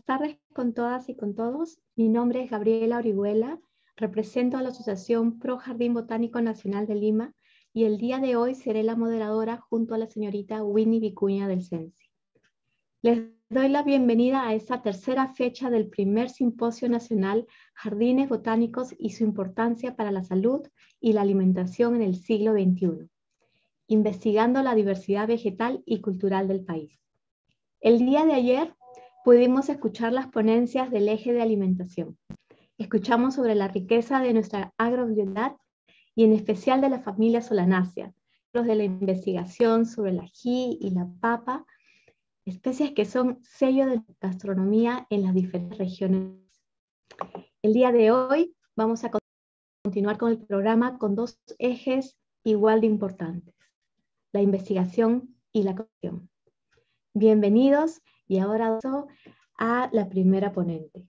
Buenas tardes con todas y con todos. Mi nombre es Gabriela Orihuela, represento a la Asociación Pro Jardín Botánico Nacional de Lima y el día de hoy seré la moderadora junto a la señorita Winnie Vicuña del CENSI. Les doy la bienvenida a esta tercera fecha del primer Simposio Nacional Jardines Botánicos y su importancia para la salud y la alimentación en el siglo XXI, investigando la diversidad vegetal y cultural del país. El día de ayer pudimos escuchar las ponencias del eje de alimentación. Escuchamos sobre la riqueza de nuestra agrobiología y en especial de la familia Solanaceae, los de la investigación sobre el ají y la papa, especies que son sello de gastronomía en las diferentes regiones. El día de hoy vamos a continuar con el programa con dos ejes igual de importantes, la investigación y la cocción. Bienvenidos y ahora a la primera ponente.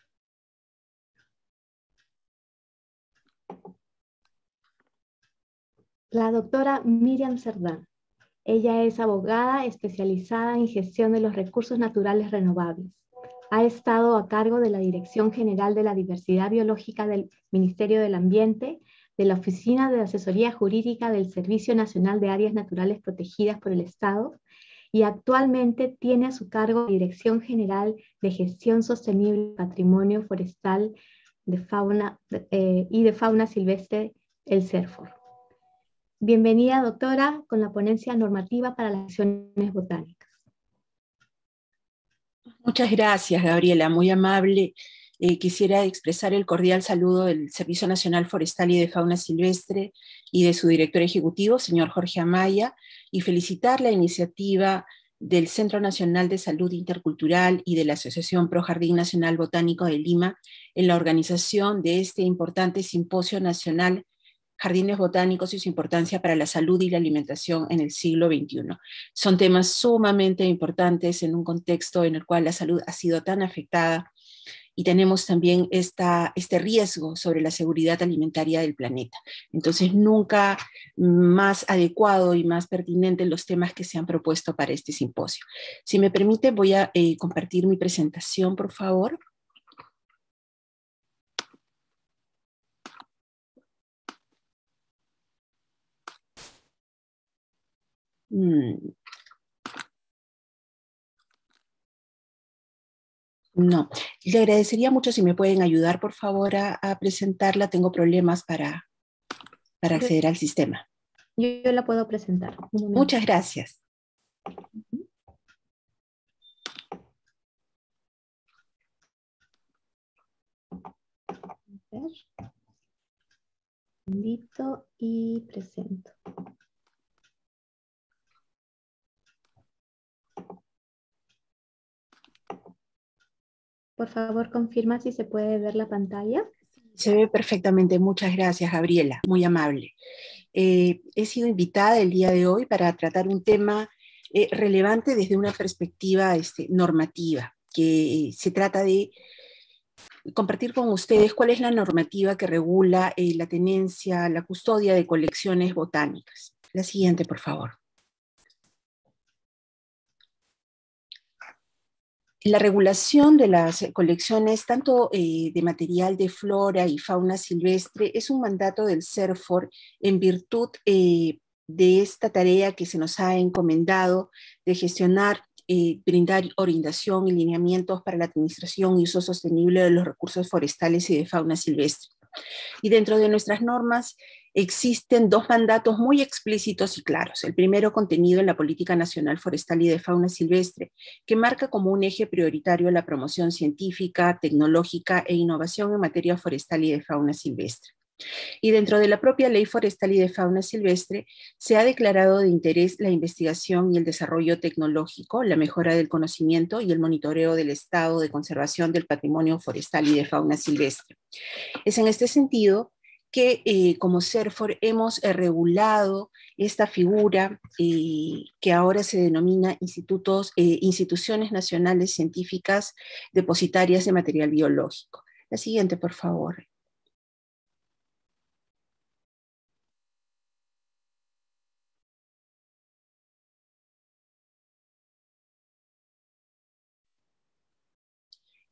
La doctora Miriam Cerdán. Ella es abogada especializada en gestión de los recursos naturales renovables. Ha estado a cargo de la Dirección General de la Diversidad Biológica del Ministerio del Ambiente, de la Oficina de Asesoría Jurídica del Servicio Nacional de Áreas Naturales Protegidas por el Estado y actualmente tiene a su cargo la Dirección General de Gestión Sostenible del Patrimonio Forestal de Fauna, y de Fauna Silvestre, el CERFOR. Bienvenida, doctora, con la ponencia normativa para las acciones botánicas. Muchas gracias, Gabriela, muy amable. Quisiera expresar el cordial saludo del Servicio Nacional Forestal y de Fauna Silvestre y de su director ejecutivo, señor Jorge Amaya, y felicitar la iniciativa del Centro Nacional de Salud Intercultural y de la Asociación Pro Jardín Nacional Botánico de Lima en la organización de este importante simposio nacional Jardines Botánicos y su importancia para la salud y la alimentación en el siglo XXI. Son temas sumamente importantes en un contexto en el cual la salud ha sido tan afectada y tenemos también este riesgo sobre la seguridad alimentaria del planeta. Entonces, nunca más adecuado y más pertinente los temas que se han propuesto para este simposio. Si me permite, voy a compartir mi presentación, por favor. No, le agradecería mucho si me pueden ayudar, por favor, a presentarla. Tengo problemas para acceder al sistema. Yo la puedo presentar. Muchas gracias. Invito y presento. Por favor, confirma si se puede ver la pantalla. Se ve perfectamente. Muchas gracias, Gabriela. Muy amable. He sido invitada el día de hoy para tratar un tema relevante desde una perspectiva normativa, que se trata de compartir con ustedes cuál es la normativa que regula la tenencia, la custodia de colecciones botánicas. La siguiente, por favor. La regulación de las colecciones, tanto de material de flora y fauna silvestre, es un mandato del CERFOR en virtud de esta tarea que se nos ha encomendado de gestionar, brindar orientación y lineamientos para la administración y uso sostenible de los recursos forestales y de fauna silvestre. Y dentro de nuestras normas existen dos mandatos muy explícitos y claros. El primero, contenido en la Política Nacional Forestal y de Fauna Silvestre, que marca como un eje prioritario la promoción científica, tecnológica e innovación en materia forestal y de fauna silvestre. Y dentro de la propia Ley Forestal y de Fauna Silvestre se ha declarado de interés la investigación y el desarrollo tecnológico, la mejora del conocimiento y el monitoreo del estado de conservación del patrimonio forestal y de fauna silvestre. Es en este sentido que como CERFOR hemos regulado esta figura que ahora se denomina instituciones nacionales científicas depositarias de material biológico. La siguiente, por favor.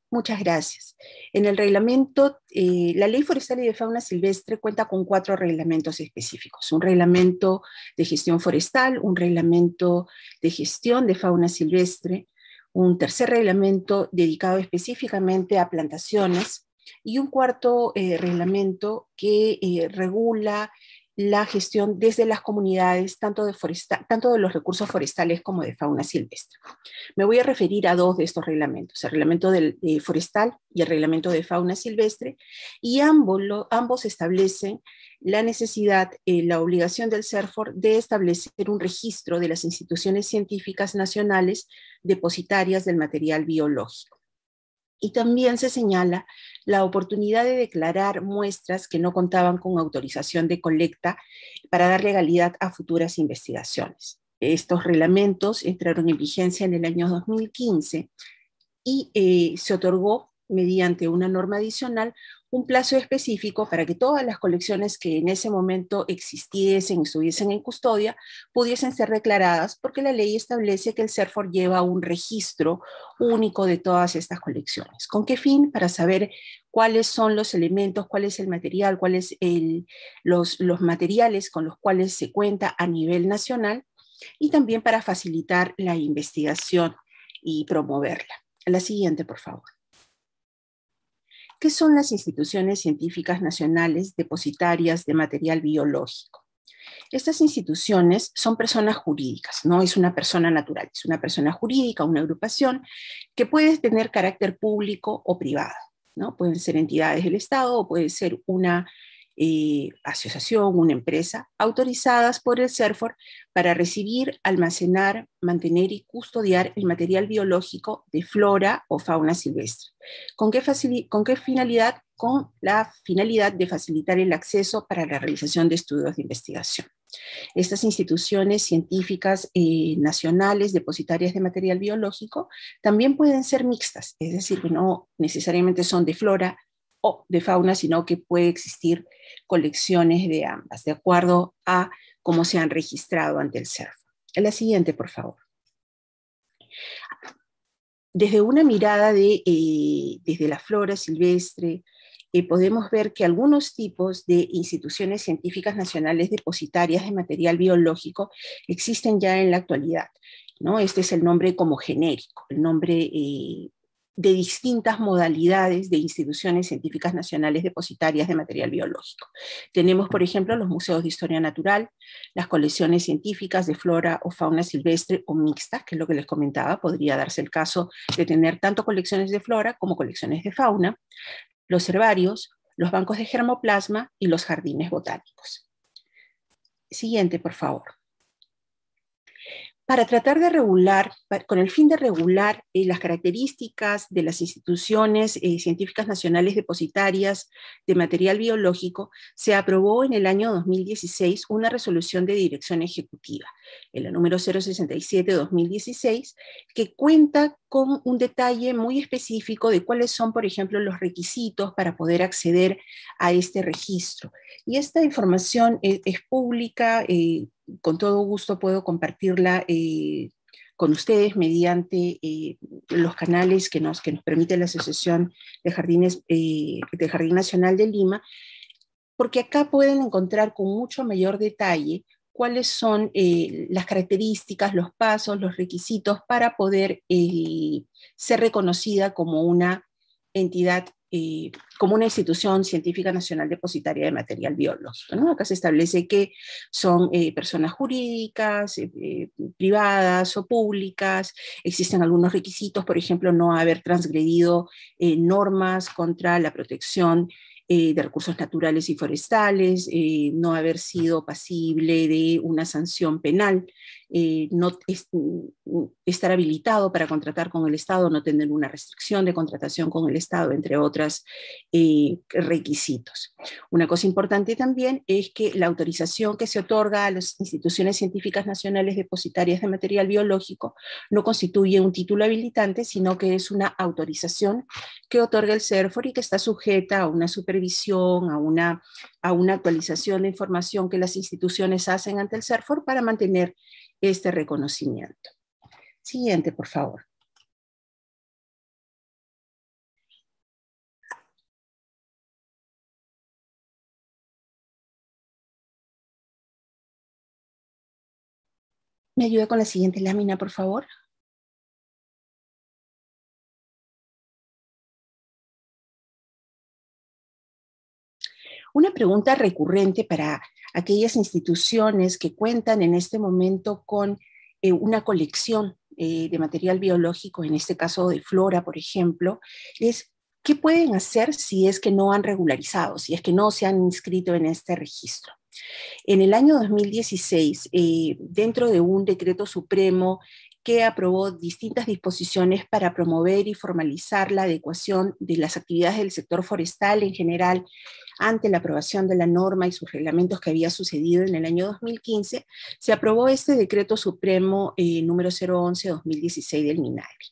Muchas gracias. En el reglamento, la Ley Forestal y de Fauna Silvestre cuenta con 4 reglamentos específicos. Un reglamento de gestión forestal, un reglamento de gestión de fauna silvestre, un tercer reglamento dedicado específicamente a plantaciones y un cuarto reglamento que regula la gestión desde las comunidades, tanto de los recursos forestales como de fauna silvestre. Me voy a referir a 2 de estos reglamentos, el reglamento forestal y el reglamento de fauna silvestre, y ambos establecen la necesidad, la obligación del CERFOR de establecer un registro de las instituciones científicas nacionales depositarias del material biológico. Y también se señala la oportunidad de declarar muestras que no contaban con autorización de colecta para dar legalidad a futuras investigaciones. Estos reglamentos entraron en vigencia en el año 2015 y se otorgó mediante una norma adicional un plazo específico para que todas las colecciones que en ese momento existiesen, estuviesen en custodia, pudiesen ser declaradas, porque la ley establece que el CERFOR lleva un registro único de todas estas colecciones. ¿Con qué fin? Para saber cuáles son los elementos, cuál es el material, cuáles los materiales con los cuales se cuenta a nivel nacional, y también para facilitar la investigación y promoverla. La siguiente, por favor. ¿Qué son las instituciones científicas nacionales depositarias de material biológico? Estas instituciones son personas jurídicas, no es una persona natural, es una persona jurídica, una agrupación que puede tener carácter público o privado, ¿no? Pueden ser entidades del Estado o puede ser una asociación, una empresa, autorizadas por el CERFOR para recibir, almacenar, mantener y custodiar el material biológico de flora o fauna silvestre. ¿Con qué finalidad? Con la finalidad de facilitar el acceso para la realización de estudios de investigación. Estas instituciones científicas nacionales depositarias de material biológico también pueden ser mixtas, es decir, que no necesariamente son de flora o de fauna, sino que puede existir colecciones de ambas, de acuerdo a cómo se han registrado ante el CERFOR. La siguiente, por favor. Desde una mirada desde la flora silvestre, podemos ver que algunos tipos de instituciones científicas nacionales depositarias de material biológico existen ya en la actualidad, ¿no? Este es el nombre como genérico, el nombre de distintas modalidades de instituciones científicas nacionales depositarias de material biológico. Tenemos, por ejemplo, los museos de historia natural, las colecciones científicas de flora o fauna silvestre o mixtas, que es lo que les comentaba, podría darse el caso de tener tanto colecciones de flora como colecciones de fauna, los herbarios, los bancos de germoplasma y los jardines botánicos. Siguiente, por favor. Para tratar de regular, con el fin de regular las características de las instituciones científicas nacionales depositarias de material biológico, se aprobó en el año 2016 una resolución de dirección ejecutiva, la número 067-2016, que cuenta con un detalle muy específico de cuáles son, por ejemplo, los requisitos para poder acceder a este registro. Y esta información es pública, con todo gusto puedo compartirla con ustedes mediante los canales que nos permite la Asociación de Jardines del Jardín Nacional de Lima, porque acá pueden encontrar con mucho mayor detalle cuáles son las características, los pasos, los requisitos para poder ser reconocida como una entidad, como una institución científica nacional depositaria de material biológico, ¿no? Acá se establece que son personas jurídicas, privadas o públicas. Existen algunos requisitos, por ejemplo, no haber transgredido normas contra la protección de recursos naturales y forestales, no haber sido pasible de una sanción penal, no estar habilitado para contratar con el Estado, no tener una restricción de contratación con el Estado, entre otros requisitos. Una cosa importante también es que la autorización que se otorga a las instituciones científicas nacionales depositarias de material biológico no constituye un título habilitante, sino que es una autorización que otorga el CERFOR y que está sujeta a una supervisión, a una actualización de información que las instituciones hacen ante el CERFOR para mantener este reconocimiento. Siguiente, por favor. ¿Me ayuda con la siguiente lámina, por favor? Una pregunta recurrente para aquellas instituciones que cuentan en este momento con una colección de material biológico, en este caso de flora, por ejemplo, es ¿qué pueden hacer si es que no han regularizado, si es que no se han inscrito en este registro? En el año 2016, dentro de un decreto supremo que aprobó distintas disposiciones para promover y formalizar la adecuación de las actividades del sector forestal en general ante la aprobación de la norma y sus reglamentos que había sucedido en el año 2015, se aprobó este decreto supremo número 011-2016 del MINAGRE.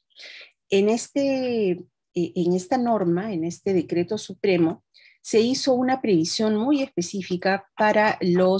En esta norma, en este decreto supremo, se hizo una previsión muy específica para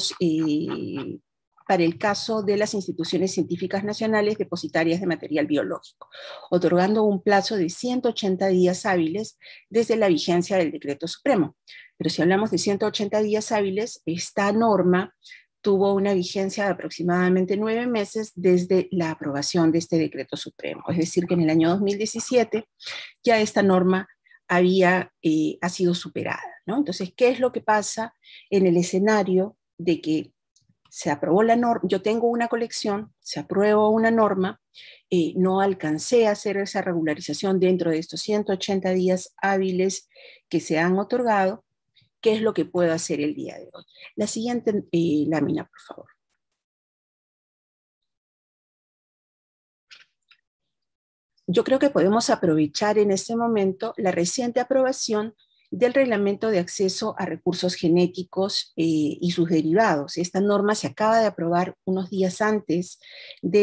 el caso de las instituciones científicas nacionales depositarias de material biológico, otorgando un plazo de 180 días hábiles desde la vigencia del decreto supremo. Pero si hablamos de 180 días hábiles, esta norma tuvo una vigencia de aproximadamente 9 meses desde la aprobación de este decreto supremo. Es decir, que en el año 2017 ya esta norma ha sido superada, ¿no? Entonces, ¿qué es lo que pasa en el escenario de que se aprobó la norma? Yo tengo una colección, se aprueba una norma, no alcancé a hacer esa regularización dentro de estos 180 días hábiles que se han otorgado. ¿Qué es lo que puedo hacer el día de hoy? La siguiente lámina, por favor. Yo creo que podemos aprovechar en este momento la reciente aprobación del Reglamento de Acceso a Recursos Genéticos y sus derivados. Esta norma se acaba de aprobar unos días antes de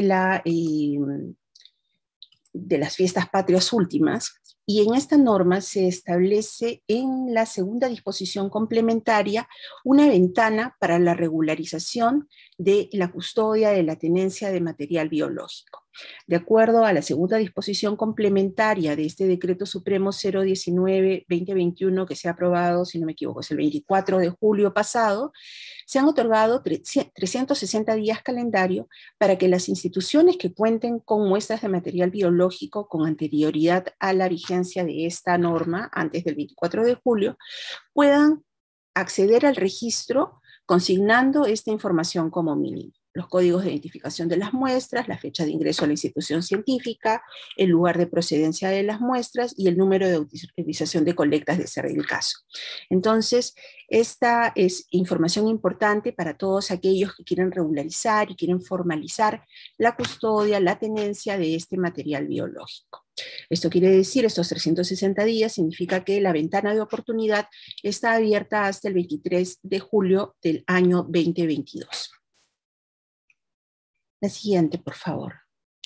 las fiestas patrias últimas, y en esta norma se establece en la segunda disposición complementaria una ventana para la regularización de la custodia de la tenencia de material biológico. De acuerdo a la segunda disposición complementaria de este Decreto Supremo 019-2021, que se ha aprobado, si no me equivoco, es el 24 de julio pasado, se han otorgado 360 días calendario para que las instituciones que cuenten con muestras de material biológico con anterioridad a la vigencia de esta norma, antes del 24 de julio, puedan acceder al registro consignando esta información como mínimo: los códigos de identificación de las muestras, la fecha de ingreso a la institución científica, el lugar de procedencia de las muestras y el número de autorización de colectas de ser el caso. Entonces, esta es información importante para todos aquellos que quieren regularizar y quieren formalizar la custodia, la tenencia de este material biológico. Esto quiere decir, estos 360 días significa que la ventana de oportunidad está abierta hasta el 23 de julio del año 2022. La siguiente, por favor.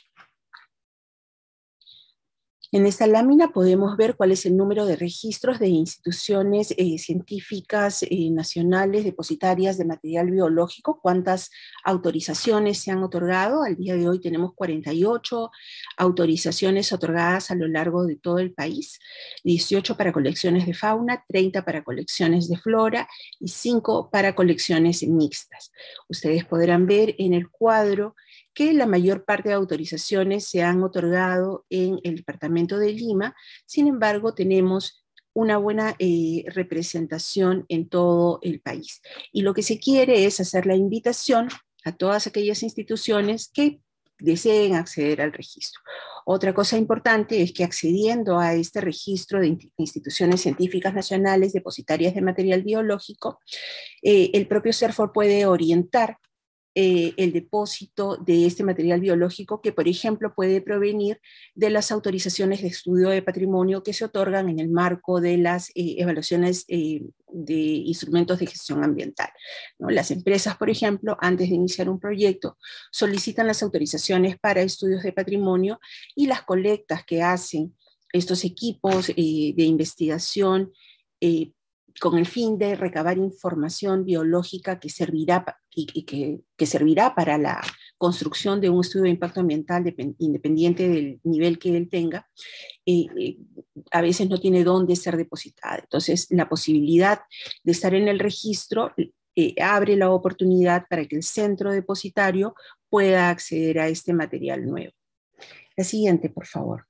En esta lámina podemos ver cuál es el número de registros de instituciones científicas nacionales depositarias de material biológico, cuántas autorizaciones se han otorgado. Al día de hoy tenemos 48 autorizaciones otorgadas a lo largo de todo el país, 18 para colecciones de fauna, 30 para colecciones de flora y 5 para colecciones mixtas. Ustedes podrán ver en el cuadro que la mayor parte de autorizaciones se han otorgado en el departamento de Lima. Sin embargo, tenemos una buena representación en todo el país. Y lo que se quiere es hacer la invitación a todas aquellas instituciones que deseen acceder al registro. Otra cosa importante es que accediendo a este registro de instituciones científicas nacionales depositarias de material biológico, el propio CERFOR puede orientar el depósito de este material biológico que, por ejemplo, puede provenir de las autorizaciones de estudio de patrimonio que se otorgan en el marco de las evaluaciones de instrumentos de gestión ambiental, ¿no? Las empresas, por ejemplo, antes de iniciar un proyecto, solicitan las autorizaciones para estudios de patrimonio, y las colectas que hacen estos equipos de investigación con el fin de recabar información biológica que servirá, que servirá para la construcción de un estudio de impacto ambiental independiente del nivel que él tenga, a veces no tiene dónde ser depositada. Entonces, la posibilidad de estar en el registro abre la oportunidad para que el centro depositario pueda acceder a este material nuevo. La siguiente, por favor.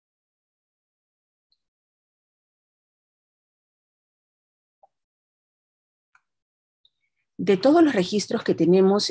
De todos los registros que tenemos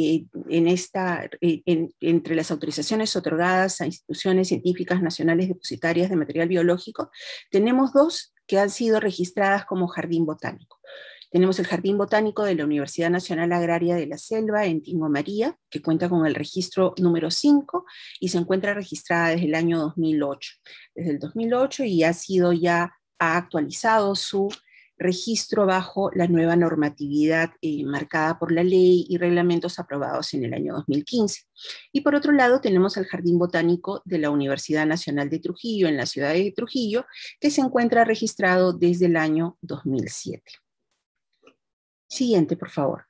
entre las autorizaciones otorgadas a instituciones científicas nacionales depositarias de material biológico, tenemos dos que han sido registradas como jardín botánico. Tenemos el Jardín Botánico de la Universidad Nacional Agraria de la Selva en Tingo María, que cuenta con el registro número 5 y se encuentra registrada desde el año 2008. Desde el 2008 y ha actualizado su registro bajo la nueva normatividad marcada por la ley y reglamentos aprobados en el año 2015. Y por otro lado tenemos el Jardín Botánico de la Universidad Nacional de Trujillo en la ciudad de Trujillo, que se encuentra registrado desde el año 2007. Siguiente, por favor.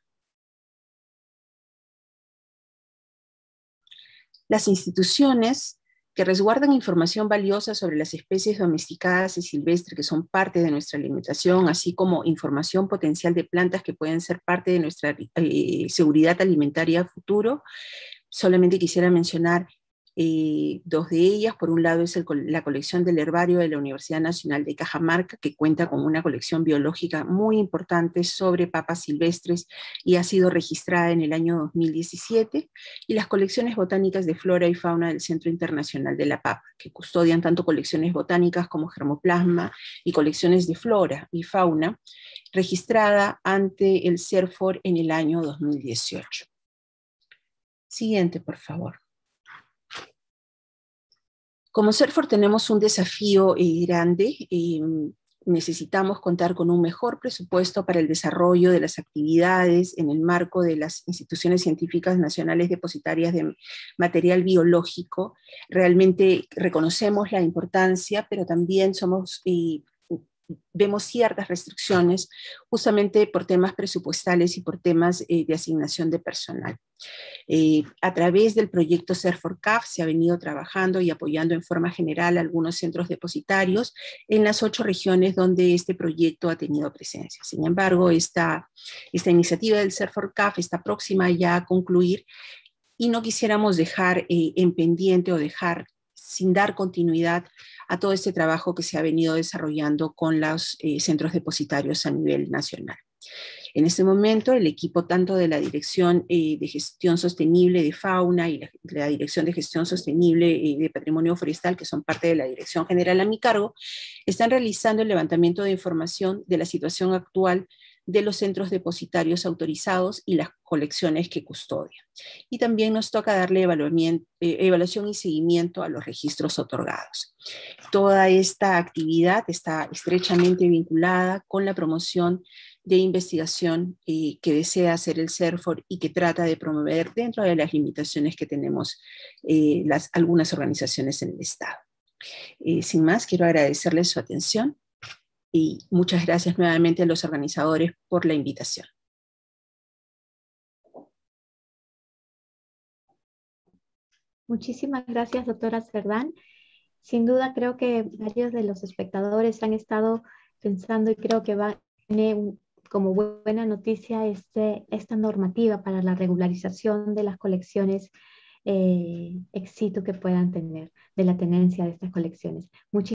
Las instituciones que resguardan información valiosa sobre las especies domesticadas y silvestres que son parte de nuestra alimentación, así como información potencial de plantas que pueden ser parte de nuestra seguridad alimentaria a futuro. Solamente quisiera mencionar dos de ellas. Por un lado es la colección del herbario de la Universidad Nacional de Cajamarca, que cuenta con una colección biológica muy importante sobre papas silvestres y ha sido registrada en el año 2017, y las colecciones botánicas de flora y fauna del Centro Internacional de la Papa, que custodian tanto colecciones botánicas como germoplasma y colecciones de flora y fauna, registrada ante el CERFOR en el año 2018. Siguiente, por favor. Como CERFOR tenemos un desafío grande. Necesitamos contar con un mejor presupuesto para el desarrollo de las actividades en el marco de las instituciones científicas nacionales depositarias de material biológico. Realmente reconocemos la importancia, pero también vemos ciertas restricciones justamente por temas presupuestales y por temas de asignación de personal. A través del proyecto CERFOR-CAF se ha venido trabajando y apoyando en forma general a algunos centros depositarios en las 8 regiones donde este proyecto ha tenido presencia. Sin embargo, esta iniciativa del CERFOR-CAF está próxima ya a concluir y no quisiéramos dejar en pendiente o dejar sin dar continuidad a todo este trabajo que se ha venido desarrollando con los centros depositarios a nivel nacional. En este momento, el equipo tanto de la Dirección de Gestión Sostenible de Fauna y la Dirección de Gestión Sostenible de Patrimonio Forestal, que son parte de la Dirección General a mi cargo, están realizando el levantamiento de información de la situación actual de los centros depositarios autorizados y las colecciones que custodian. Y también nos toca darle evaluación y seguimiento a los registros otorgados. Toda esta actividad está estrechamente vinculada con la promoción de investigación que desea hacer el CERFOR y que trata de promover dentro de las limitaciones que tenemos algunas organizaciones en el Estado. Sin más, quiero agradecerles su atención y muchas gracias nuevamente a los organizadores por la invitación. Muchísimas gracias, doctora Cerdán. Sin duda creo que varios de los espectadores han estado pensando y creo que viene como buena noticia esta normativa para la regularización de las colecciones ex situ que puedan tener, de la tenencia de estas colecciones.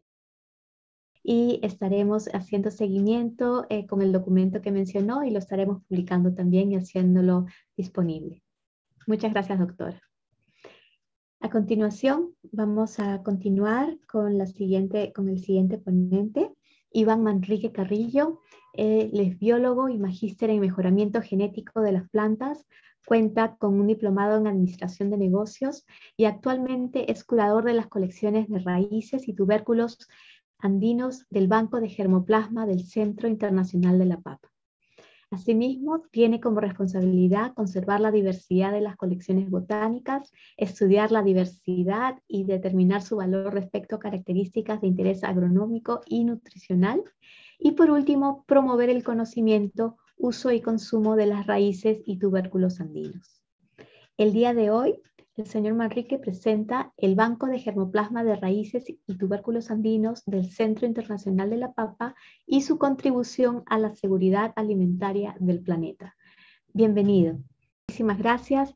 Y estaremos haciendo seguimiento con el documento que mencionó y lo estaremos publicando también y haciéndolo disponible. Muchas gracias, doctora. A continuación, vamos a continuar con el siguiente ponente, Iván Manrique Carrillo. Él es biólogo y magíster en mejoramiento genético de las plantas, cuenta con un diplomado en administración de negocios y actualmente es curador de las colecciones de raíces y tubérculos andinos del Banco de Germoplasma del Centro Internacional de la Papa. Asimismo, tiene como responsabilidad conservar la diversidad de las colecciones botánicas, estudiar la diversidad y determinar su valor respecto a características de interés agronómico y nutricional. Y por último, promover el conocimiento, uso y consumo de las raíces y tubérculos andinos. El día de hoy, el señor Manrique presenta el Banco de Germoplasma de Raíces y Tubérculos Andinos del Centro Internacional de la Papa y su contribución a la seguridad alimentaria del planeta. Bienvenido. Muchísimas gracias.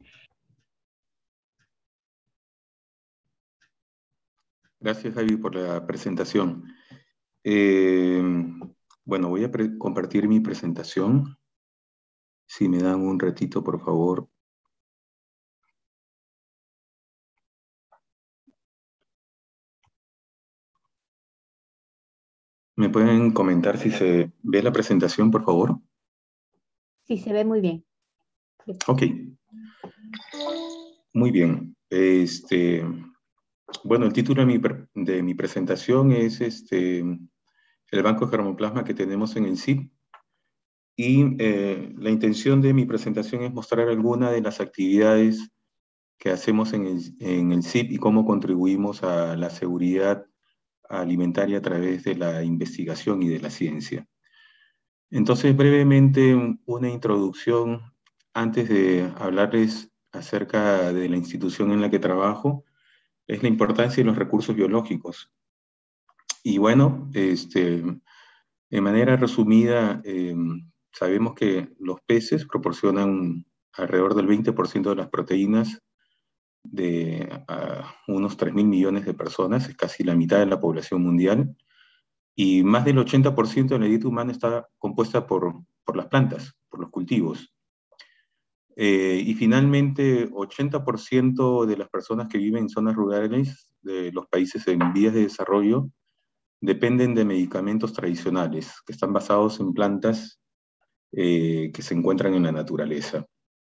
Gracias, Javi, por la presentación. Bueno, voy a compartir mi presentación. Si me dan un ratito, por favor. ¿Me pueden comentar si se ve la presentación, por favor? Sí, se ve muy bien. Ok. Muy bien. Bueno, el título de mi presentación es el banco de germoplasma que tenemos en el CIP. Y la intención de mi presentación es mostrar algunas de las actividades que hacemos en el CIP y cómo contribuimos a la seguridad alimentaria a través de la investigación y de la ciencia. Entonces, brevemente, una introducción antes de hablarles acerca de la institución en la que trabajo, es la importancia de los recursos biológicos. Y bueno, de manera resumida, sabemos que los peces proporcionan alrededor del 20% de las proteínas de unos 3.000 millones de personas, es casi la mitad de la población mundial, y más del 80% de la dieta humana está compuesta por las plantas, por los cultivos. Y finalmente, 80% de las personas que viven en zonas rurales de los países en vías de desarrollo dependen de medicamentos tradicionales, que están basados en plantas que se encuentran en la naturaleza.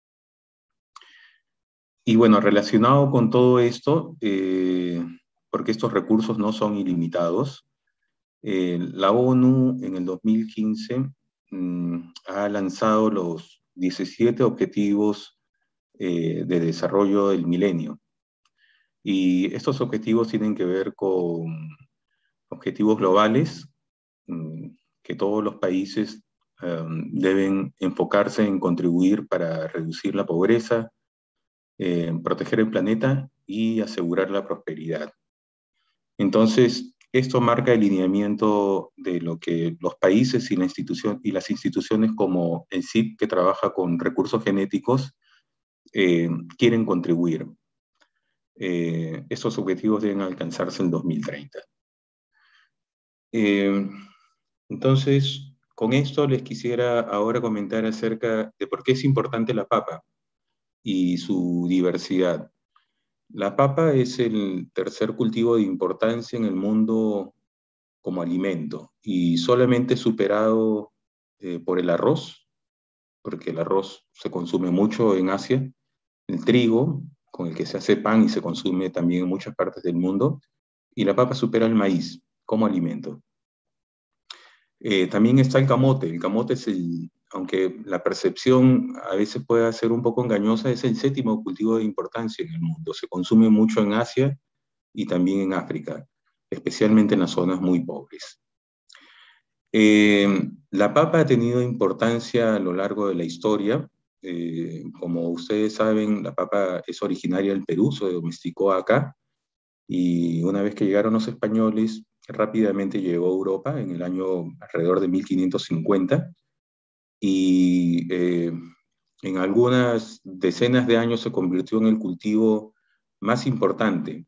Y bueno, relacionado con todo esto, porque estos recursos no son ilimitados, la ONU en el 2015 ha lanzado los 17 objetivos de desarrollo del milenio. Y estos objetivos tienen que ver con objetivos globales que todos los países deben enfocarse en contribuir para reducir la pobreza, proteger el planeta y asegurar la prosperidad. Entonces, esto marca el lineamiento de lo que los países y las instituciones como el CIP, que trabaja con recursos genéticos, quieren contribuir. Estos objetivos deben alcanzarse en 2030. Entonces, con esto les quisiera ahora comentar acerca de por qué es importante la papa y su diversidad. La papa es el tercer cultivo de importancia en el mundo como alimento y solamente superado por el arroz, porque el arroz se consume mucho en Asia, el trigo, con el que se hace pan y se consume también en muchas partes del mundo, y la papa supera el maíz como alimento. También está el camote. El camote es aunque la percepción a veces pueda ser un poco engañosa, es el séptimo cultivo de importancia en el mundo. Se consume mucho en Asia y también en África, especialmente en las zonas muy pobres. La papa ha tenido importancia a lo largo de la historia. Como ustedes saben, la papa es originaria del Perú, se domesticó acá, y una vez que llegaron los españoles, rápidamente llegó a Europa en el año alrededor de 1550, y en algunas decenas de años se convirtió en el cultivo más importante.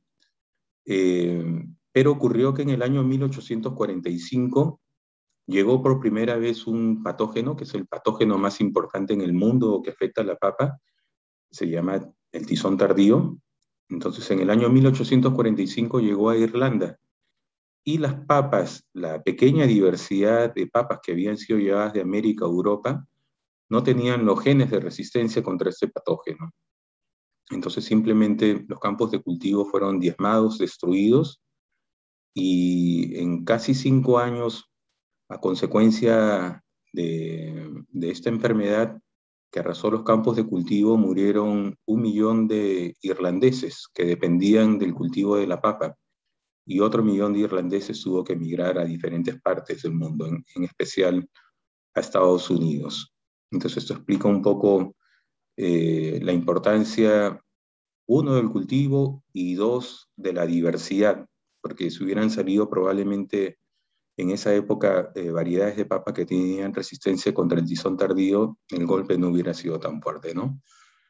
Pero ocurrió que en el año 1845 llegó por primera vez un patógeno, que es el patógeno más importante en el mundo que afecta a la papa, se llama el tizón tardío. Entonces, en el año 1845 llegó a Irlanda, y las papas, la pequeña diversidad de papas que habían sido llevadas de América a Europa, no tenían los genes de resistencia contra este patógeno. Entonces, simplemente los campos de cultivo fueron diezmados, destruidos, y en casi 5 años, a consecuencia de esta enfermedad que arrasó los campos de cultivo, murieron 1 millón de irlandeses que dependían del cultivo de la papa, y otro millón de irlandeses tuvo que emigrar a diferentes partes del mundo, en especial a Estados Unidos. Entonces esto explica un poco la importancia, uno, del cultivo, y dos, de la diversidad, porque si hubieran salido probablemente en esa época variedades de papa que tenían resistencia contra el tizón tardío, el golpe no hubiera sido tan fuerte, ¿no?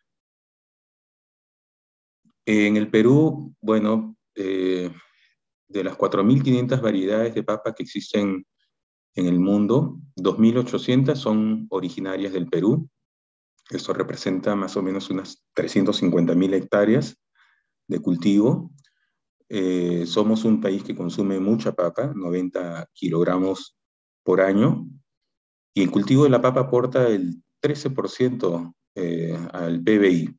En el Perú, bueno, de las 4.500 variedades de papa que existen en el mundo, 2.800 son originarias del Perú. Esto representa más o menos unas 350.000 hectáreas de cultivo. Somos un país que consume mucha papa, 90 kilogramos por año, y el cultivo de la papa aporta el 13% al PBI.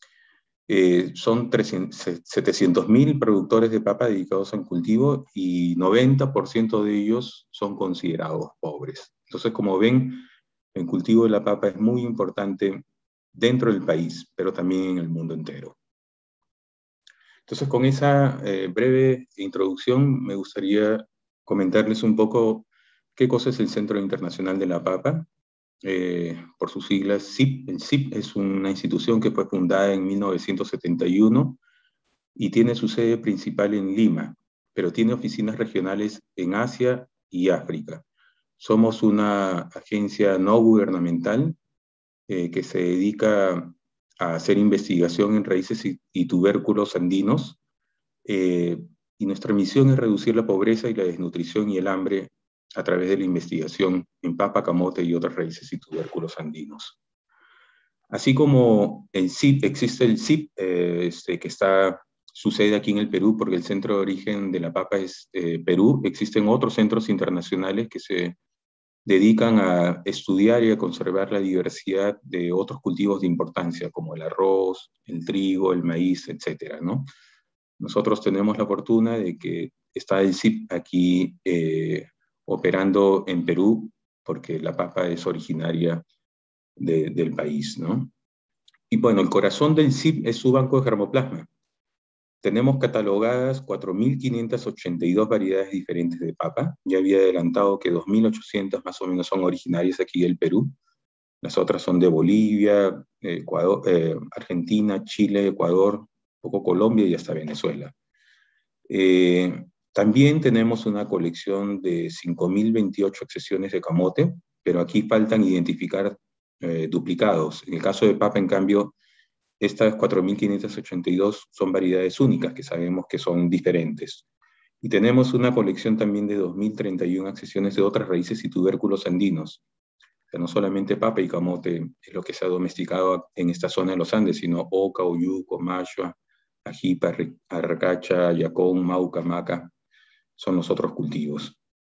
Son 700.000 productores de papa dedicados al cultivo y 90% de ellos son considerados pobres. Entonces, como ven, el cultivo de la papa es muy importante dentro del país, pero también en el mundo entero. Entonces, con esa breve introducción, me gustaría comentarles un poco qué cosa es el Centro Internacional de la Papa, por sus siglas CIP. El CIP es una institución que fue fundada en 1971 y tiene su sede principal en Lima, pero tiene oficinas regionales en Asia y África. Somos una agencia no gubernamental que se dedica a hacer investigación en raíces y tubérculos andinos, y nuestra misión es reducir la pobreza y la desnutrición y el hambre a través de la investigación en papa, camote y otras raíces y tubérculos andinos. Así como el CIP, existe el CIP, que sucede aquí en el Perú, porque el centro de origen de la papa es Perú. Existen otros centros internacionales que se dedican a estudiar y a conservar la diversidad de otros cultivos de importancia, como el arroz, el trigo, el maíz, etcétera, ¿no? Nosotros tenemos la fortuna de que está el CIP aquí operando en Perú, porque la papa es originaria del país, ¿no? Y bueno, el corazón del CIP es su banco de germoplasma. Tenemos catalogadas 4.582 variedades diferentes de papa. Ya había adelantado que 2.800 más o menos son originarias aquí del Perú. Las otras son de Bolivia, Ecuador, Argentina, Chile, Ecuador, un poco Colombia y hasta Venezuela. También tenemos una colección de 5.028 excesiones de camote, pero aquí faltan identificar duplicados. En el caso de papa, en cambio, estas 4.582 son variedades únicas que sabemos que son diferentes. Y tenemos una colección también de 2.031 accesiones de otras raíces y tubérculos andinos. O sea, no solamente papa y camote es lo que se ha domesticado en esta zona de los Andes, sino oca, oyuco, mashua, ajipa, arracacha, yacón, mauca, maca, son los otros cultivos.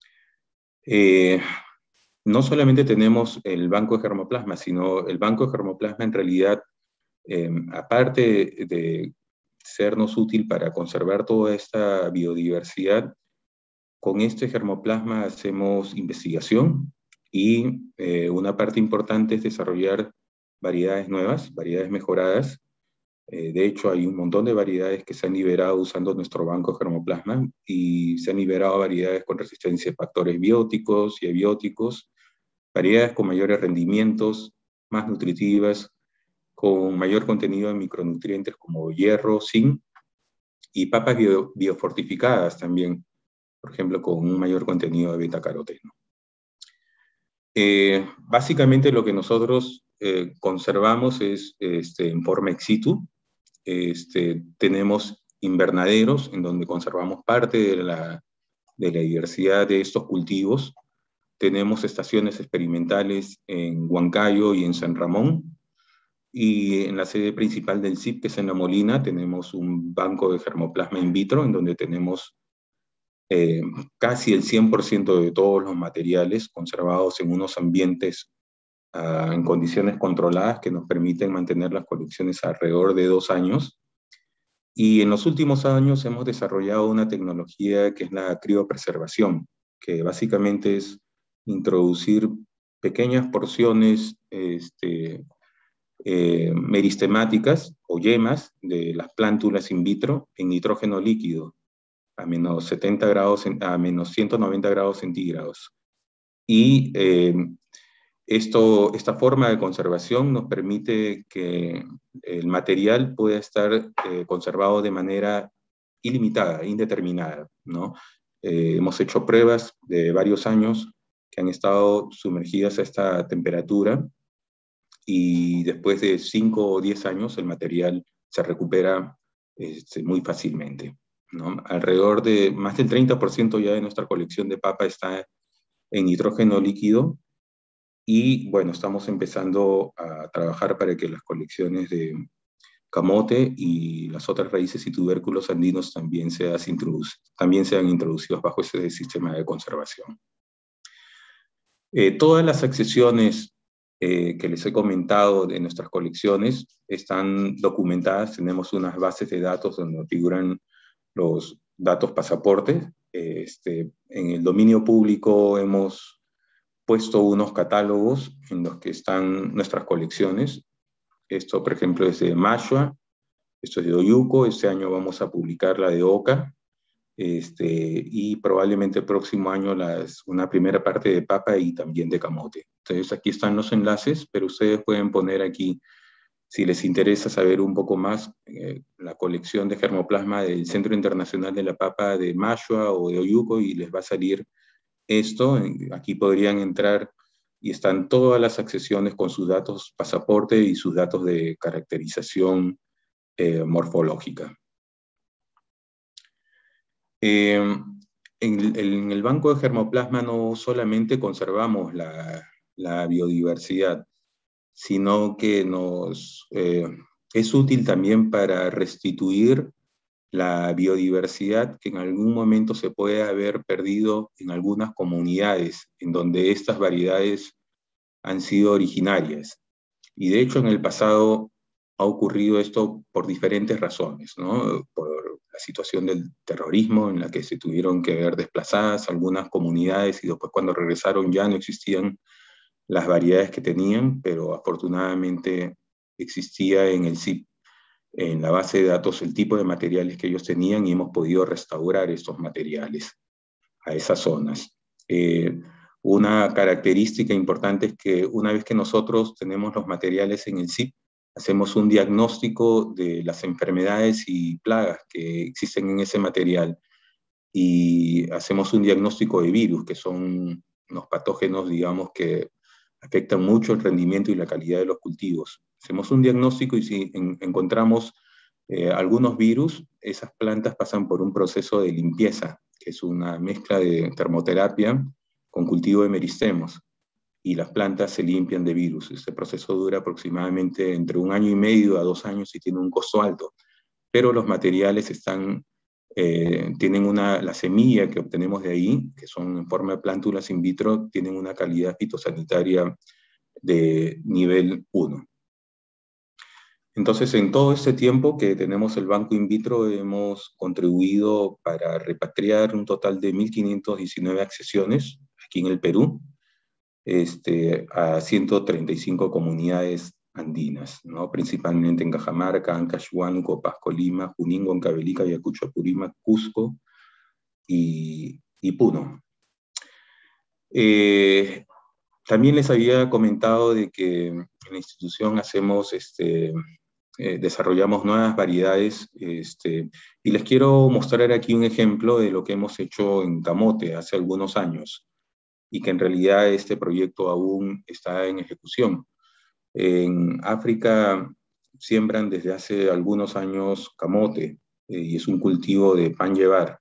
No solamente tenemos el banco de germoplasma, sino el banco de germoplasma en realidad, aparte de sernos útil para conservar toda esta biodiversidad, con este germoplasma hacemos investigación y una parte importante es desarrollar variedades nuevas, variedades mejoradas. De hecho, hay un montón de variedades que se han liberado usando nuestro banco de germoplasma y se han liberado variedades con resistencia a factores bióticos y abióticos, variedades con mayores rendimientos, más nutritivas, con mayor contenido de micronutrientes como hierro, zinc, y papas biofortificadas también, por ejemplo, con un mayor contenido de betacaroteno. Básicamente lo que nosotros conservamos es en forma ex situ. Tenemos invernaderos en donde conservamos parte de la diversidad de estos cultivos. Tenemos estaciones experimentales en Huancayo y en San Ramón. Y en la sede principal del CIP, que es en La Molina, tenemos un banco de germoplasma in vitro en donde tenemos casi el 100% de todos los materiales conservados en unos ambientes en condiciones controladas que nos permiten mantener las colecciones alrededor de 2 años. Y en los últimos años hemos desarrollado una tecnología que es la criopreservación, que básicamente es introducir pequeñas porciones meristemáticas o yemas de las plántulas in vitro en nitrógeno líquido a menos 70 grados, a menos 190 grados centígrados. Y esta forma de conservación nos permite que el material pueda estar conservado de manera ilimitada, indeterminada, ¿no? Hemos hecho pruebas de varios años que han estado sumergidas a esta temperatura y después de 5 o 10 años el material se recupera muy fácilmente, ¿no? Alrededor de más del 30% ya de nuestra colección de papa está en nitrógeno líquido y bueno, estamos empezando a trabajar para que las colecciones de camote y las otras raíces y tubérculos andinos también sean introducidos bajo ese sistema de conservación. Todas las accesiones que les he comentado de nuestras colecciones están documentadas. Tenemos unas bases de datos donde figuran los datos pasaportes. En el dominio público hemos puesto unos catálogos en los que están nuestras colecciones. Esto, por ejemplo, es de Mashua, esto es de Oyuco. Este año vamos a publicar la de Oca. Y probablemente el próximo año una primera parte de papa y también de camote. Entonces aquí están los enlaces, pero ustedes pueden poner aquí, si les interesa saber un poco más, la colección de germoplasma del Centro Internacional de la Papa de Mashua o de Oyuco, y les va a salir esto. Aquí podrían entrar y están todas las accesiones con sus datos pasaporte y sus datos de caracterización morfológica. En el banco de germoplasma no solamente conservamos la biodiversidad, sino que es útil también para restituir la biodiversidad que en algún momento se puede haber perdido en algunas comunidades en donde estas variedades han sido originarias. Y de hecho en el pasado ha ocurrido esto por diferentes razones, ¿no? Por la situación del terrorismo en la que se tuvieron que ver desplazadas algunas comunidades y después cuando regresaron ya no existían las variedades que tenían, pero afortunadamente existía en el CIP, en la base de datos, el tipo de materiales que ellos tenían y hemos podido restaurar estos materiales a esas zonas. Una característica importante es que una vez que nosotros tenemos los materiales en el CIP, hacemos un diagnóstico de las enfermedades y plagas que existen en ese material y hacemos un diagnóstico de virus, que son unos patógenos, digamos, que afectan mucho el rendimiento y la calidad de los cultivos. Hacemos un diagnóstico y si encontramos algunos virus, esas plantas pasan por un proceso de limpieza, que es una mezcla de termoterapia con cultivo de meristemos, y las plantas se limpian de virus. Este proceso dura aproximadamente entre 1 año y medio a 2 años y tiene un costo alto, pero los materiales tienen la semilla que obtenemos de ahí, que son en forma de plántulas in vitro, tienen una calidad fitosanitaria de nivel 1. Entonces, en todo este tiempo que tenemos el banco in vitro, hemos contribuido para repatriar un total de 1.519 accesiones aquí en el Perú, a 135 comunidades andinas, ¿no? Principalmente en Cajamarca, Ancash, Huánuco, Pasco, Lima, Junín, Huancavelica, Ayacucho, Apurímac, Cusco y Puno. También les había comentado de que en la institución desarrollamos nuevas variedades, y les quiero mostrar aquí un ejemplo de lo que hemos hecho en camote hace algunos años, y que en realidad este proyecto aún está en ejecución. En África siembran desde hace algunos años camote, y es un cultivo de pan llevar,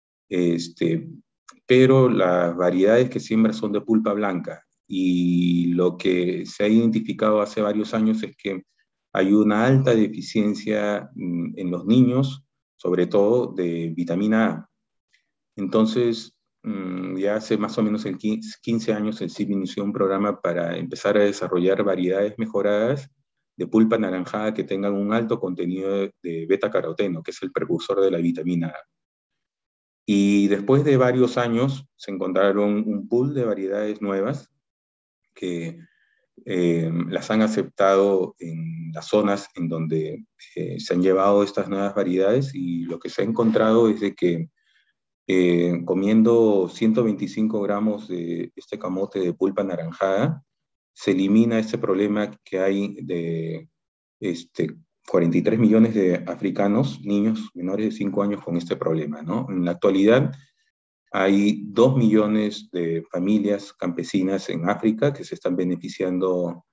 pero las variedades que siembran son de pulpa blanca, y lo que se ha identificado hace varios años es que hay una alta deficiencia en los niños, sobre todo de vitamina A. Entonces, ya hace más o menos 15 años el CIP inició un programa para empezar a desarrollar variedades mejoradas de pulpa anaranjada que tengan un alto contenido de beta-caroteno, que es el precursor de la vitamina A. Y después de varios años se encontraron un pool de variedades nuevas que las han aceptado en las zonas en donde se han llevado estas nuevas variedades, y lo que se ha encontrado es de que comiendo 125 gramos de este camote de pulpa anaranjada, se elimina este problema que hay de 43 millones de africanos, niños menores de 5 años con este problema, ¿no? En la actualidad Hay 2 millones de familias campesinas en África que se están beneficiando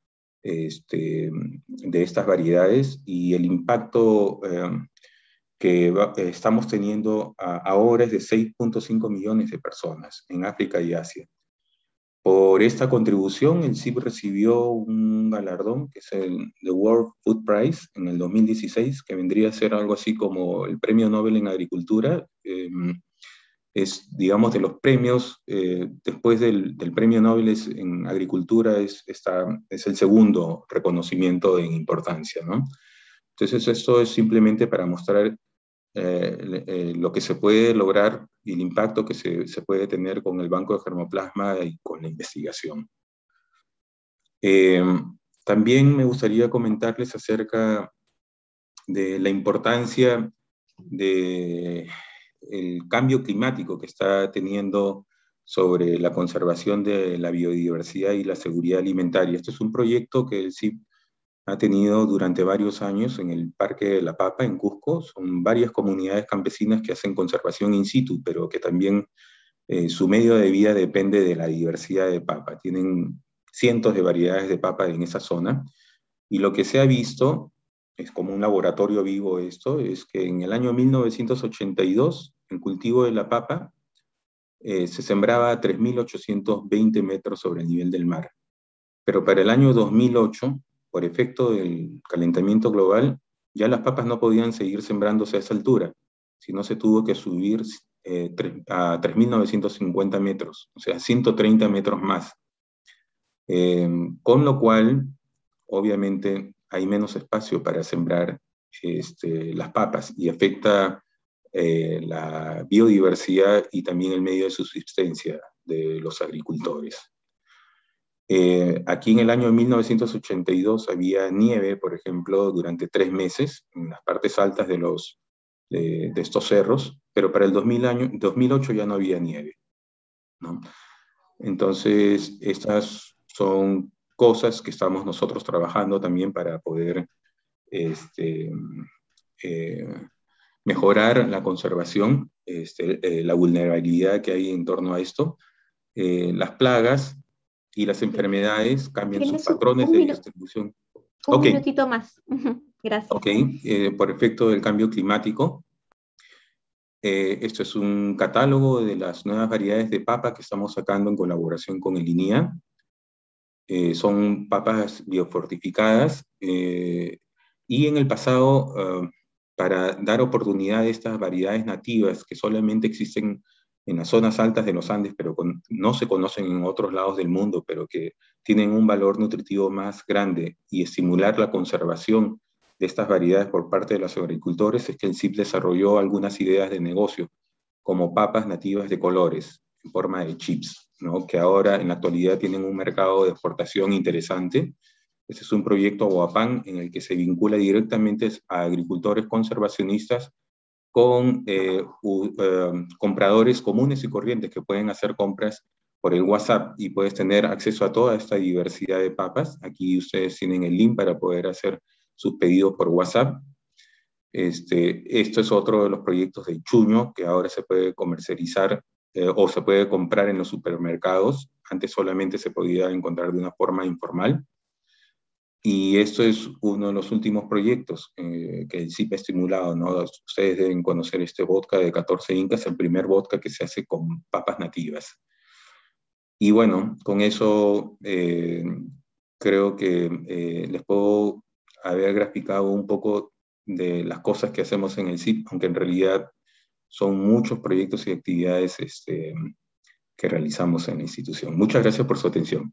de estas variedades, y el impacto que estamos teniendo ahora es de 6.5 millones de personas en África y Asia. Por esta contribución, el CIP recibió un galardón, que es el The World Food Prize, en el 2016, que vendría a ser algo así como el Premio Nobel en Agricultura. Es, digamos, de los premios, después del Premio Nobel en Agricultura, es el segundo reconocimiento en importancia, ¿no? Entonces, esto es simplemente para mostrar lo que se puede lograr y el impacto que se puede tener con el Banco de Germoplasma y con la investigación. También me gustaría comentarles acerca de la importancia del cambio climático que está teniendo sobre la conservación de la biodiversidad y la seguridad alimentaria. Este es un proyecto que el CIP ha tenido durante varios años en el Parque de la Papa, en Cusco. Son varias comunidades campesinas que hacen conservación in situ, pero que también su medio de vida depende de la diversidad de papa. Tienen cientos de variedades de papa en esa zona, y lo que se ha visto, es como un laboratorio vivo esto, es que en el año 1982, el cultivo de la papa se sembraba a 3.820 metros sobre el nivel del mar. Pero para el año 2008, por efecto del calentamiento global, ya las papas no podían seguir sembrándose a esa altura, sino se tuvo que subir a 3.950 metros, o sea, 130 metros más. Con lo cual, obviamente, hay menos espacio para sembrar las papas, y afecta la biodiversidad y también el medio de subsistencia de los agricultores. Aquí en el año 1982 había nieve, por ejemplo, durante 3 meses en las partes altas de estos cerros, pero para el 2008 ya no había nieve, ¿no? Entonces, estas son cosas que estamos nosotros trabajando también para poder mejorar la conservación, la vulnerabilidad que hay en torno a esto. Las plagas y las enfermedades cambian sus patrones de distribución. Un minutito más. Gracias. Ok, por efecto del cambio climático. Esto es un catálogo de las nuevas variedades de papa que estamos sacando en colaboración con el INIA. Son papas biofortificadas, y en el pasado, para dar oportunidad a estas variedades nativas que solamente existen en las zonas altas de los Andes, pero no se conocen en otros lados del mundo, pero que tienen un valor nutritivo más grande, y estimular la conservación de estas variedades por parte de los agricultores, es que el CIP desarrolló algunas ideas de negocio, como papas nativas de colores, en forma de chips, ¿no? Que ahora en la actualidad tienen un mercado de exportación interesante. Este es un proyecto Guapán en el que se vincula directamente a agricultores conservacionistas con compradores comunes y corrientes que pueden hacer compras por el WhatsApp, y puedes tener acceso a toda esta diversidad de papas. Aquí ustedes tienen el link para poder hacer sus pedidos por WhatsApp. Esto es otro de los proyectos de Chuño, que ahora se puede comercializar o se puede comprar en los supermercados. Antes solamente se podía encontrar de una forma informal. Y esto es uno de los últimos proyectos que el CIP ha estimulado, ¿no? Ustedes deben conocer este vodka de 14 Incas, el primer vodka que se hace con papas nativas. Y bueno, con eso creo que les puedo haber graficado un poco de las cosas que hacemos en el CIP, aunque en realidad son muchos proyectos y actividades que realizamos en la institución. Muchas gracias por su atención.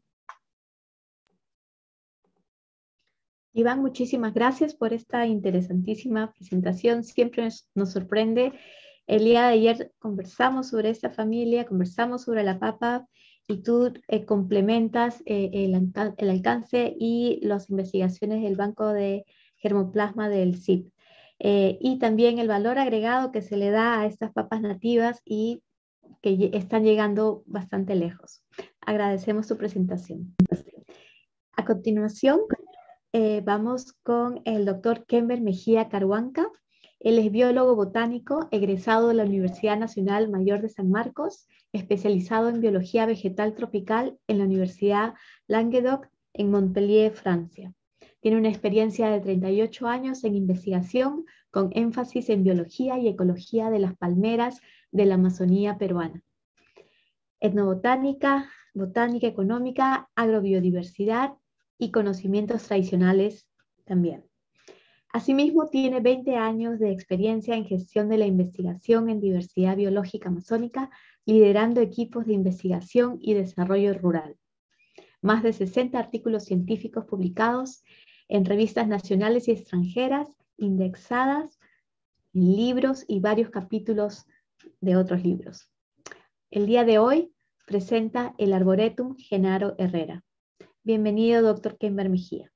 Iván, muchísimas gracias por esta interesantísima presentación. Siempre nos sorprende. El día de ayer conversamos sobre esta familia, conversamos sobre la papa, y tú complementas el alcance y las investigaciones del Banco de Germoplasma del CIP. Y también el valor agregado que se le da a estas papas nativas y que están llegando bastante lejos. Agradecemos tu presentación. A continuación, vamos con el doctor Kember Mejía Caruanca. Él es biólogo botánico, egresado de la Universidad Nacional Mayor de San Marcos, especializado en biología vegetal tropical en la Universidad Languedoc en Montpellier, Francia. Tiene una experiencia de 38 años en investigación con énfasis en biología y ecología de las palmeras de la Amazonía peruana. Etnobotánica, botánica económica, agrobiodiversidad y conocimientos tradicionales también. Asimismo, tiene 20 años de experiencia en gestión de la investigación en diversidad biológica amazónica, liderando equipos de investigación y desarrollo rural. Más de 60 artículos científicos publicados en revistas nacionales y extranjeras, indexadas en libros y varios capítulos de otros libros. El día de hoy presenta el Arboretum Genaro Herrera. Bienvenido, doctor Kember Mejía.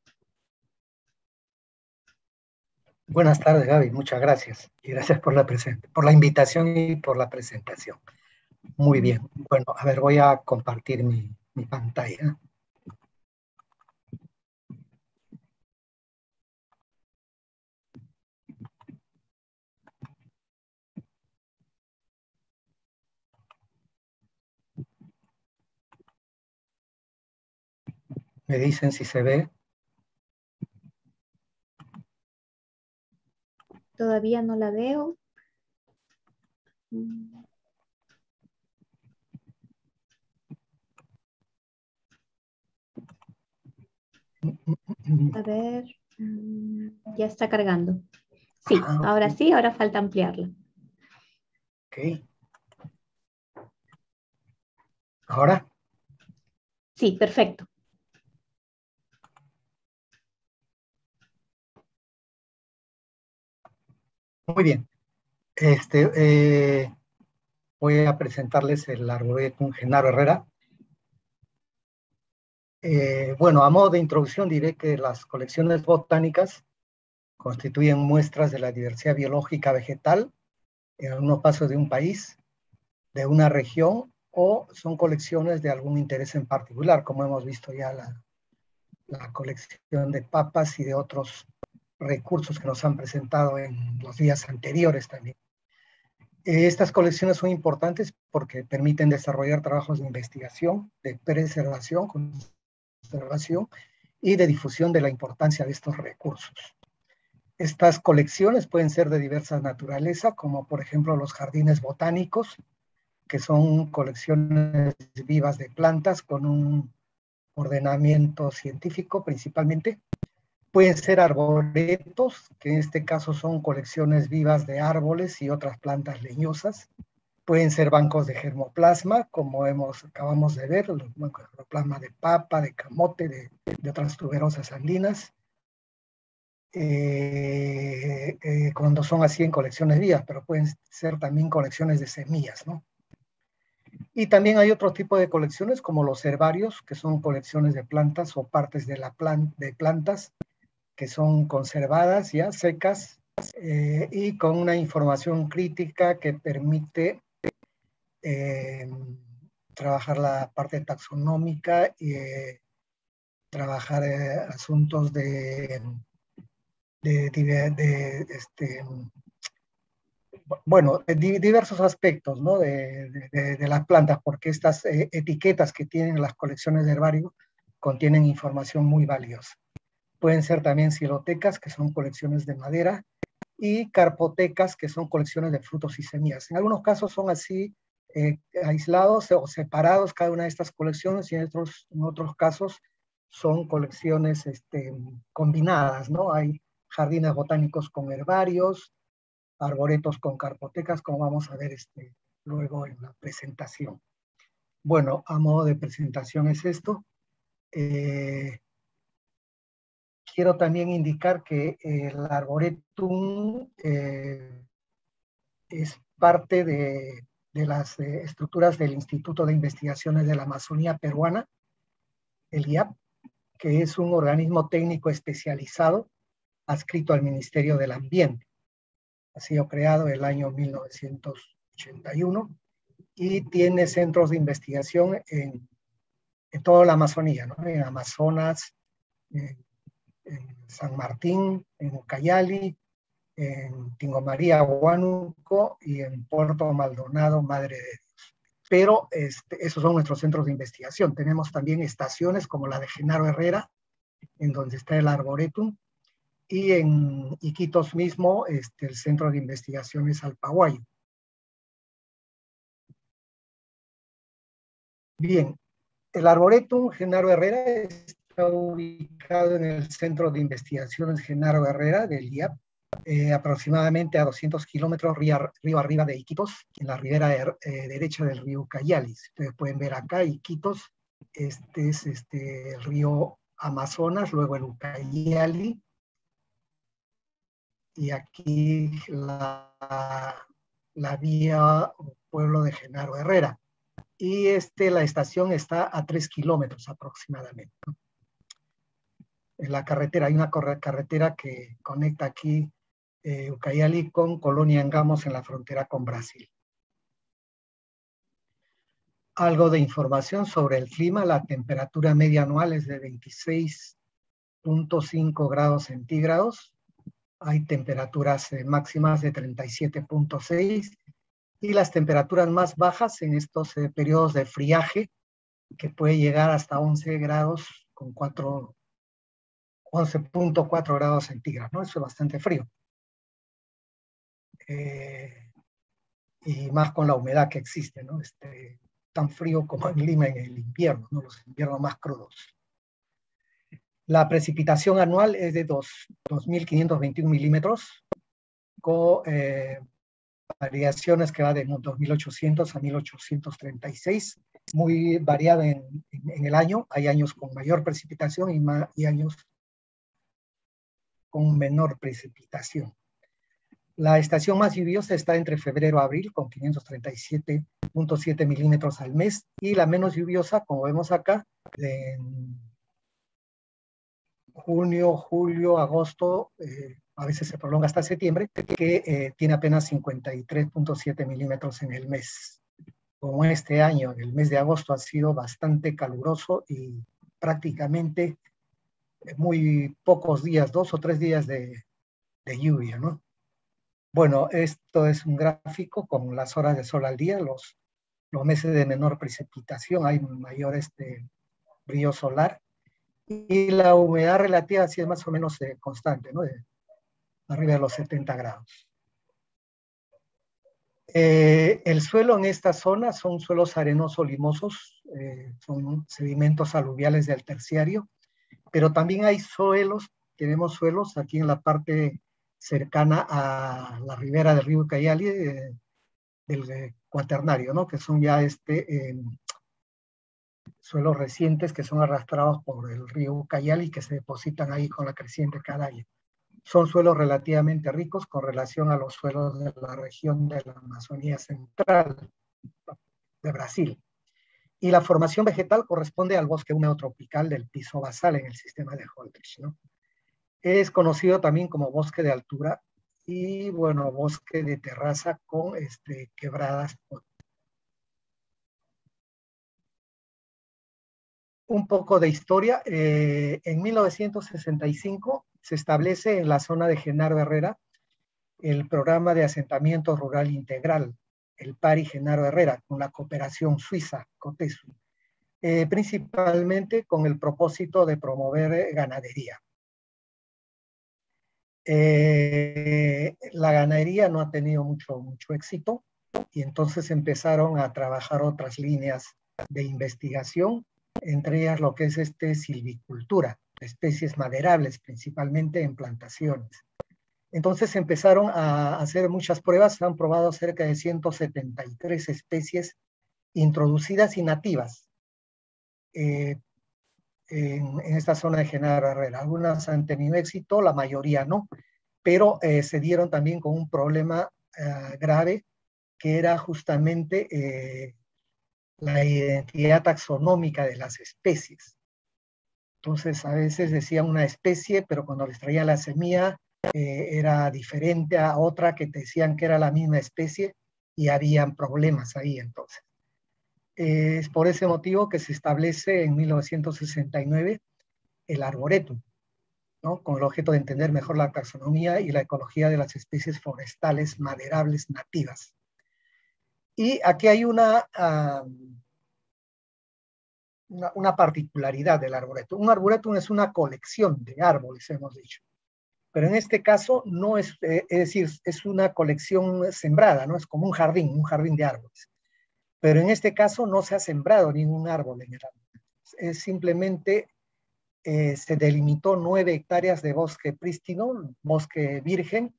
Buenas tardes, Gaby. Muchas gracias. Y gracias por la invitación y por la presentación. Muy bien. Bueno, a ver, voy a compartir mi pantalla. Me dicen si se ve. Todavía no la veo. A ver, ya está cargando. Sí, ahora sí, ahora falta ampliarla. Ok. ¿Ahora? Sí, perfecto. Muy bien. Voy a presentarles el Arboretum Genaro Herrera. Bueno, a modo de introducción diré que las colecciones botánicas constituyen muestras de la diversidad biológica vegetal en algunos pasos de un país, de una región, o son colecciones de algún interés en particular, como hemos visto ya la colección de papas y de otros recursos que nos han presentado en los días anteriores también. Estas colecciones son importantes porque permiten desarrollar trabajos de investigación, de preservación, conservación y de difusión de la importancia de estos recursos. Estas colecciones pueden ser de diversa naturaleza, como por ejemplo los jardines botánicos, que son colecciones vivas de plantas con un ordenamiento científico principalmente. Pueden ser arboretos, que en este caso son colecciones vivas de árboles y otras plantas leñosas. Pueden ser bancos de germoplasma, como acabamos de ver, los bancos de germoplasma de papa, de camote, de otras tuberosas andinas. Cuando son así en colecciones vivas, pero pueden ser también colecciones de semillas, ¿no? Y también hay otro tipo de colecciones como los herbarios, que son colecciones de plantas o partes de plantas que son conservadas ya, secas, y con una información crítica que permite trabajar la parte taxonómica y trabajar asuntos de diversos aspectos, ¿no? de las plantas, porque estas etiquetas que tienen las colecciones de herbario contienen información muy valiosa. Pueden ser también silotecas, que son colecciones de madera, y carpotecas, que son colecciones de frutos y semillas. En algunos casos son así aislados o separados cada una de estas colecciones, y en otros casos son colecciones combinadas, ¿no? Hay jardines botánicos con herbarios, arboretos con carpotecas, como vamos a ver luego en la presentación. Bueno, a modo de presentación es esto. Quiero también indicar que el Arboretum es parte de las estructuras del Instituto de Investigaciones de la Amazonía Peruana, el IAP, que es un organismo técnico especializado adscrito al Ministerio del Ambiente. Ha sido creado en el año 1981 y tiene centros de investigación en toda la Amazonía, ¿no? En Amazonas, en San Martín, en Ucayali, en Tingomaría, Huánuco y en Puerto Maldonado, Madre de Dios. Pero esos son nuestros centros de investigación. Tenemos también estaciones como la de Genaro Herrera, en donde está el Arboretum, y en Iquitos mismo, el Centro de Investigaciones Alpaguayo. Bien, el Arboretum Genaro Herrera está ubicado en el Centro de Investigaciones Genaro Herrera del IAP, aproximadamente a 200 kilómetros río arriba de Iquitos, en la ribera derecha del río Ucayali. Ustedes pueden ver acá Iquitos, este es el río Amazonas, luego el Ucayali, y aquí la vía o pueblo de Genaro Herrera. Y la estación está a 3 kilómetros aproximadamente. En la carretera, hay una carretera que conecta aquí Ucayali con Colonia Angamos en la frontera con Brasil. Algo de información sobre el clima: la temperatura media anual es de 26.5 grados centígrados. Hay temperaturas máximas de 37.6 y las temperaturas más bajas en estos periodos de friaje, que puede llegar hasta 11 grados con 11.4 grados centígrados, ¿no? Eso es bastante frío. Y más con la humedad que existe, ¿no? Tan frío como en Lima en el invierno, ¿no? Los inviernos más crudos. La precipitación anual es de 2.521 milímetros, con variaciones que va de 2.800 a 1.836, muy variada en el año. Hay años con mayor precipitación y años con menor precipitación. La estación más lluviosa está entre febrero y abril, con 537.7 milímetros al mes, y la menos lluviosa, como vemos acá, en junio, julio, agosto, a veces se prolonga hasta septiembre, que tiene apenas 53.7 milímetros en el mes. Como este año, el mes de agosto ha sido bastante caluroso y prácticamente muy pocos días, 2 o 3 días de lluvia, ¿no? Bueno, esto es un gráfico con las horas de sol al día, los meses de menor precipitación, hay mayor brillo solar, y la humedad relativa sí es más o menos constante, ¿no? Arriba de los 70 grados. El suelo en esta zona son suelos arenoso-limosos, son sedimentos aluviales del terciario, pero también hay suelos, tenemos suelos aquí en la parte cercana a la ribera del río Ucayali, del cuaternario, ¿no? Que son ya suelos recientes que son arrastrados por el río Ucayali y que se depositan ahí con la creciente cada año. Son suelos relativamente ricos con relación a los suelos de la región de la Amazonía Central de Brasil. Y la formación vegetal corresponde al bosque húmedo tropical del piso basal en el sistema de Holdridge, ¿no? Es conocido también como bosque de altura y, bueno, bosque de terraza con quebradas. Un poco de historia. En 1965 se establece en la zona de Genaro Herrera el programa de asentamiento rural integral, el PARI Genaro Herrera, con la cooperación suiza, COTESU, principalmente con el propósito de promover ganadería. La ganadería no ha tenido mucho éxito y entonces empezaron a trabajar otras líneas de investigación, entre ellas lo que es silvicultura, especies maderables, principalmente en plantaciones. Entonces empezaron a hacer muchas pruebas, se han probado cerca de 173 especies introducidas y nativas en esta zona de Genaro Herrera. Algunas han tenido éxito, la mayoría no, pero se dieron también con un problema grave, que era justamente la identidad taxonómica de las especies. Entonces a veces decían una especie, pero cuando les traía la semilla era diferente a otra que te decían que era la misma especie y habían problemas ahí entonces. Es por ese motivo que se establece en 1969 el Arboretum. ¿no? Con el objeto de entender mejor la taxonomía y la ecología de las especies forestales maderables nativas. Y aquí hay una particularidad del arboretum. Un arboretum es una colección de árboles, hemos dicho. Pero en este caso no es, es decir, es una colección sembrada, ¿no? Es como un jardín de árboles. Pero en este caso no se ha sembrado ningún árbol en el arboretum. Es simplemente se delimitó 9 hectáreas de bosque prístino, bosque virgen,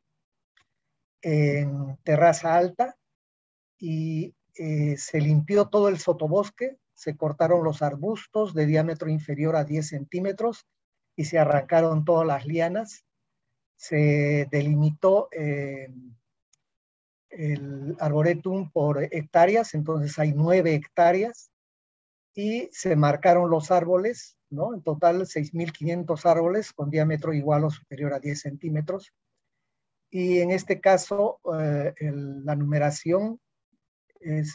en terraza alta, y se limpió todo el sotobosque, se cortaron los arbustos de diámetro inferior a 10 centímetros y se arrancaron todas las lianas. Se delimitó el arboretum por hectáreas, entonces hay 9 hectáreas, y se marcaron los árboles, ¿no? En total 6.500 árboles con diámetro igual o superior a 10 centímetros. Y en este caso, la numeración es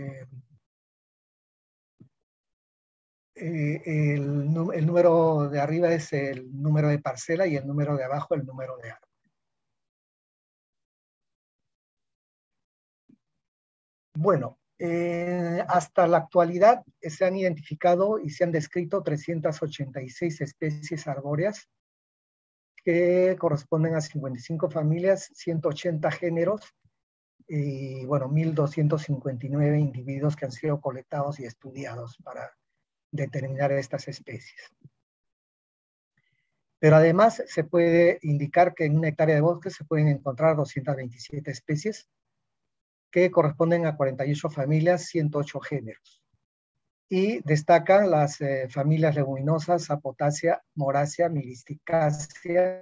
el número de arriba es el número de parcela y el número de abajo el número de árbol. Bueno, hasta la actualidad se han identificado y se han descrito 386 especies arbóreas que corresponden a 55 familias, 180 géneros y, bueno, 1.259 individuos que han sido colectados y estudiados para determinar estas especies. Pero además se puede indicar que en una hectárea de bosque se pueden encontrar 227 especies que corresponden a 48 familias, 108 géneros. Y destacan las familias leguminosas, Apotaceae, Moraceae, Myristicacea,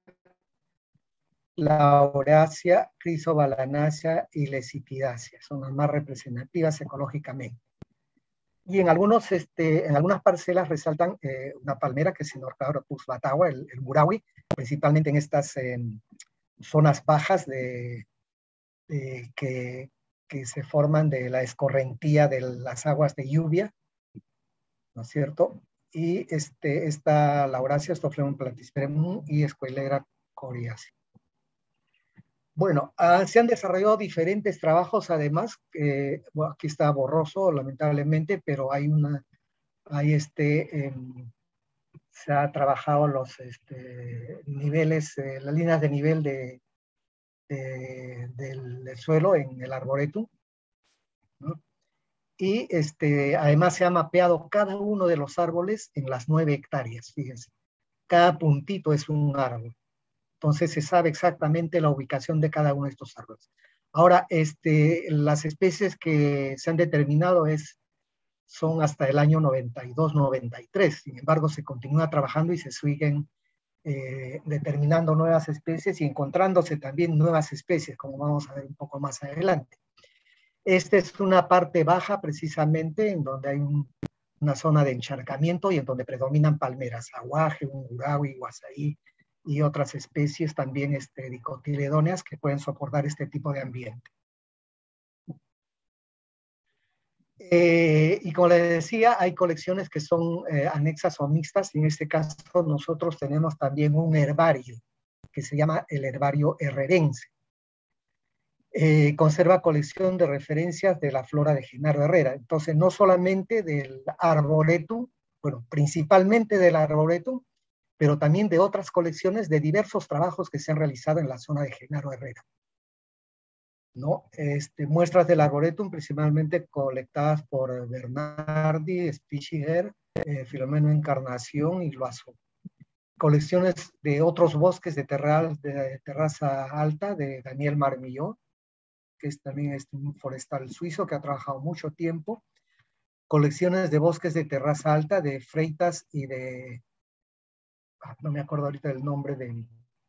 Laureaceae, Chrysobalanaceae y Lecipidaceae. Son las más representativas ecológicamente. Y en algunas parcelas resaltan una palmera que es Sinorcaropus batagua, el burawi, principalmente en estas zonas bajas que se forman de la escorrentía de las aguas de lluvia, ¿no es cierto? Y esta Lauraceae, Stophyllum platystremum y Squalera coriacea. Bueno, se han desarrollado diferentes trabajos además, bueno, aquí está borroso lamentablemente, pero se ha trabajado los niveles, las líneas de nivel del suelo en el arboretum, ¿no? Y además se ha mapeado cada uno de los árboles en las 9 hectáreas, fíjense. Cada puntito es un árbol. Entonces se sabe exactamente la ubicación de cada uno de estos árboles. Ahora, las especies que se han determinado son hasta el año 92-93. Sin embargo, se continúa trabajando y se siguen determinando nuevas especies y encontrándose también nuevas especies, como vamos a ver un poco más adelante. Esta es una parte baja precisamente en donde hay una zona de encharcamiento y en donde predominan palmeras, aguaje, ungurawi, guasaí y otras especies también dicotiledóneas que pueden soportar este tipo de ambiente. Y como les decía, hay colecciones que son anexas o mixtas, y en este caso nosotros tenemos también un herbario que se llama el herbario herrerense. Conserva colección de referencias de la flora de Genaro Herrera. Entonces, no solamente del arboretum, bueno, principalmente del arboretum, pero también de otras colecciones de diversos trabajos que se han realizado en la zona de Genaro Herrera, ¿no? Muestras del arboretum principalmente colectadas por Bernardi, Spichiger, Filomeno Encarnación y Loazo. Colecciones de otros bosques de terraza alta de Daniel Marmillot, que también es un forestal suizo que ha trabajado mucho tiempo. Colecciones de bosques de terraza alta de Freitas y de... no me acuerdo ahorita del nombre de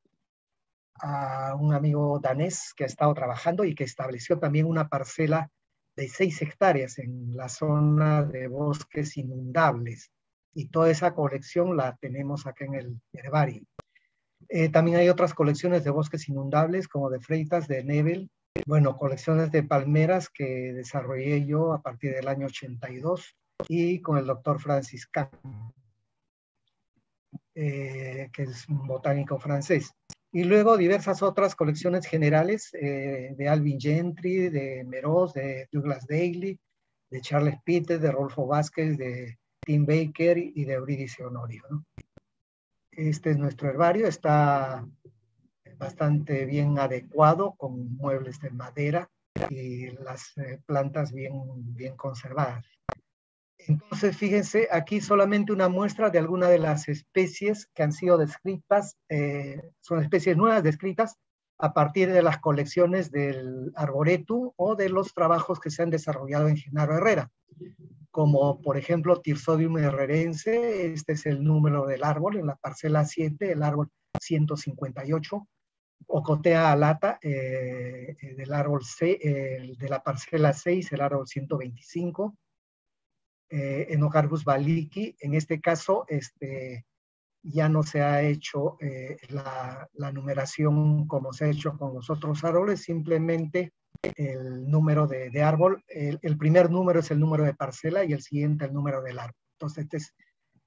un amigo danés que ha estado trabajando y que estableció también una parcela de 6 hectáreas en la zona de bosques inundables. Y toda esa colección la tenemos acá en el herbario. También hay otras colecciones de bosques inundables como de Freitas, de Nebel. Bueno, colecciones de palmeras que desarrollé yo a partir del año 82 y con el doctor Francis Kahn. que es un botánico francés. Y luego diversas otras colecciones generales de Alvin Gentry, de Meroz, de Douglas Daly, de Charles Peter, de Rolfo Vázquez, de Tim Baker y de Eurídice Honorio, ¿no? Este es nuestro herbario, está bastante bien adecuado, con muebles de madera y las plantas bien conservadas. Entonces, fíjense, aquí solamente una muestra de algunas de las especies que han sido descritas, son especies nuevas descritas a partir de las colecciones del Arboretum o de los trabajos que se han desarrollado en Genaro Herrera, como por ejemplo Tirsodium herrerense, este es el número del árbol, en la parcela 7, el árbol 158, Ocotea alata, del árbol C, de la parcela 6, el árbol 125, Enocarbus baliki, en este caso ya no se ha hecho la numeración como se ha hecho con los otros árboles, simplemente el número de árbol, el primer número es el número de parcela y el siguiente el número del árbol. Entonces este es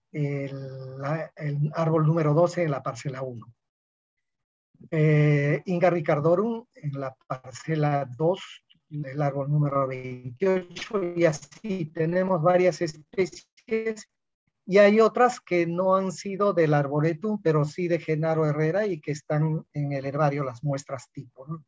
el árbol número 12 en la parcela 1. Inga ricardorum en la parcela 2, el árbol número 28, y así tenemos varias especies, y hay otras que no han sido del Arboretum, pero sí de Genaro Herrera y que están en el herbario, las muestras tipo, ¿no?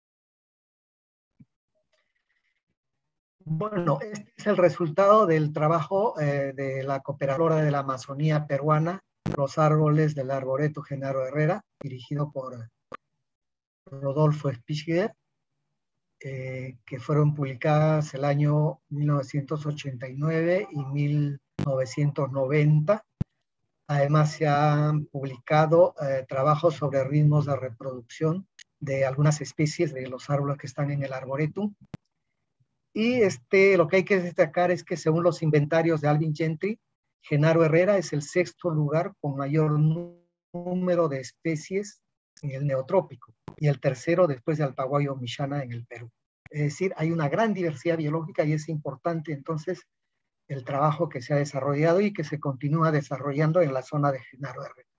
Bueno, este es el resultado del trabajo de la Cooperadora de la Amazonía peruana, los árboles del Arboretum Genaro Herrera, dirigido por Rodolfo Spichler, que fueron publicadas el año 1989 y 1990. Además se han publicado trabajos sobre ritmos de reproducción de algunas especies de los árboles que están en el Arboretum. Y lo que hay que destacar es que según los inventarios de Alvin Gentry, Genaro Herrera es el 6º lugar con mayor número de especies en el neotrópico, y el 3º después de Alpaguayo Mishana en el Perú. Es decir, hay una gran diversidad biológica y es importante entonces el trabajo que se ha desarrollado y que se continúa desarrollando en la zona de Genaro Herrera.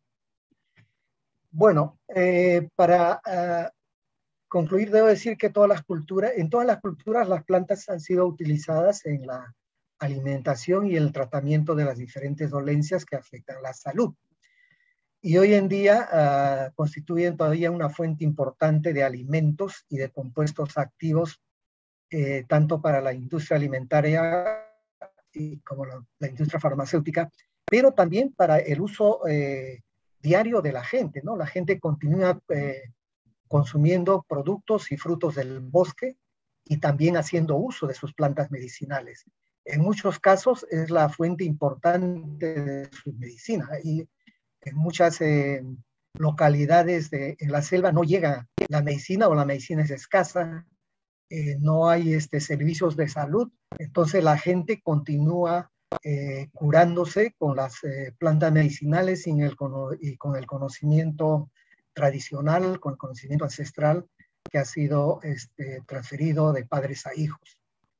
Bueno, para concluir, debo decir que en todas las culturas las plantas han sido utilizadas en la alimentación y el tratamiento de las diferentes dolencias que afectan la salud. Y hoy en día constituyen todavía una fuente importante de alimentos y de compuestos activos, tanto para la industria alimentaria como la industria farmacéutica, pero también para el uso diario de la gente, ¿no? La gente continúa consumiendo productos y frutos del bosque y también haciendo uso de sus plantas medicinales. En muchos casos es la fuente importante de su medicina, y en muchas localidades en la selva no llega la medicina, o la medicina es escasa, no hay servicios de salud, entonces la gente continúa curándose con las plantas medicinales y con el conocimiento tradicional, con el conocimiento ancestral que ha sido transferido de padres a hijos.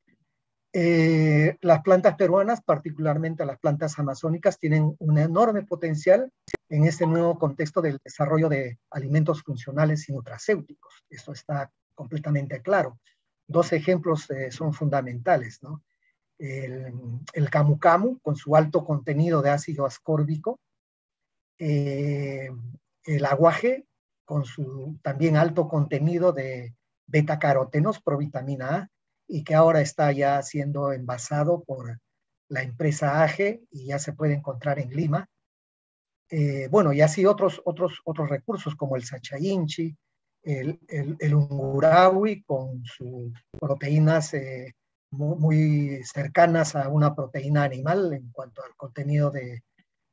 Las plantas peruanas, particularmente las plantas amazónicas, tienen un enorme potencial en este nuevo contexto del desarrollo de alimentos funcionales y nutracéuticos. Esto está completamente claro. Dos ejemplos son fundamentales, ¿no? El camu camu, con su alto contenido de ácido ascórbico, el aguaje, con su también alto contenido de betacarotenos, provitamina A, y que ahora está ya siendo envasado por la empresa AGE y ya se puede encontrar en Lima. Bueno, y así otros recursos como el sachayinchi, el ungurawi con sus proteínas muy cercanas a una proteína animal en cuanto al contenido de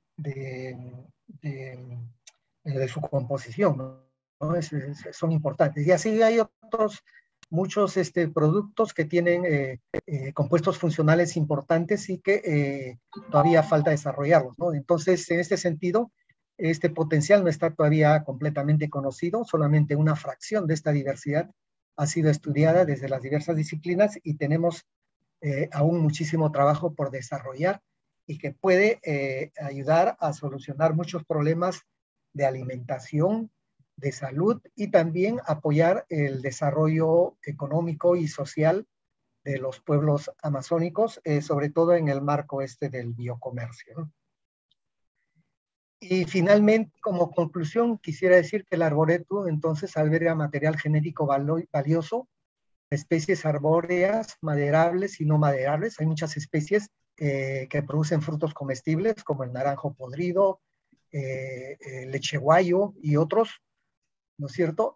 su composición, ¿no? Son importantes. Y así hay muchos productos que tienen compuestos funcionales importantes y que todavía falta desarrollarlos, ¿no? Entonces, en este sentido, este potencial no está todavía completamente conocido, solamente una fracción de esta diversidad ha sido estudiada desde las diversas disciplinas y tenemos aún muchísimo trabajo por desarrollar, y que puede ayudar a solucionar muchos problemas de alimentación, de salud y también apoyar el desarrollo económico y social de los pueblos amazónicos, sobre todo en el marco del biocomercio, ¿no? Y finalmente, como conclusión, quisiera decir que el arboretum entonces alberga material genético valioso, especies arbóreas, maderables y no maderables. Hay muchas especies que producen frutos comestibles, como el naranjo podrido, el lecheguayo y otros, ¿no es cierto?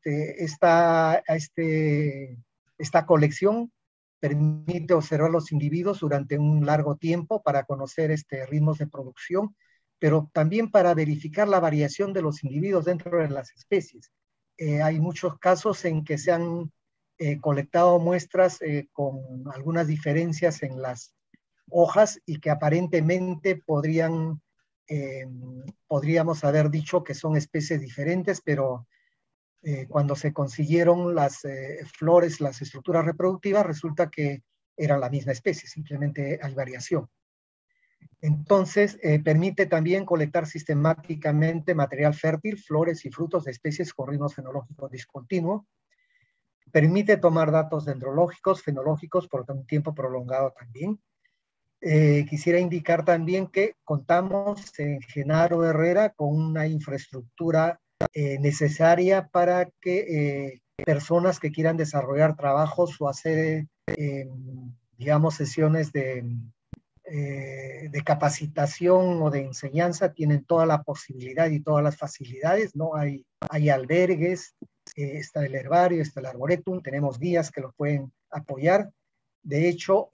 Esta colección permite observar los individuos durante un largo tiempo para conocer ritmos de producción, pero también para verificar la variación de los individuos dentro de las especies. Hay muchos casos en que se han colectado muestras con algunas diferencias en las hojas y que aparentemente podríamos haber dicho que son especies diferentes, pero cuando se consiguieron las flores, las estructuras reproductivas, resulta que eran la misma especie, simplemente hay variación. Entonces, permite también colectar sistemáticamente material fértil, flores y frutos de especies con ritmos fenológicos discontinuos. Permite tomar datos dendrológicos, fenológicos por un tiempo prolongado también. Quisiera indicar también que contamos en Genaro Herrera con una infraestructura necesaria para que personas que quieran desarrollar trabajos o hacer, digamos, sesiones de capacitación o de enseñanza, tienen toda la posibilidad y todas las facilidades, ¿no? Hay albergues, está el herbario, está el arboretum, tenemos guías que los pueden apoyar. De hecho,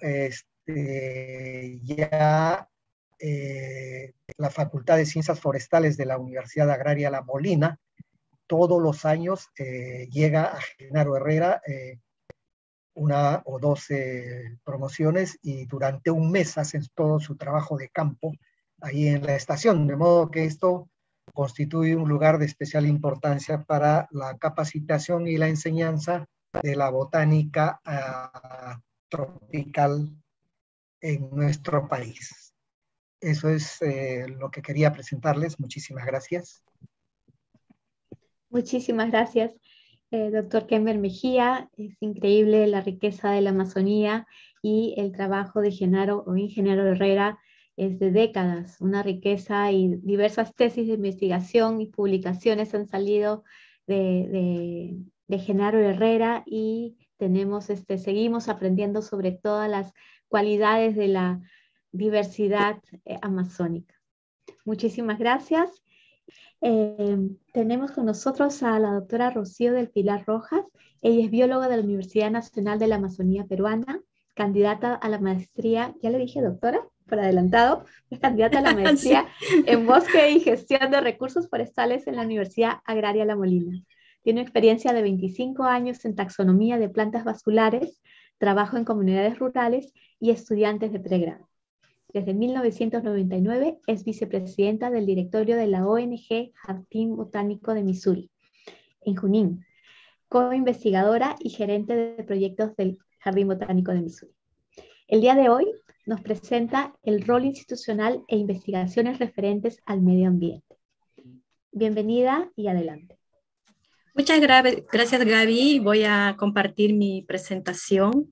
ya la Facultad de Ciencias Forestales de la Universidad Agraria La Molina, todos los años llega a Genaro Herrera una o dos promociones y durante un mes hacen todo su trabajo de campo ahí en la estación, de modo que esto constituye un lugar de especial importancia para la capacitación y la enseñanza de la botánica tropical en nuestro país. Eso es lo que quería presentarles. Muchísimas gracias. Muchísimas gracias, doctor Kember Mejía. Es increíble la riqueza de la Amazonía y el trabajo de Genaro Herrera es de décadas, una riqueza y diversas tesis de investigación y publicaciones han salido de Genaro Herrera y seguimos aprendiendo sobre todas las cualidades de la diversidad amazónica. Muchísimas gracias. Tenemos con nosotros a la doctora Rocío del Pilar Rojas. Ella es bióloga de la Universidad Nacional de la Amazonía Peruana, candidata a la maestría, ya le dije doctora, por adelantado, es candidata a la maestría sí. en bosque y gestión de recursos forestales en la Universidad Agraria La Molina. Tiene experiencia de 25 años en taxonomía de plantas vasculares, trabajo en comunidades rurales y estudiantes de pregrado. Desde 1999 es vicepresidenta del directorio de la ONG Jardín Botánico de Missouri, en Junín, co-investigadora y gerente de proyectos del Jardín Botánico de Missouri. El día de hoy nos presenta el rol institucional e investigaciones referentes al medio ambiente. Bienvenida y adelante. Muchas gracias, Gaby. Voy a compartir mi presentación.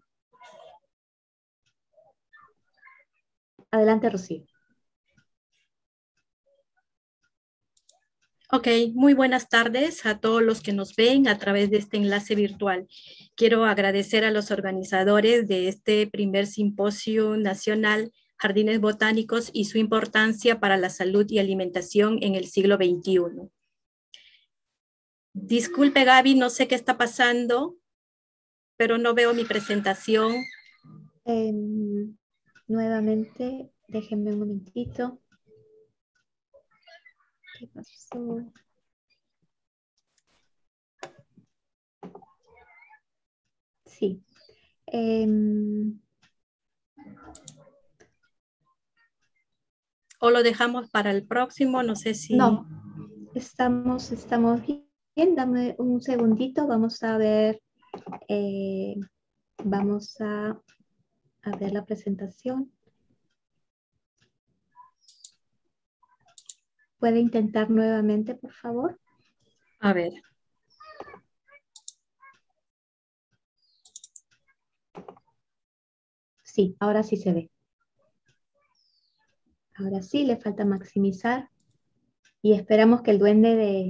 Adelante, Rocío. Ok, muy buenas tardes a todos los que nos ven a través de este enlace virtual. Quiero agradecer a los organizadores de este primer simposio nacional Jardines Botánicos y su importancia para la salud y alimentación en el siglo XXI. Disculpe, Gaby, no sé qué está pasando, pero no veo mi presentación. Nuevamente, déjenme un momentito. ¿Qué pasó? Sí. O lo dejamos para el próximo, no sé si... No, estamos bien. Dame un segundito, vamos a ver. Vamos a ver la presentación. ¿Puede intentar nuevamente, por favor? A ver. Sí, ahora sí se ve. Ahora sí, le falta maximizar. Y esperamos que el duende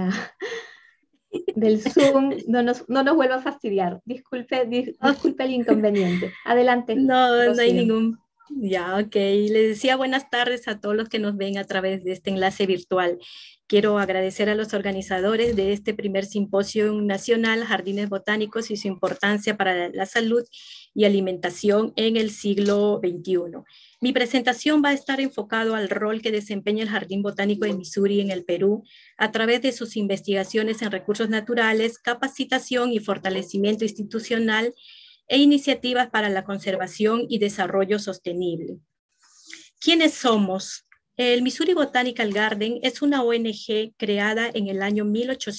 del Zoom no nos vuelva a fastidiar. Disculpe el inconveniente. Adelante. No, no hay prosiga. ningún... Ya, ok. Les decía buenas tardes a todos los que nos ven a través de este enlace virtual. Quiero agradecer a los organizadores de este primer simposio nacional, Jardines Botánicos y su importancia para la salud y alimentación en el siglo XXI. Mi presentación va a estar enfocado al rol que desempeña el Jardín Botánico de Missouri en el Perú a través de sus investigaciones en recursos naturales, capacitación y fortalecimiento institucional e iniciativas para la conservación y desarrollo sostenible. ¿Quiénes somos? El Missouri Botanical Garden es una ONG creada en el año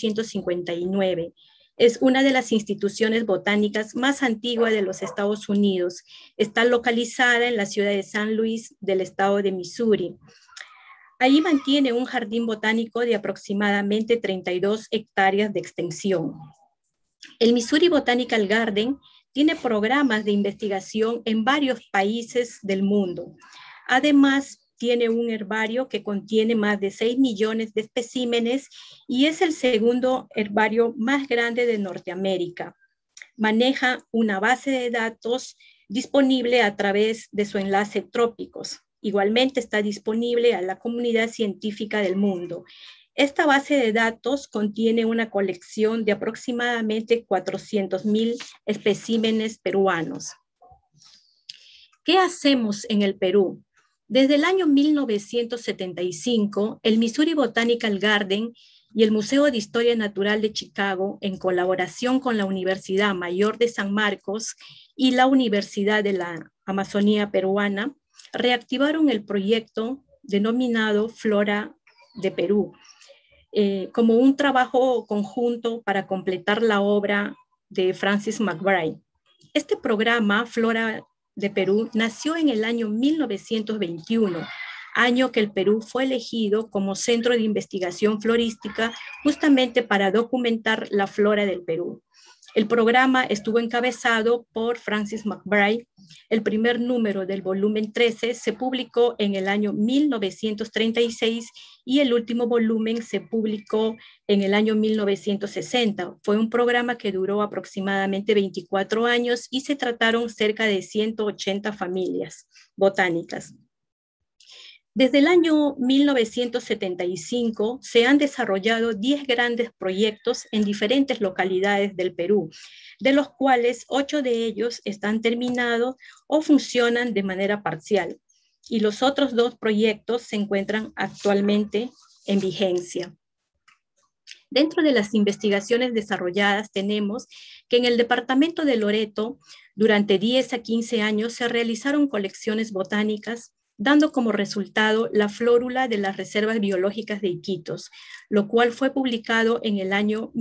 1859. Es una de las instituciones botánicas más antiguas de los Estados Unidos. Está localizada en la ciudad de San Luis del estado de Missouri. Allí mantiene un jardín botánico de aproximadamente 32 hectáreas de extensión. El Missouri Botanical Garden tiene programas de investigación en varios países del mundo. Además, tiene un herbario que contiene más de 6 millones de especímenes y es el segundo herbario más grande de Norteamérica. Maneja una base de datos disponible a través de su enlace Trópicos. Igualmente está disponible a la comunidad científica del mundo. Esta base de datos contiene una colección de aproximadamente 400,000 especímenes peruanos. ¿Qué hacemos en el Perú? Desde el año 1975, el Missouri Botanical Garden y el Museo de Historia Natural de Chicago, en colaboración con la Universidad Mayor de San Marcos y la Universidad de la Amazonía Peruana, reactivaron el proyecto denominado Flora de Perú, como un trabajo conjunto para completar la obra de Francis McBride. Este programa, Flora de Perú, nació en el año 1921, año que el Perú fue elegido como centro de investigación florística justamente para documentar la flora del Perú. El programa estuvo encabezado por Francis McBride. El primer número del volumen 13 se publicó en el año 1936 y el último volumen se publicó en el año 1960. Fue un programa que duró aproximadamente 24 años y se trataron cerca de 180 familias botánicas. Desde el año 1975 se han desarrollado 10 grandes proyectos en diferentes localidades del Perú, de los cuales 8 de ellos están terminados o funcionan de manera parcial, y los otros 2 proyectos se encuentran actualmente en vigencia. Dentro de las investigaciones desarrolladas tenemos que en el departamento de Loreto, durante 10 a 15 años se realizaron colecciones botánicas dando como resultado la flórula de las reservas biológicas de Iquitos, lo cual fue publicado en el año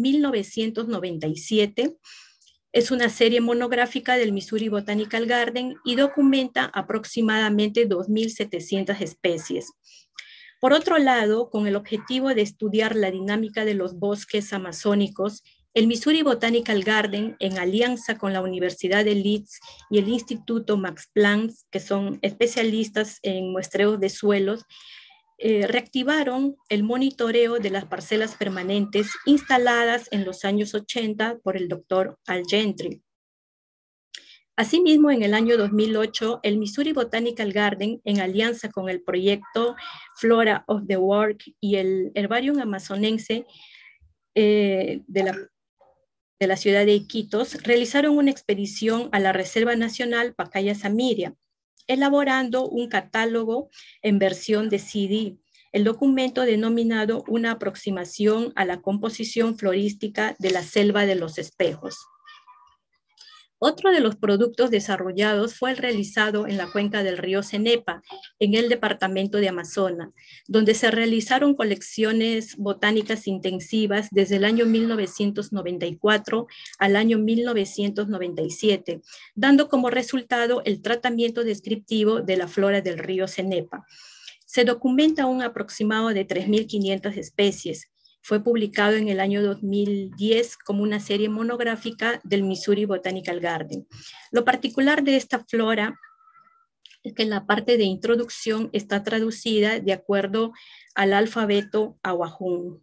1997. Es una serie monográfica del Missouri Botanical Garden y documenta aproximadamente 2.700 especies. Por otro lado, con el objetivo de estudiar la dinámica de los bosques amazónicos, el Missouri Botanical Garden, en alianza con la Universidad de Leeds y el Instituto Max Planck, que son especialistas en muestreos de suelos, reactivaron el monitoreo de las parcelas permanentes instaladas en los años 80 por el doctor Al Gentry. Asimismo, en el año 2008, el Missouri Botanical Garden, en alianza con el proyecto Flora of the World y el Herbarium Amazonense de la ciudad de Iquitos, realizaron una expedición a la Reserva Nacional Pacaya-Samiria, elaborando un catálogo en versión de CD, el documento denominado Una aproximación a la composición florística de la selva de los espejos. Otro de los productos desarrollados fue el realizado en la cuenca del río Cenepa, en el departamento de Amazonas, donde se realizaron colecciones botánicas intensivas desde el año 1994 al año 1997, dando como resultado el tratamiento descriptivo de la flora del río Cenepa. Se documenta un aproximado de 3.500 especies. Fue publicado en el año 2010 como una serie monográfica del Missouri Botanical Garden. Lo particular de esta flora es que en la parte de introducción está traducida de acuerdo al alfabeto ahuajún.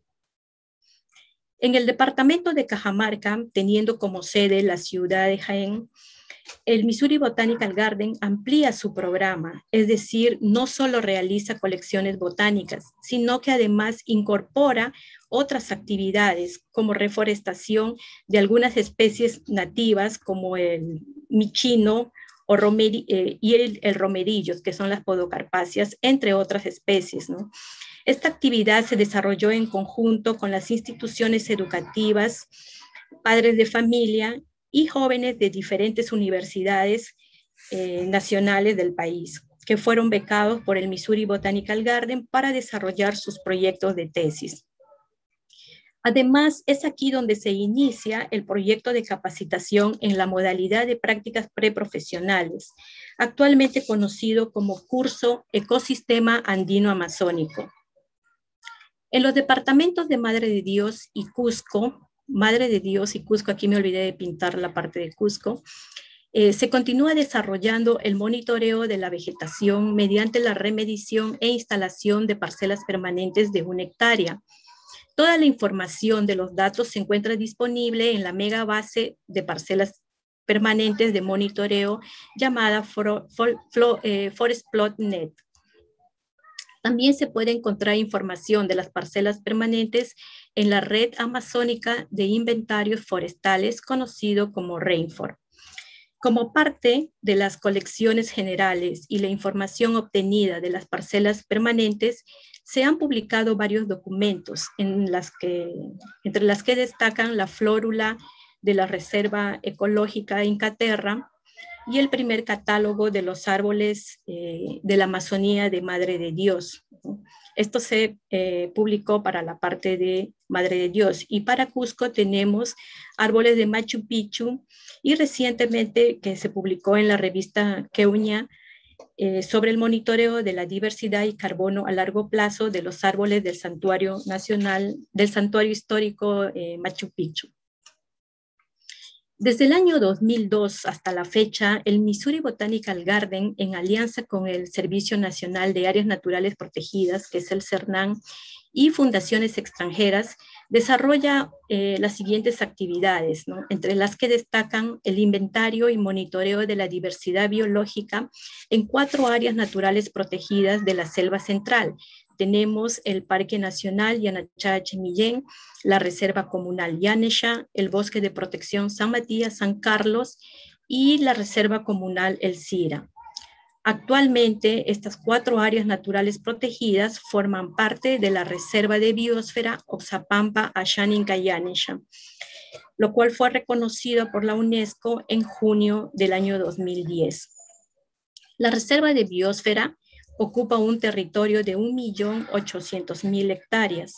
En el departamento de Cajamarca, teniendo como sede la ciudad de Jaén, el Missouri Botanical Garden amplía su programa, es decir, no solo realiza colecciones botánicas, sino que además incorpora otras actividades como reforestación de algunas especies nativas como el michino o y el romerillo, que son las podocarpáceas, entre otras especies, ¿no? Esta actividad se desarrolló en conjunto con las instituciones educativas, padres de familia y jóvenes de diferentes universidades nacionales del país, que fueron becados por el Missouri Botanical Garden para desarrollar sus proyectos de tesis. Además, es aquí donde se inicia el proyecto de capacitación en la modalidad de prácticas preprofesionales, actualmente conocido como Curso Ecosistema Andino Amazónico. En los departamentos de Madre de Dios y Cusco, aquí me olvidé de pintar la parte de Cusco, se continúa desarrollando el monitoreo de la vegetación mediante la remedición e instalación de parcelas permanentes de 1 hectárea. Toda la información de los datos se encuentra disponible en la mega base de parcelas permanentes de monitoreo llamada ForestPlot.net. También se puede encontrar información de las parcelas permanentes en la red amazónica de inventarios forestales, conocido como RAINFOR. Como parte de las colecciones generales y la información obtenida de las parcelas permanentes, se han publicado varios documentos entre las que destacan la flórula de la Reserva Ecológica Incaterra y el primer catálogo de los árboles de la Amazonía de Madre de Dios. Esto se publicó para la parte de Madre de Dios, y para Cusco tenemos árboles de Machu Picchu, y recientemente que se publicó en la revista Keunia sobre el monitoreo de la diversidad y carbono a largo plazo de los árboles del Santuario Histórico Machu Picchu. Desde el año 2002 hasta la fecha, el Missouri Botanical Garden, en alianza con el Servicio Nacional de Áreas Naturales Protegidas, que es el CERNAN, y fundaciones extranjeras, desarrolla las siguientes actividades, ¿no? Entre las que destacan el inventario y monitoreo de la diversidad biológica en 4 áreas naturales protegidas de la selva central. Tenemos el Parque Nacional Yanachá-Chimillén, la Reserva Comunal Yanesha, el Bosque de Protección San Matías, San Carlos y la Reserva Comunal El Sira. Actualmente, estas 4 áreas naturales protegidas forman parte de la Reserva de Biosfera Oxapampa Ashaninka Yanesha, lo cual fue reconocido por la UNESCO en junio del año 2010. La Reserva de Biosfera ocupa un territorio de 1.800.000 hectáreas.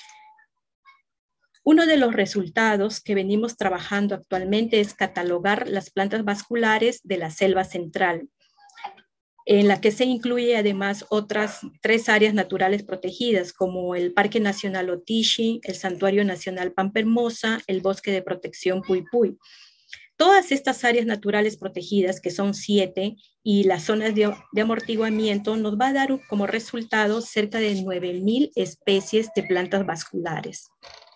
Uno de los resultados que venimos trabajando actualmente es catalogar las plantas vasculares de la selva central, en la que se incluye además otras 3 áreas naturales protegidas, como el Parque Nacional Otishi, el Santuario Nacional Pampa Hermosa, el Bosque de Protección Puypuy. Todas estas áreas naturales protegidas, que son 7, y las zonas de amortiguamiento, nos va a dar como resultado cerca de 9.000 especies de plantas vasculares.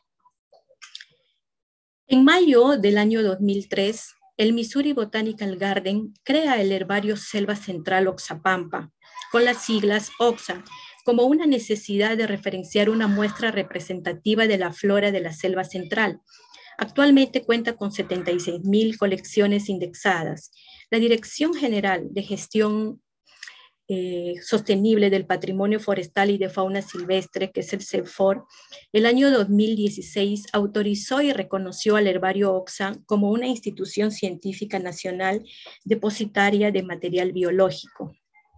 En mayo del año 2003, el Missouri Botanical Garden crea el herbario Selva Central Oxapampa, con las siglas OXA, como una necesidad de referenciar una muestra representativa de la flora de la selva central. Actualmente cuenta con 76.000 colecciones indexadas. La Dirección General de Gestión Sostenible del Patrimonio Forestal y de Fauna Silvestre, que es el CEFOR, el año 2016 autorizó y reconoció al herbario OXA como una institución científica nacional depositaria de material biológico.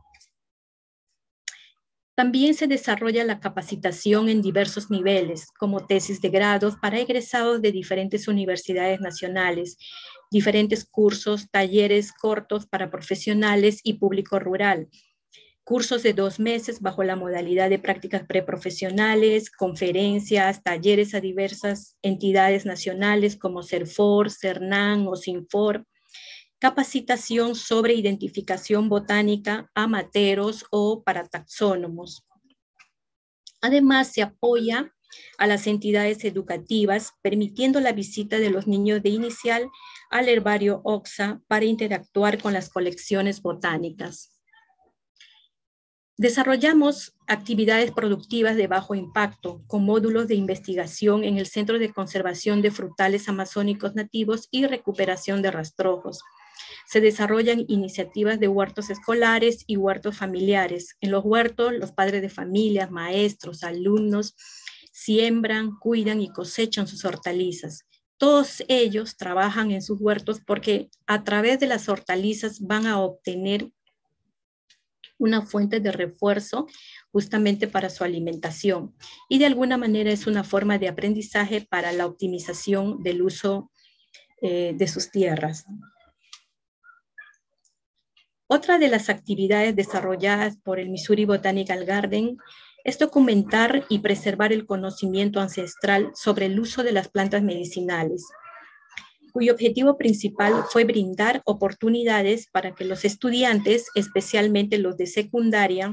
También se desarrolla la capacitación en diversos niveles, como tesis de grados para egresados de diferentes universidades nacionales, diferentes cursos, talleres cortos para profesionales y público rural. cursos de 2 meses bajo la modalidad de prácticas preprofesionales, conferencias, talleres a diversas entidades nacionales como CERFOR, CERNAN o SINFOR, capacitación sobre identificación botánica a materos o para taxónomos. Además, se apoya a las entidades educativas, permitiendo la visita de los niños de inicial al herbario OXA para interactuar con las colecciones botánicas. Desarrollamos actividades productivas de bajo impacto con módulos de investigación en el Centro de Conservación de Frutales Amazónicos Nativos y recuperación de rastrojos. Se desarrollan iniciativas de huertos escolares y huertos familiares. En los huertos, los padres de familias, maestros, alumnos, siembran, cuidan y cosechan sus hortalizas. Todos ellos trabajan en sus huertos porque a través de las hortalizas van a obtener una fuente de refuerzo justamente para su alimentación. Y de alguna manera es una forma de aprendizaje para la optimización del uso de sus tierras. Otra de las actividades desarrolladas por el Missouri Botanical Garden es documentar y preservar el conocimiento ancestral sobre el uso de las plantas medicinales, cuyo objetivo principal fue brindar oportunidades para que los estudiantes, especialmente los de secundaria,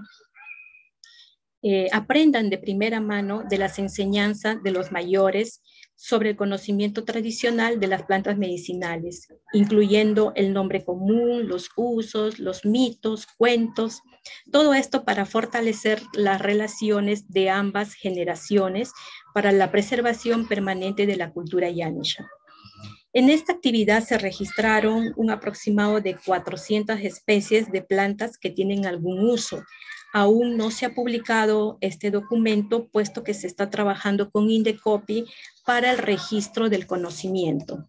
aprendan de primera mano de las enseñanzas de los mayores sobre el conocimiento tradicional de las plantas medicinales, incluyendo el nombre común, los usos, los mitos, cuentos, todo esto para fortalecer las relaciones de ambas generaciones para la preservación permanente de la cultura yanesha. En esta actividad se registraron un aproximado de 400 especies de plantas que tienen algún uso. Aún no se ha publicado este documento, puesto que se está trabajando con Indecopy para el registro del conocimiento.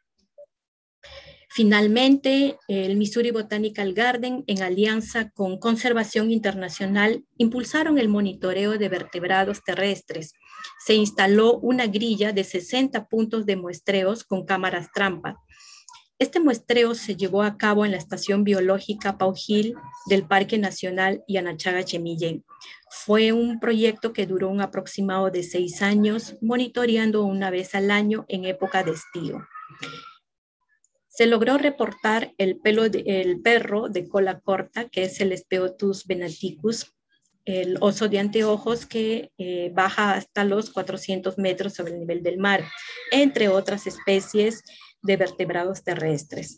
Finalmente, el Missouri Botanical Garden, en alianza con Conservación Internacional, impulsaron el monitoreo de vertebrados terrestres. Se instaló una grilla de 60 puntos de muestreos con cámaras trampa. Este muestreo se llevó a cabo en la Estación Biológica Pau Gil del Parque Nacional Yanachaga-Chemillén. Fue un proyecto que duró un aproximado de 6 años, monitoreando una vez al año en época de estío. Se logró reportar el perro de cola corta, que es el Speotus venaticus, el oso de anteojos que baja hasta los 400 metros sobre el nivel del mar, entre otras especies de vertebrados terrestres.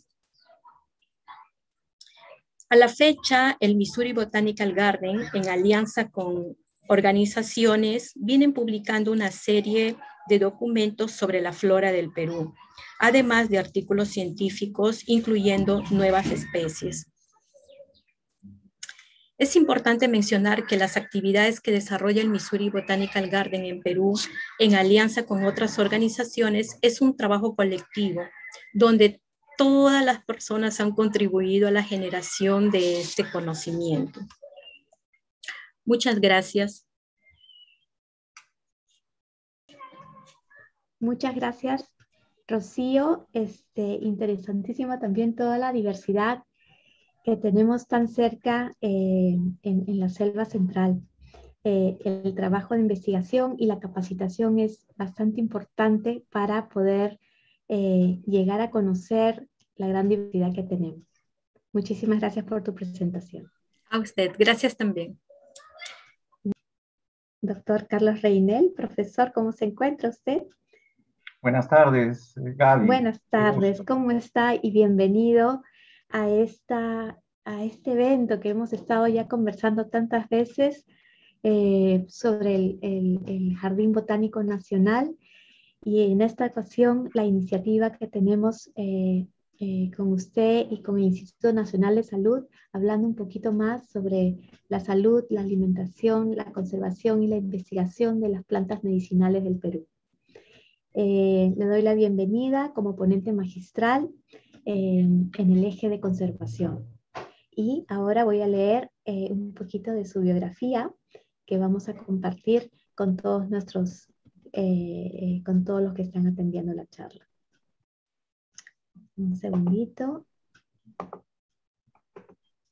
A la fecha, el Missouri Botanical Garden, en alianza con organizaciones, vienen publicando una serie de documentos sobre la flora del Perú, además de artículos científicos, incluyendo nuevas especies. Es importante mencionar que las actividades que desarrolla el Missouri Botanical Garden en Perú, en alianza con otras organizaciones, es un trabajo colectivo, donde todas las personas han contribuido a la generación de este conocimiento. Muchas gracias. Muchas gracias, Rocío. Interesantísima también toda la diversidad que tenemos tan cerca en la selva central. El trabajo de investigación y la capacitación es bastante importante para poder llegar a conocer la gran diversidad que tenemos. Muchísimas gracias por tu presentación. A usted, gracias también. Doctor Carlos Reinel, profesor, ¿cómo se encuentra usted? Buenas tardes, Gaby. Buenas tardes, ¿cómo está? Y bienvenido a este evento que hemos estado ya conversando tantas veces sobre el Jardín Botánico Nacional, y en esta ocasión la iniciativa que tenemos con usted y con el Instituto Nacional de Salud, hablando un poquito más sobre la salud, la alimentación, la conservación y la investigación de las plantas medicinales del Perú. Le doy la bienvenida como ponente magistral en el eje de conservación. Y ahora voy a leer un poquito de su biografía que vamos a compartir con todos con todos los que están atendiendo la charla. Un segundito.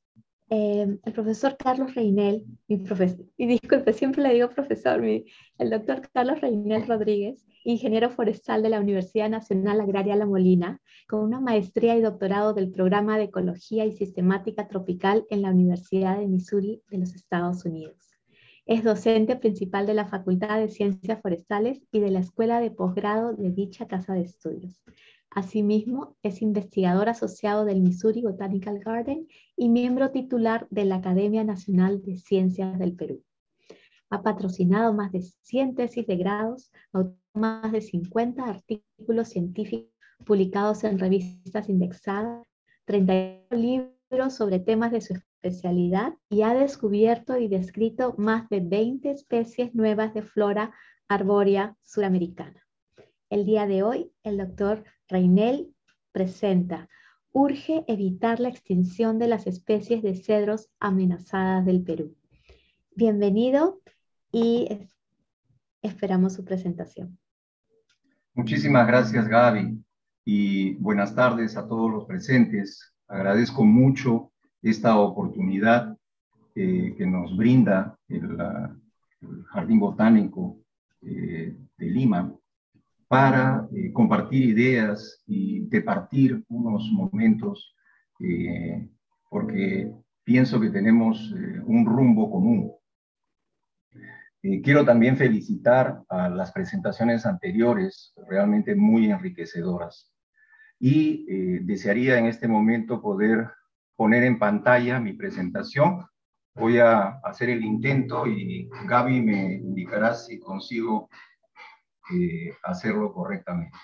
El profesor Carlos Reynel, y disculpe, siempre le digo profesor, el doctor Carlos Reynel Rodríguez, ingeniero forestal de la Universidad Nacional Agraria La Molina, con una maestría y doctorado del programa de Ecología y Sistemática Tropical en la Universidad de Missouri de los Estados Unidos. Es docente principal de la Facultad de Ciencias Forestales y de la Escuela de Posgrado de dicha casa de estudios. Asimismo, es investigador asociado del Missouri Botanical Garden y miembro titular de la Academia Nacional de Ciencias del Perú. Ha patrocinado más de 100 tesis de grados, más de 50 artículos científicos publicados en revistas indexadas, 31 libros sobre temas de su especialidad y ha descubierto y descrito más de 20 especies nuevas de flora arbórea suramericana. El día de hoy, el doctor Reynel presenta Urge evitar la extinción de las especies de cedros amenazadas del Perú. Bienvenido y esperamos su presentación. Muchísimas gracias, Gaby, y buenas tardes a todos los presentes. Agradezco mucho esta oportunidad que nos brinda el Jardín Botánico de Lima para compartir ideas y departir unos momentos, porque pienso que tenemos un rumbo común. Quiero también felicitar a las presentaciones anteriores, realmente muy enriquecedoras. Y desearía en este momento poder poner en pantalla mi presentación. Voy a hacer el intento y Gaby me indicará si consigo hacerlo correctamente.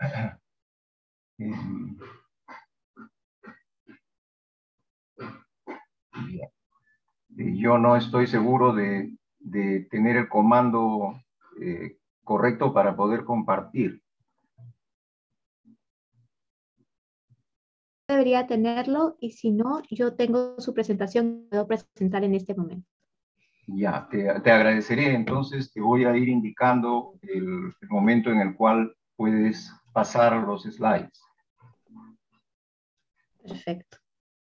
Yo no estoy seguro de tener el comando correcto para poder compartir. Debería tenerlo y si no, yo tengo su presentación, puedo presentar en este momento. Ya, te agradeceré. Entonces te voy a ir indicando el momento en el cual puedes pasar los slides. Perfecto.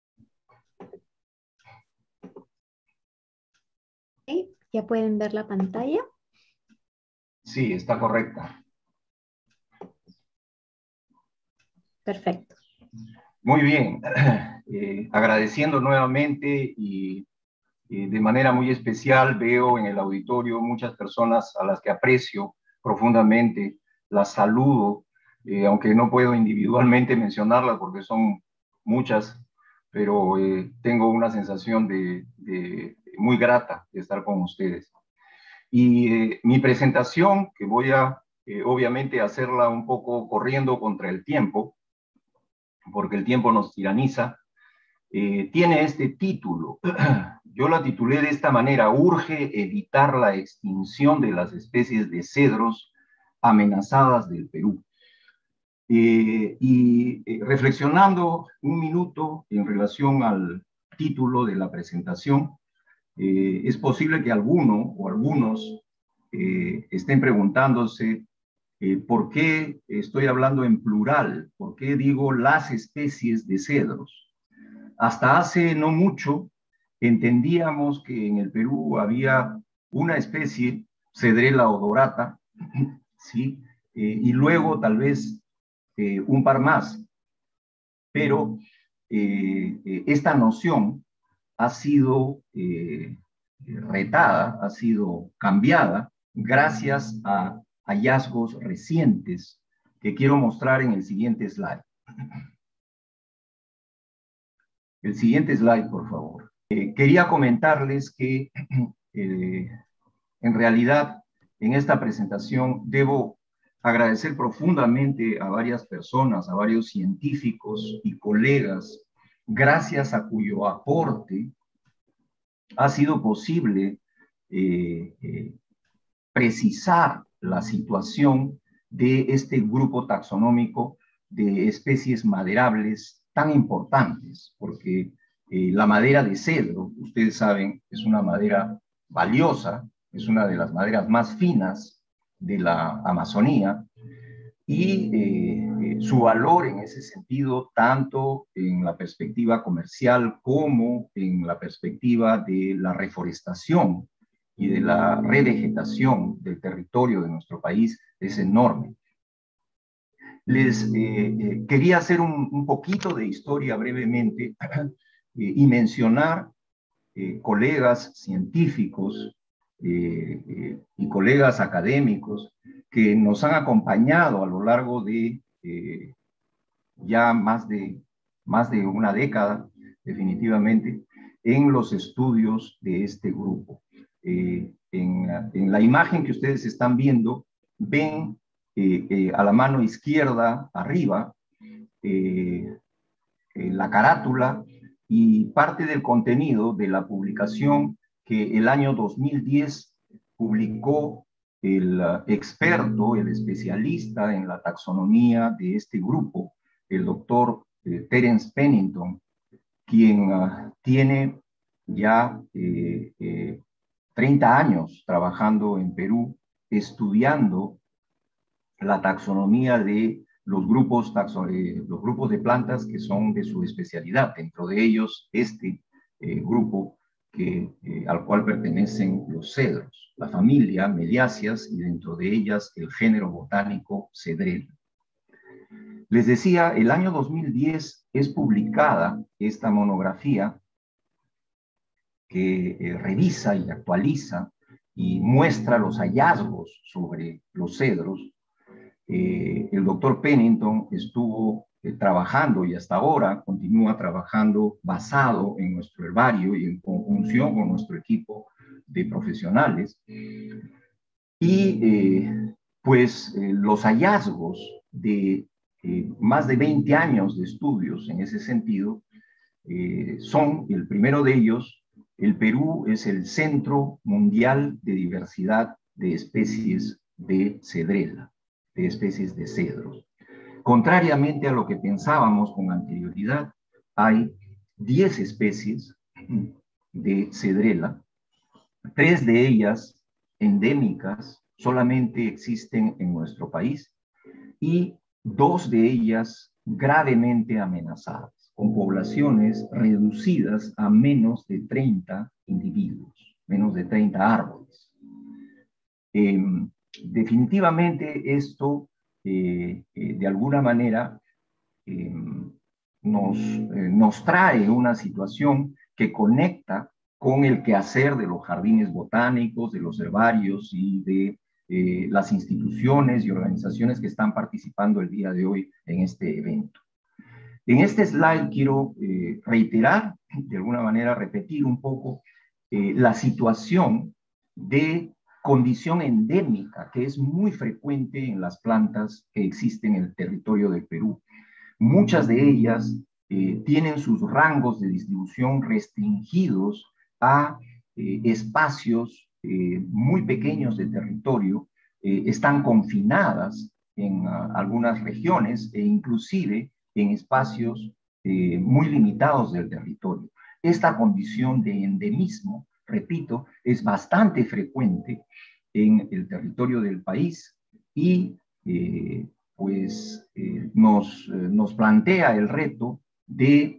Okay, ¿ya pueden ver la pantalla? Sí, está correcta. Perfecto. Muy bien. Agradeciendo nuevamente y de manera muy especial veo en el auditorio muchas personas a las que aprecio profundamente, las saludo, aunque no puedo individualmente mencionarlas porque son muchas, pero tengo una sensación muy grata de estar con ustedes. Y mi presentación, que voy a obviamente hacerla un poco corriendo contra el tiempo, porque el tiempo nos tiraniza, tiene este título. Yo la titulé de esta manera: Urge evitar la extinción de las especies de cedros amenazadas del Perú. Reflexionando un minuto en relación al título de la presentación, es posible que alguno o algunos estén preguntándose ¿por qué estoy hablando en plural? ¿Por qué digo las especies de cedros? Hasta hace no mucho entendíamos que en el Perú había una especie, Cedrela odorata, ¿sí? Y luego tal vez un par más. Pero esta noción ha sido retada, ha sido cambiada gracias a hallazgos recientes que quiero mostrar en el siguiente slide. El siguiente slide, por favor. Quería comentarles que en realidad en esta presentación debo agradecer profundamente a varias personas, a varios científicos y colegas, gracias a cuyo aporte ha sido posible precisar la situación de este grupo taxonómico de especies maderables tan importantes, porque la madera de cedro, ustedes saben, es una madera valiosa, es una de las maderas más finas de la Amazonía, y su valor en ese sentido, tanto en la perspectiva comercial como en la perspectiva de la reforestación y de la revegetación del territorio de nuestro país, es enorme. Les quería hacer un poquito de historia brevemente y mencionar colegas científicos y colegas académicos que nos han acompañado a lo largo de ya más de una década, definitivamente, en los estudios de este grupo. En la imagen que ustedes están viendo, ven a la mano izquierda, arriba, la carátula y parte del contenido de la publicación que el año 2010 publicó el experto, el especialista en la taxonomía de este grupo, el doctor Terence Pennington, quien tiene ya 30 años trabajando en Perú, estudiando la taxonomía de los grupos de plantas que son de su especialidad, dentro de ellos este grupo al cual pertenecen los cedros, la familia Meliaceae y dentro de ellas el género botánico Cedrela. Les decía, el año 2010 es publicada esta monografía que revisa y actualiza y muestra los hallazgos sobre los cedros. El doctor Pennington estuvo trabajando y hasta ahora continúa trabajando basado en nuestro herbario y en conjunción con nuestro equipo de profesionales. Y pues los hallazgos de más de 20 años de estudios en ese sentido son, el primero de ellos, el Perú es el centro mundial de diversidad de especies de cedrela, de especies de cedros. Contrariamente a lo que pensábamos con anterioridad, hay 10 especies de cedrela, 3 de ellas endémicas, solamente existen en nuestro país, y 2 de ellas gravemente amenazadas, con poblaciones reducidas a menos de 30 individuos, menos de 30 árboles. Definitivamente esto, de alguna manera, nos trae una situación que conecta con el quehacer de los jardines botánicos, de los herbarios y de las instituciones y organizaciones que están participando el día de hoy en este evento. En este slide quiero reiterar, de alguna manera repetir un poco, la situación de condición endémica que es muy frecuente en las plantas que existen en el territorio del Perú. Muchas de ellas tienen sus rangos de distribución restringidos a espacios muy pequeños de territorio, están confinadas en algunas regiones e inclusive en espacios muy limitados del territorio. Esta condición de endemismo, repito, es bastante frecuente en el territorio del país y nos plantea el reto de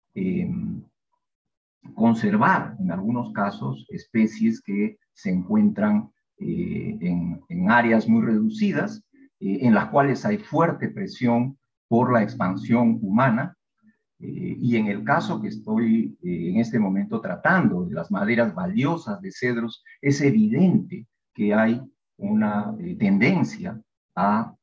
conservar, en algunos casos, especies que se encuentran en áreas muy reducidas, en las cuales hay fuerte presión por la expansión humana. Y en el caso que estoy en este momento tratando de las maderas valiosas de cedros, es evidente que hay una tendencia a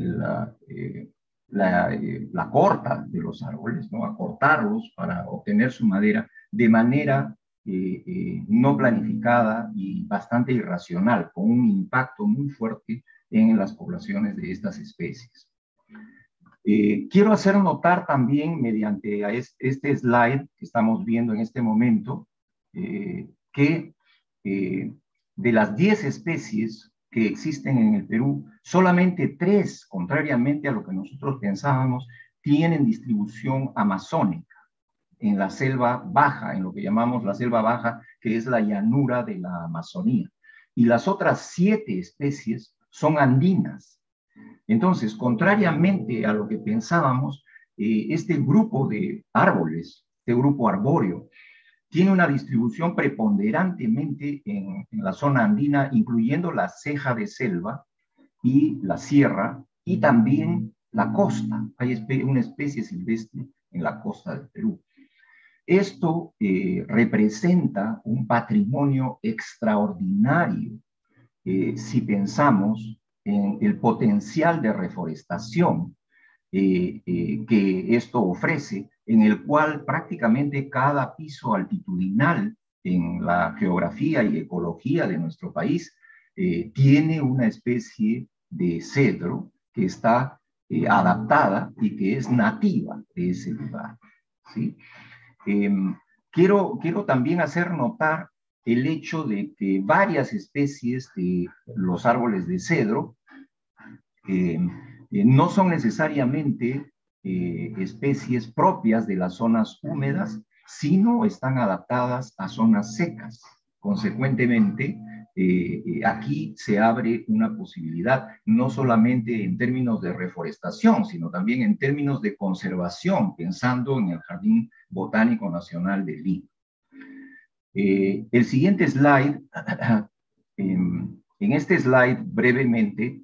la corta de los árboles, ¿no? A cortarlos para obtener su madera de manera no planificada y bastante irracional, con un impacto muy fuerte en las poblaciones de estas especies. Quiero hacer notar también, mediante este slide que estamos viendo en este momento, que de las 10 especies que existen en el Perú, solamente 3, contrariamente a lo que nosotros pensábamos, tienen distribución amazónica en la selva baja, en lo que llamamos la selva baja, que es la llanura de la Amazonía. Y las otras 7 especies son andinas, Entonces, contrariamente a lo que pensábamos, este grupo de árboles, este grupo arbóreo, tiene una distribución preponderantemente en la zona andina, incluyendo la ceja de selva y la sierra, y también la costa. Hay una especie silvestre en la costa del Perú. Esto representa un patrimonio extraordinario si pensamos en el potencial de reforestación que esto ofrece, en el cual prácticamente cada piso altitudinal en la geografía y ecología de nuestro país tiene una especie de cedro que está adaptada y que es nativa de ese lugar, ¿sí? Quiero también hacer notar el hecho de que varias especies de los árboles de cedro no son necesariamente especies propias de las zonas húmedas, sino están adaptadas a zonas secas. Consecuentemente, aquí se abre una posibilidad, no solamente en términos de reforestación, sino también en términos de conservación, pensando en el Jardín Botánico Nacional de Lima. El siguiente slide, en este slide brevemente,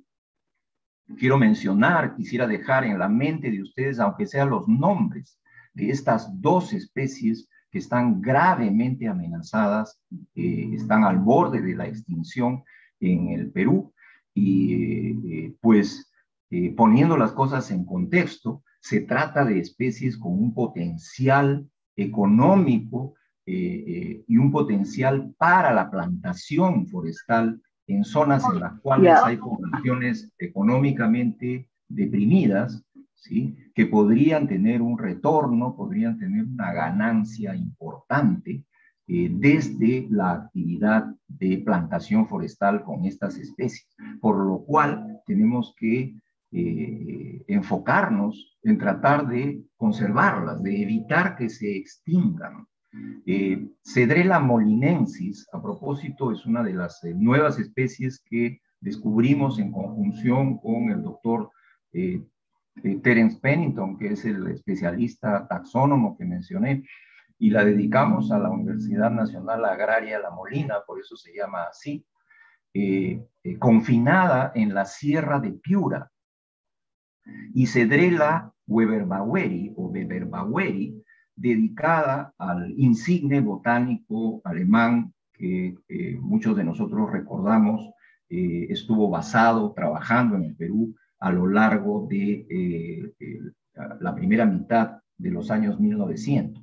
quisiera dejar en la mente de ustedes, aunque sean los nombres de estas dos especies que están gravemente amenazadas, están al borde de la extinción en el Perú, y poniendo las cosas en contexto, se trata de especies con un potencial económico y un potencial para la plantación forestal en zonas en las cuales hay poblaciones económicamente deprimidas, ¿sí? Que podrían tener un retorno, podrían tener una ganancia importante desde la actividad de plantación forestal con estas especies, por lo cual tenemos que enfocarnos en tratar de conservarlas, de evitar que se extingan. Cedrela molinensis, a propósito, es una de las nuevas especies que descubrimos en conjunción con el doctor Terence Pennington, que es el especialista taxónomo que mencioné, y la dedicamos a la Universidad Nacional Agraria La Molina, por eso se llama así, confinada en la Sierra de Piura. Y Cedrela weberbaueri o Weberbaueri, dedicada al insigne botánico alemán que muchos de nosotros recordamos, estuvo basado, trabajando en el Perú a lo largo de la primera mitad de los años 1900.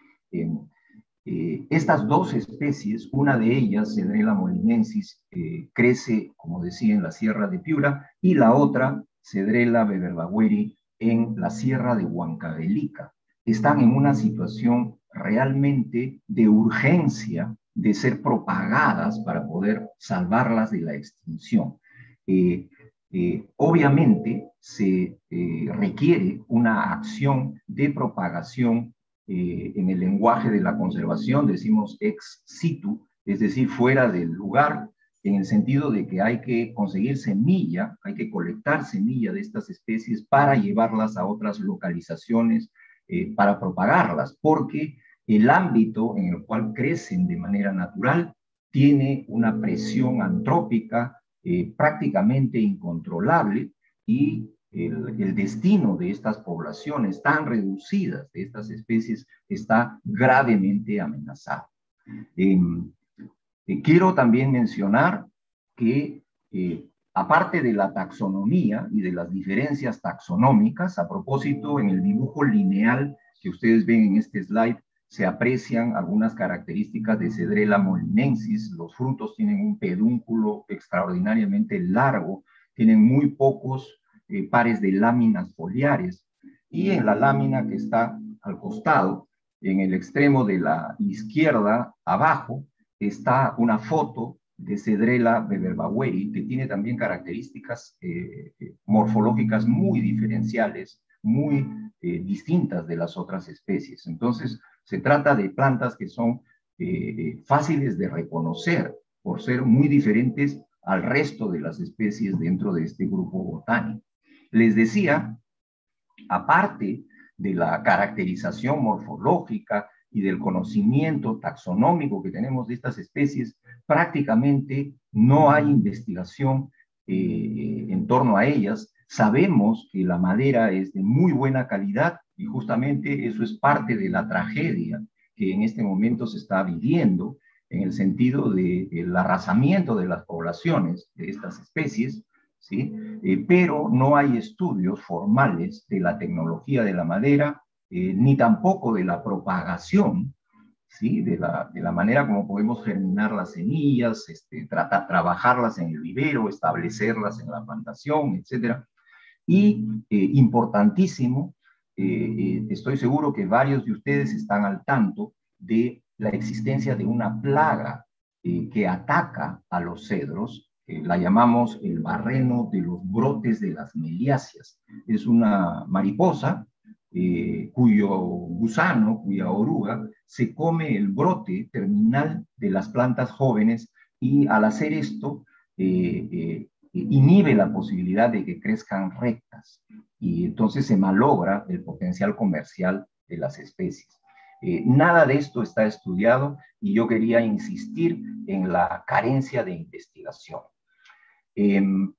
Estas dos especies, una de ellas, Cedrela molinensis, crece, como decía, en la Sierra de Piura, y la otra, Cedrela weberbaueri, en la Sierra de Huancavelica. Están en una situación realmente de urgencia de ser propagadas para poder salvarlas de la extinción. Obviamente se requiere una acción de propagación en el lenguaje de la conservación, decimos ex situ, es decir, fuera del lugar, en el sentido de que hay que conseguir semilla, hay que colectar semilla de estas especies para llevarlas a otras localizaciones, para propagarlas, porque el ámbito en el cual crecen de manera natural tiene una presión antrópica prácticamente incontrolable, y el destino de estas poblaciones tan reducidas de estas especies está gravemente amenazado. Quiero también mencionar que aparte de la taxonomía y de las diferencias taxonómicas, a propósito, en el dibujo lineal que ustedes ven en este slide, se aprecian algunas características de Cedrela molinensis. Los frutos tienen un pedúnculo extraordinariamente largo, tienen muy pocos pares de láminas foliares, y en la lámina que está al costado, en el extremo de la izquierda, abajo, está una foto de Cedrela weberbaueri, que tiene también características morfológicas muy diferenciales, muy distintas de las otras especies. Entonces, se trata de plantas que son fáciles de reconocer por ser muy diferentes al resto de las especies dentro de este grupo botánico. Les decía, aparte de la caracterización morfológica y del conocimiento taxonómico que tenemos de estas especies, prácticamente no hay investigación en torno a ellas. Sabemos que la madera es de muy buena calidad y justamente eso es parte de la tragedia que en este momento se está viviendo en el sentido del arrasamiento de las poblaciones de estas especies, ¿sí? Pero no hay estudios formales de la tecnología de la madera, ni tampoco de la propagación, ¿sí? De la manera como podemos germinar las semillas, trabajarlas en el vivero, establecerlas en la plantación, etc. Y importantísimo, estoy seguro que varios de ustedes están al tanto de la existencia de una plaga que ataca a los cedros, la llamamos el barreno de los brotes de las meliáceas. Es una mariposa cuyo gusano, cuya oruga, se come el brote terminal de las plantas jóvenes y al hacer esto inhibe la posibilidad de que crezcan rectas y entonces se malogra el potencial comercial de las especies. Nada de esto está estudiado y yo quería insistir en la carencia de investigación. En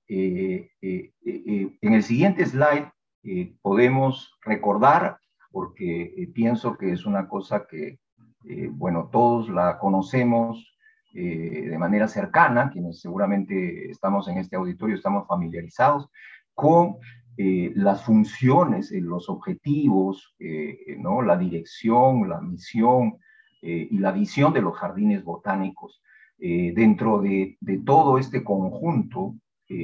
el siguiente slide podemos recordar, porque pienso que es una cosa que, bueno, todos la conocemos de manera cercana, quienes seguramente estamos en este auditorio estamos familiarizados con las funciones, los objetivos, ¿no? La dirección, la misión y la visión de los jardines botánicos. Dentro de todo este conjunto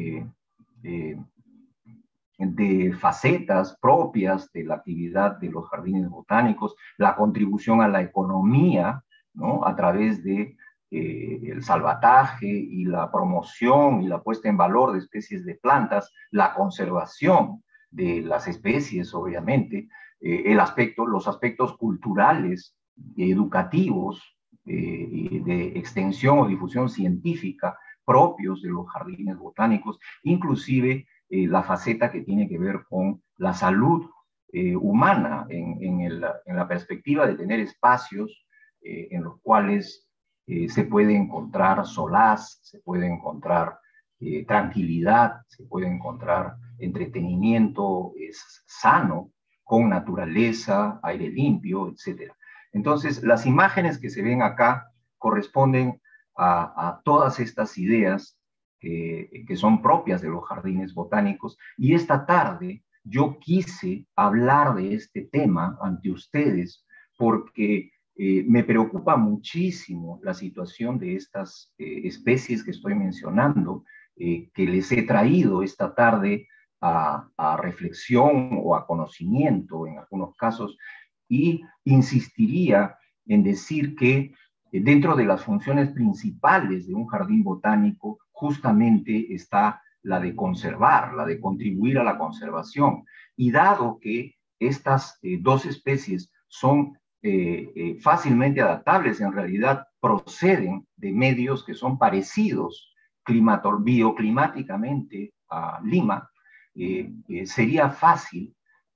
de facetas propias de la actividad de los jardines botánicos, la contribución a la economía, ¿no? A través de el salvataje y la promoción y la puesta en valor de especies de plantas, la conservación de las especies, obviamente, los aspectos culturales, educativos, de extensión o difusión científica propios de los jardines botánicos, inclusive la faceta que tiene que ver con la salud humana en la perspectiva de tener espacios en los cuales se puede encontrar solaz, se puede encontrar tranquilidad, se puede encontrar entretenimiento sano, con naturaleza, aire limpio, etc. Entonces, las imágenes que se ven acá corresponden a todas estas ideas que son propias de los jardines botánicos. Y esta tarde yo quise hablar de este tema ante ustedes porque me preocupa muchísimo la situación de estas especies que estoy mencionando, que les he traído esta tarde a reflexión o a conocimiento en algunos casos, y insistiría en decir que dentro de las funciones principales de un jardín botánico justamente está la de conservar, la de contribuir a la conservación. Y dado que estas dos especies son fácilmente adaptables, en realidad proceden de medios que son parecidos bioclimáticamente a Lima, sería fácil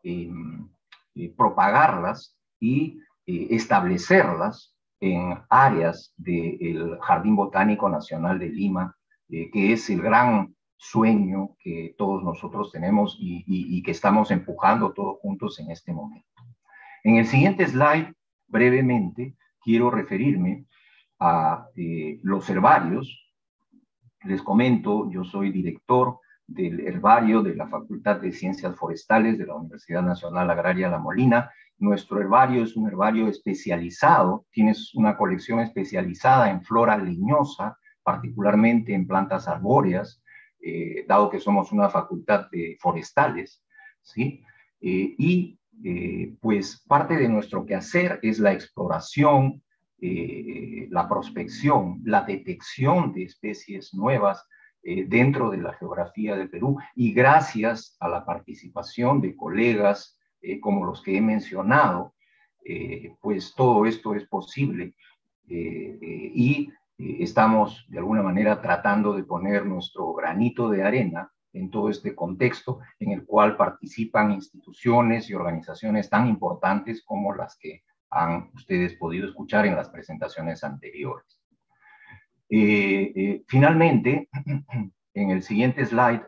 propagarlas y establecerlas en áreas del Jardín Botánico Nacional de Lima, que es el gran sueño que todos nosotros tenemos y que estamos empujando todos juntos en este momento. En el siguiente slide, brevemente, quiero referirme a los herbarios. Les comento, yo soy director del herbario de la Facultad de Ciencias Forestales de la Universidad Nacional Agraria La Molina. Nuestro herbario es un herbario especializado, tiene una colección especializada en flora leñosa, particularmente en plantas arbóreas, dado que somos una facultad de forestales, ¿sí? Pues parte de nuestro quehacer es la exploración, la prospección, la detección de especies nuevas dentro de la geografía del Perú, y gracias a la participación de colegas como los que he mencionado, pues todo esto es posible. estamos de alguna manera tratando de poner nuestro granito de arena en todo este contexto en el cual participan instituciones y organizaciones tan importantes como las que han ustedes podido escuchar en las presentaciones anteriores. Finalmente, en el siguiente slide,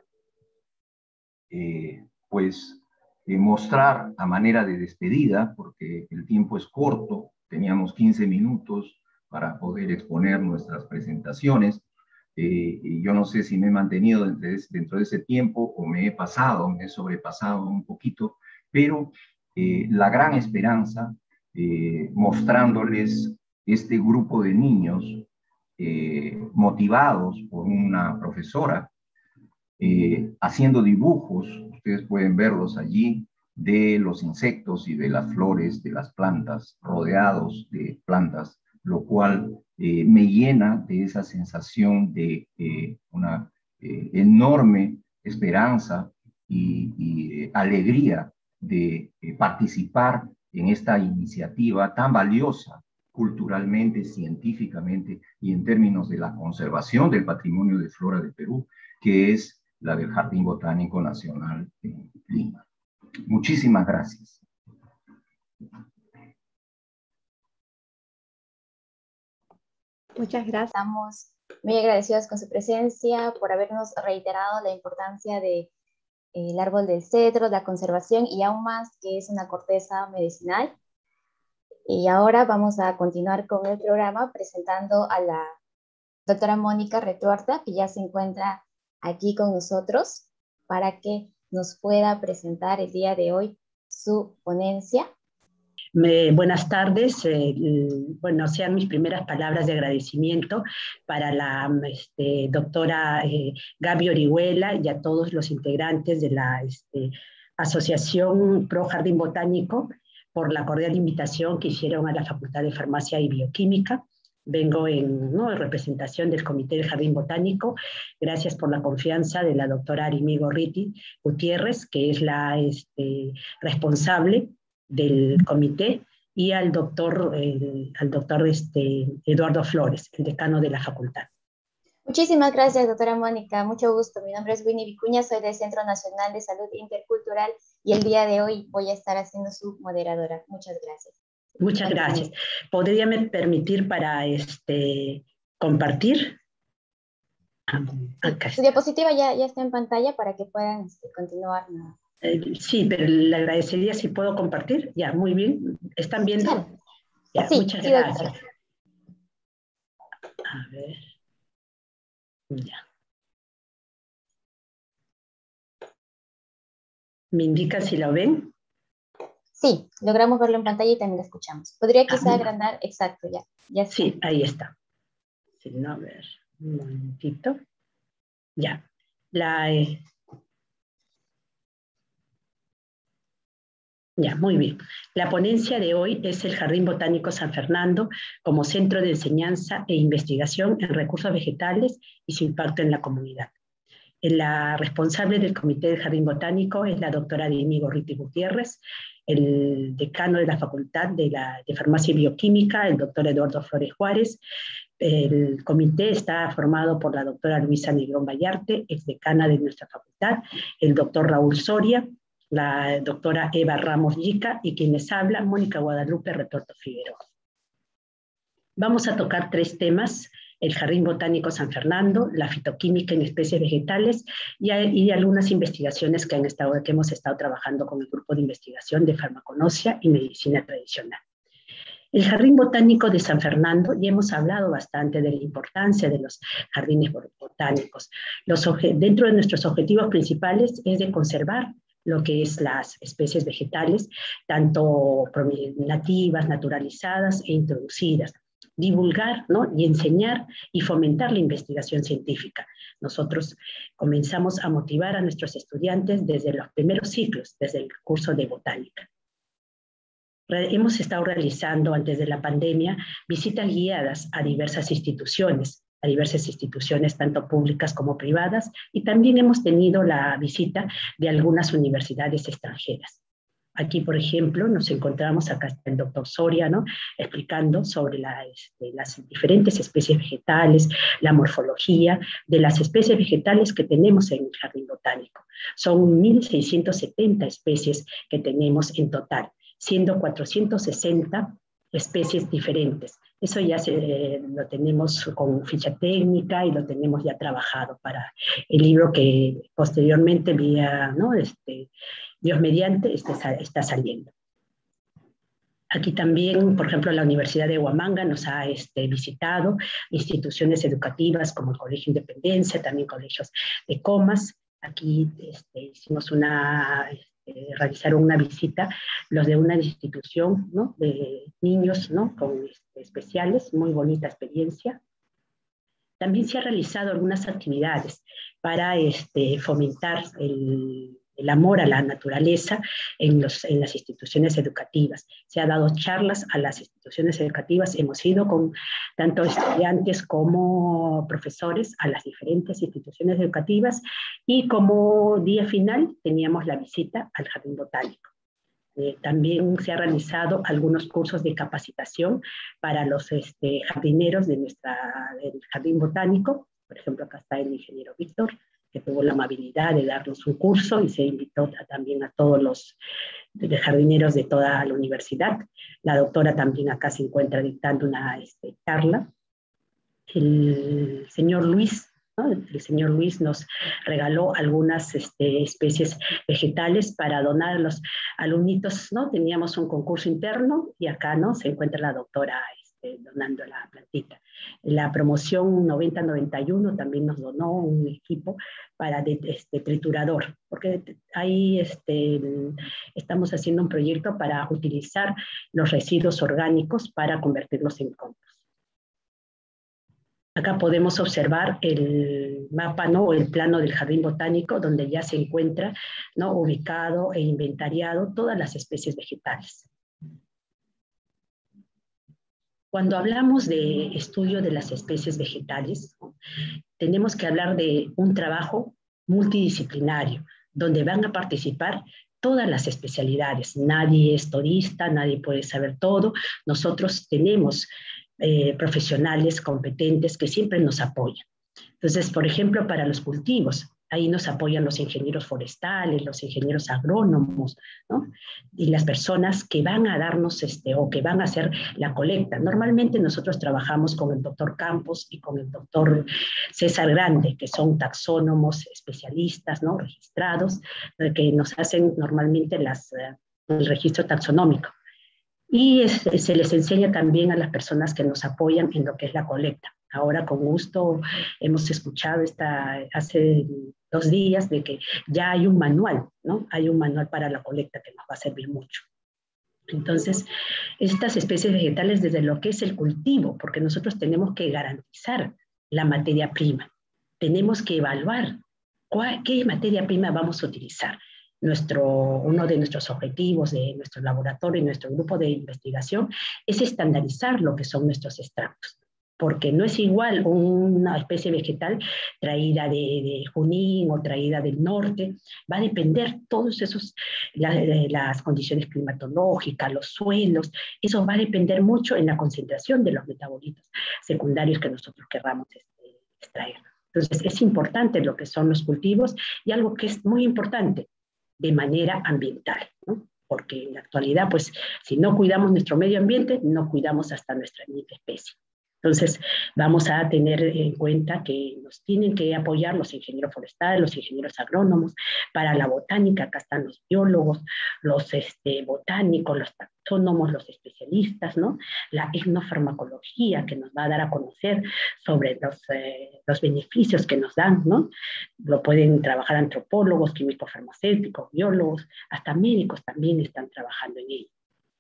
mostrar a manera de despedida, porque el tiempo es corto, teníamos 15 minutos para poder exponer nuestras presentaciones, y yo no sé si me he mantenido dentro de ese tiempo o me he sobrepasado un poquito, pero la gran esperanza, mostrándoles este grupo de niños motivados por una profesora, haciendo dibujos, ustedes pueden verlos allí, de los insectos y de las flores, de las plantas, rodeados de plantas, lo cual me llena de esa sensación de una enorme esperanza y alegría de participar en esta iniciativa tan valiosa culturalmente, científicamente y en términos de la conservación del patrimonio de flora de Perú, que es la del Jardín Botánico Nacional en Lima. Muchísimas gracias. Muchas gracias. Estamos muy agradecidos con su presencia, por habernos reiterado la importancia del árbol del cedro, la conservación y aún más que es una corteza medicinal. Y ahora vamos a continuar con el programa presentando a la doctora Mónica Retuerta, que ya se encuentra aquí con nosotros para que nos pueda presentar el día de hoy su ponencia. Buenas tardes. Bueno, sean mis primeras palabras de agradecimiento para la doctora Gaby Orihuela y a todos los integrantes de la Asociación Pro Jardín Botánico por la cordial invitación que hicieron a la Facultad de Farmacia y Bioquímica. Vengo en representación del Comité del Jardín Botánico. Gracias por la confianza de la doctora Arimí Gorriti Gutiérrez, que es la responsable del comité, y al doctor Eduardo Flores, el decano de la facultad. Muchísimas gracias, doctora Mónica. Mucho gusto. Mi nombre es Winnie Vicuña, soy del Centro Nacional de Salud Intercultural y el día de hoy voy a estar haciendo su moderadora. Muchas gracias. Muchas gracias. ¿Podría me permitir para compartir? Su diapositiva ya está en pantalla para que puedan continuar. Sí, pero le agradecería si puedo compartir. Ya, muy bien. ¿Están viendo? Sí. Ya, Sí, muchas sí, gracias. A ver. Ya. ¿Me indican si lo ven? Sí, logramos verlo en pantalla y también lo escuchamos. ¿Podría quizá agrandar? Exacto, ya. Sí, ahí está. Sí, no, a ver, un momentito. Ya. Ya, muy bien. La ponencia de hoy es el Jardín Botánico San Fernando como centro de enseñanza e investigación en recursos vegetales y su impacto en la comunidad. La responsable del Comité del Jardín Botánico es la doctora Arimí Gorriti Gutiérrez, el decano de la Facultad de Farmacia y Bioquímica, el doctor Eduardo Flores Juárez. El comité está formado por la doctora Luisa Negrón Vallarte, exdecana de nuestra facultad, el doctor Raúl Soria, la doctora Eva Ramos Yica y quien les habla, Mónica Guadalupe Retuerta Figueroa. Vamos a tocar 3 temas: el Jardín Botánico San Fernando, la fitoquímica en especies vegetales y algunas investigaciones que hemos estado trabajando con el grupo de investigación de farmaconosia y medicina tradicional. El Jardín Botánico de San Fernando, ya hemos hablado bastante de la importancia de los jardines botánicos. Dentro de nuestros objetivos principales es de conservar lo que es las especies vegetales, tanto nativas, naturalizadas e introducidas, divulgar, ¿no?, y enseñar y fomentar la investigación científica. Nosotros comenzamos a motivar a nuestros estudiantes desde los primeros ciclos, desde el curso de botánica. Hemos estado realizando antes de la pandemia visitas guiadas a diversas instituciones tanto públicas como privadas, y también hemos tenido la visita de algunas universidades extranjeras. Aquí, por ejemplo, nos encontramos, acá está el doctor Soria, ¿no?, explicando sobre las diferentes especies vegetales, la morfología de las especies vegetales que tenemos en el jardín botánico. Son 1.670 especies que tenemos en total, siendo 460 especies diferentes. Eso ya lo tenemos con ficha técnica y lo tenemos ya trabajado para el libro que posteriormente, ¿no?, Dios mediante, está saliendo. Aquí también, por ejemplo, la Universidad de Huamanga nos ha visitado instituciones educativas como el Colegio Independencia, también colegios de Comas. Aquí hicimos realizaron una visita los de una institución, ¿no?, de niños, ¿no?, con especiales, muy bonita experiencia. También se han realizado algunas actividades para fomentar el amor a la naturaleza en las instituciones educativas. Se han dado charlas a las instituciones educativas, hemos ido con tanto estudiantes como profesores a las diferentes instituciones educativas, y como día final teníamos la visita al Jardín Botánico. También se han realizado algunos cursos de capacitación para los jardineros del Jardín Botánico. Por ejemplo, acá está el ingeniero Víctor, que tuvo la amabilidad de darnos un curso, y se invitó también a todos los jardineros de toda la universidad. La doctora también acá se encuentra dictando una charla. El señor Luis, ¿no?, el señor Luis nos regaló algunas especies vegetales para donar a los alumnitos, ¿no? Teníamos un concurso interno y acá, ¿no?, se encuentra la doctora donando la plantita. La promoción 90-91 también nos donó un equipo para triturador, porque ahí estamos haciendo un proyecto para utilizar los residuos orgánicos para convertirlos en compost. Acá podemos observar el mapa, ¿no?, o el plano del Jardín Botánico, donde ya se encuentra, ¿no?, ubicado e inventariado todas las especies vegetales. Cuando hablamos de estudio de las especies vegetales, tenemos que hablar de un trabajo multidisciplinario, donde van a participar todas las especialidades. Nadie es torista, nadie puede saber todo. Nosotros tenemos profesionales competentes que siempre nos apoyan. Entonces, por ejemplo, para los cultivos, ahí nos apoyan los ingenieros forestales, los ingenieros agrónomos, ¿no?, y las personas que van a darnos o que van a hacer la colecta. Normalmente nosotros trabajamos con el doctor Campos y con el doctor César Grande, que son taxónomos especialistas, ¿no?, registrados, que nos hacen normalmente el registro taxonómico. Y se les enseña también a las personas que nos apoyan en lo que es la colecta. Ahora, con gusto, hemos escuchado hace 2 días de que ya hay un manual, ¿no? Hay un manual para la colecta que nos va a servir mucho. Entonces, estas especies vegetales desde lo que es el cultivo, porque nosotros tenemos que garantizar la materia prima. Tenemos que evaluar qué materia prima vamos a utilizar. Uno de nuestros objetivos de nuestro laboratorio y nuestro grupo de investigación es estandarizar lo que son nuestros extractos, porque no es igual una especie vegetal traída de Junín o traída del norte. Va a depender todos esos, las condiciones climatológicas, los suelos, eso va a depender mucho en la concentración de los metabolitos secundarios que nosotros querramos extraer. Entonces es importante lo que son los cultivos, y algo que es muy importante, de manera ambiental, ¿no? Porque en la actualidad, pues, si no cuidamos nuestro medio ambiente, no cuidamos hasta nuestra misma especie. Entonces, vamos a tener en cuenta que nos tienen que apoyar los ingenieros forestales, los ingenieros agrónomos. Para la botánica, acá están los biólogos, los botánicos, los taxónomos, los especialistas, ¿no? La etnofarmacología, que nos va a dar a conocer sobre los beneficios que nos dan, ¿no? Lo pueden trabajar antropólogos, químicos farmacéuticos, biólogos, hasta médicos también están trabajando en ello.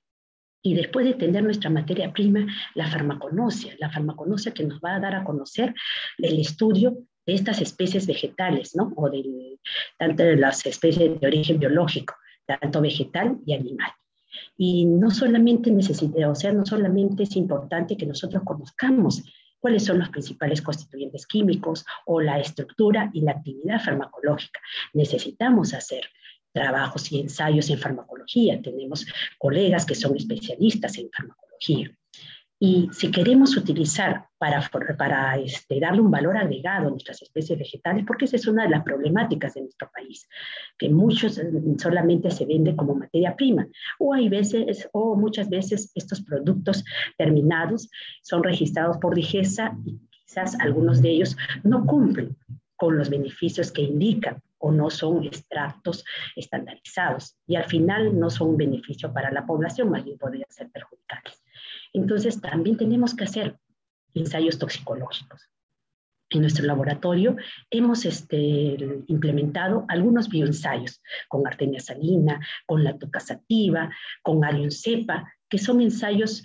Y después de tener nuestra materia prima, la farmaconosia que nos va a dar a conocer el estudio de estas especies vegetales, ¿no? O tanto de las especies de origen biológico, tanto vegetal y animal. Y no solamente no solamente es importante que nosotros conozcamos cuáles son los principales constituyentes químicos o la estructura y la actividad farmacológica. Necesitamos hacer trabajos y ensayos en farmacología, tenemos colegas que son especialistas en farmacología. Y si queremos utilizar para darle un valor agregado a nuestras especies vegetales, porque esa es una de las problemáticas de nuestro país, que muchos solamente se vende como materia prima, o muchas veces estos productos terminados son registrados por Digesa y quizás algunos de ellos no cumplen con los beneficios que indican o no son extractos estandarizados y al final no son un beneficio para la población, más bien podrían ser perjudiciales. Entonces también tenemos que hacer ensayos toxicológicos. En nuestro laboratorio hemos implementado algunos bioensayos con Artemia salina, con lactoca sativa, con Allium cepa, que son ensayos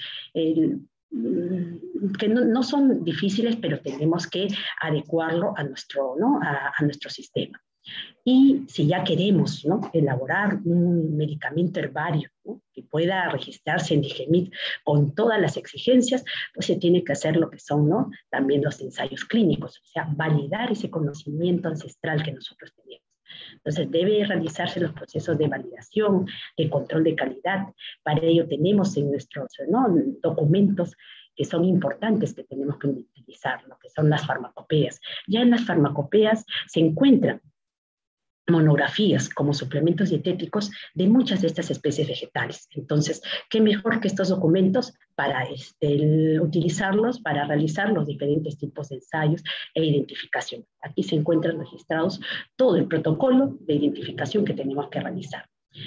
que no son difíciles, pero tenemos que adecuarlo a nuestro sistema. Y si ya queremos, ¿no?, elaborar un medicamento herbario, ¿no?, que pueda registrarse en DIGEMIT con todas las exigencias, pues se tiene que hacer lo que son, ¿no?, también los ensayos clínicos, o sea, validar ese conocimiento ancestral que nosotros tenemos. Entonces debe realizarse los procesos de validación, de control de calidad. Para ello tenemos en nuestros, ¿no?, documentos que son importantes que tenemos que utilizar, lo que son las farmacopeas. Ya en las farmacopeas se encuentran monografías como suplementos dietéticos de muchas de estas especies vegetales. Entonces, ¿qué mejor que estos documentos para utilizarlos para realizar los diferentes tipos de ensayos e identificación? Aquí se encuentran registrados todo el protocolo de identificación que tenemos que realizar.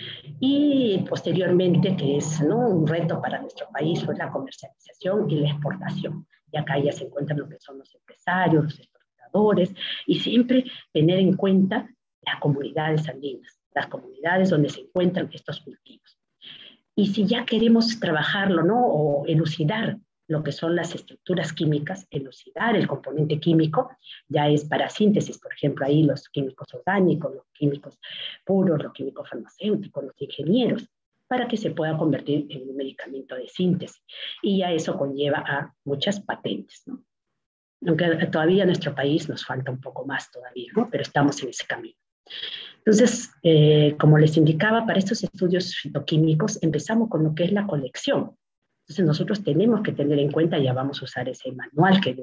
Y posteriormente, que es, ¿no?, un reto para nuestro país, fue la comercialización y la exportación. Y acá ya se encuentran lo que son los empresarios, los exportadores, y siempre tener en cuenta las comunidades andinas, las comunidades donde se encuentran estos cultivos. Y si ya queremos trabajarlo, ¿no?, o elucidar lo que son las estructuras químicas, elucidar el componente químico, ya es para síntesis, por ejemplo, ahí los químicos orgánicos, los químicos puros, los químicos farmacéuticos, los ingenieros, para que se pueda convertir en un medicamento de síntesis. Y ya eso conlleva a muchas patentes, ¿no? Aunque todavía en nuestro país nos falta un poco más todavía, ¿no?, pero estamos en ese camino. Entonces, como les indicaba, para estos estudios fitoquímicos empezamos con lo que es la colección. Entonces nosotros tenemos que tener en cuenta, ya vamos a usar ese manual que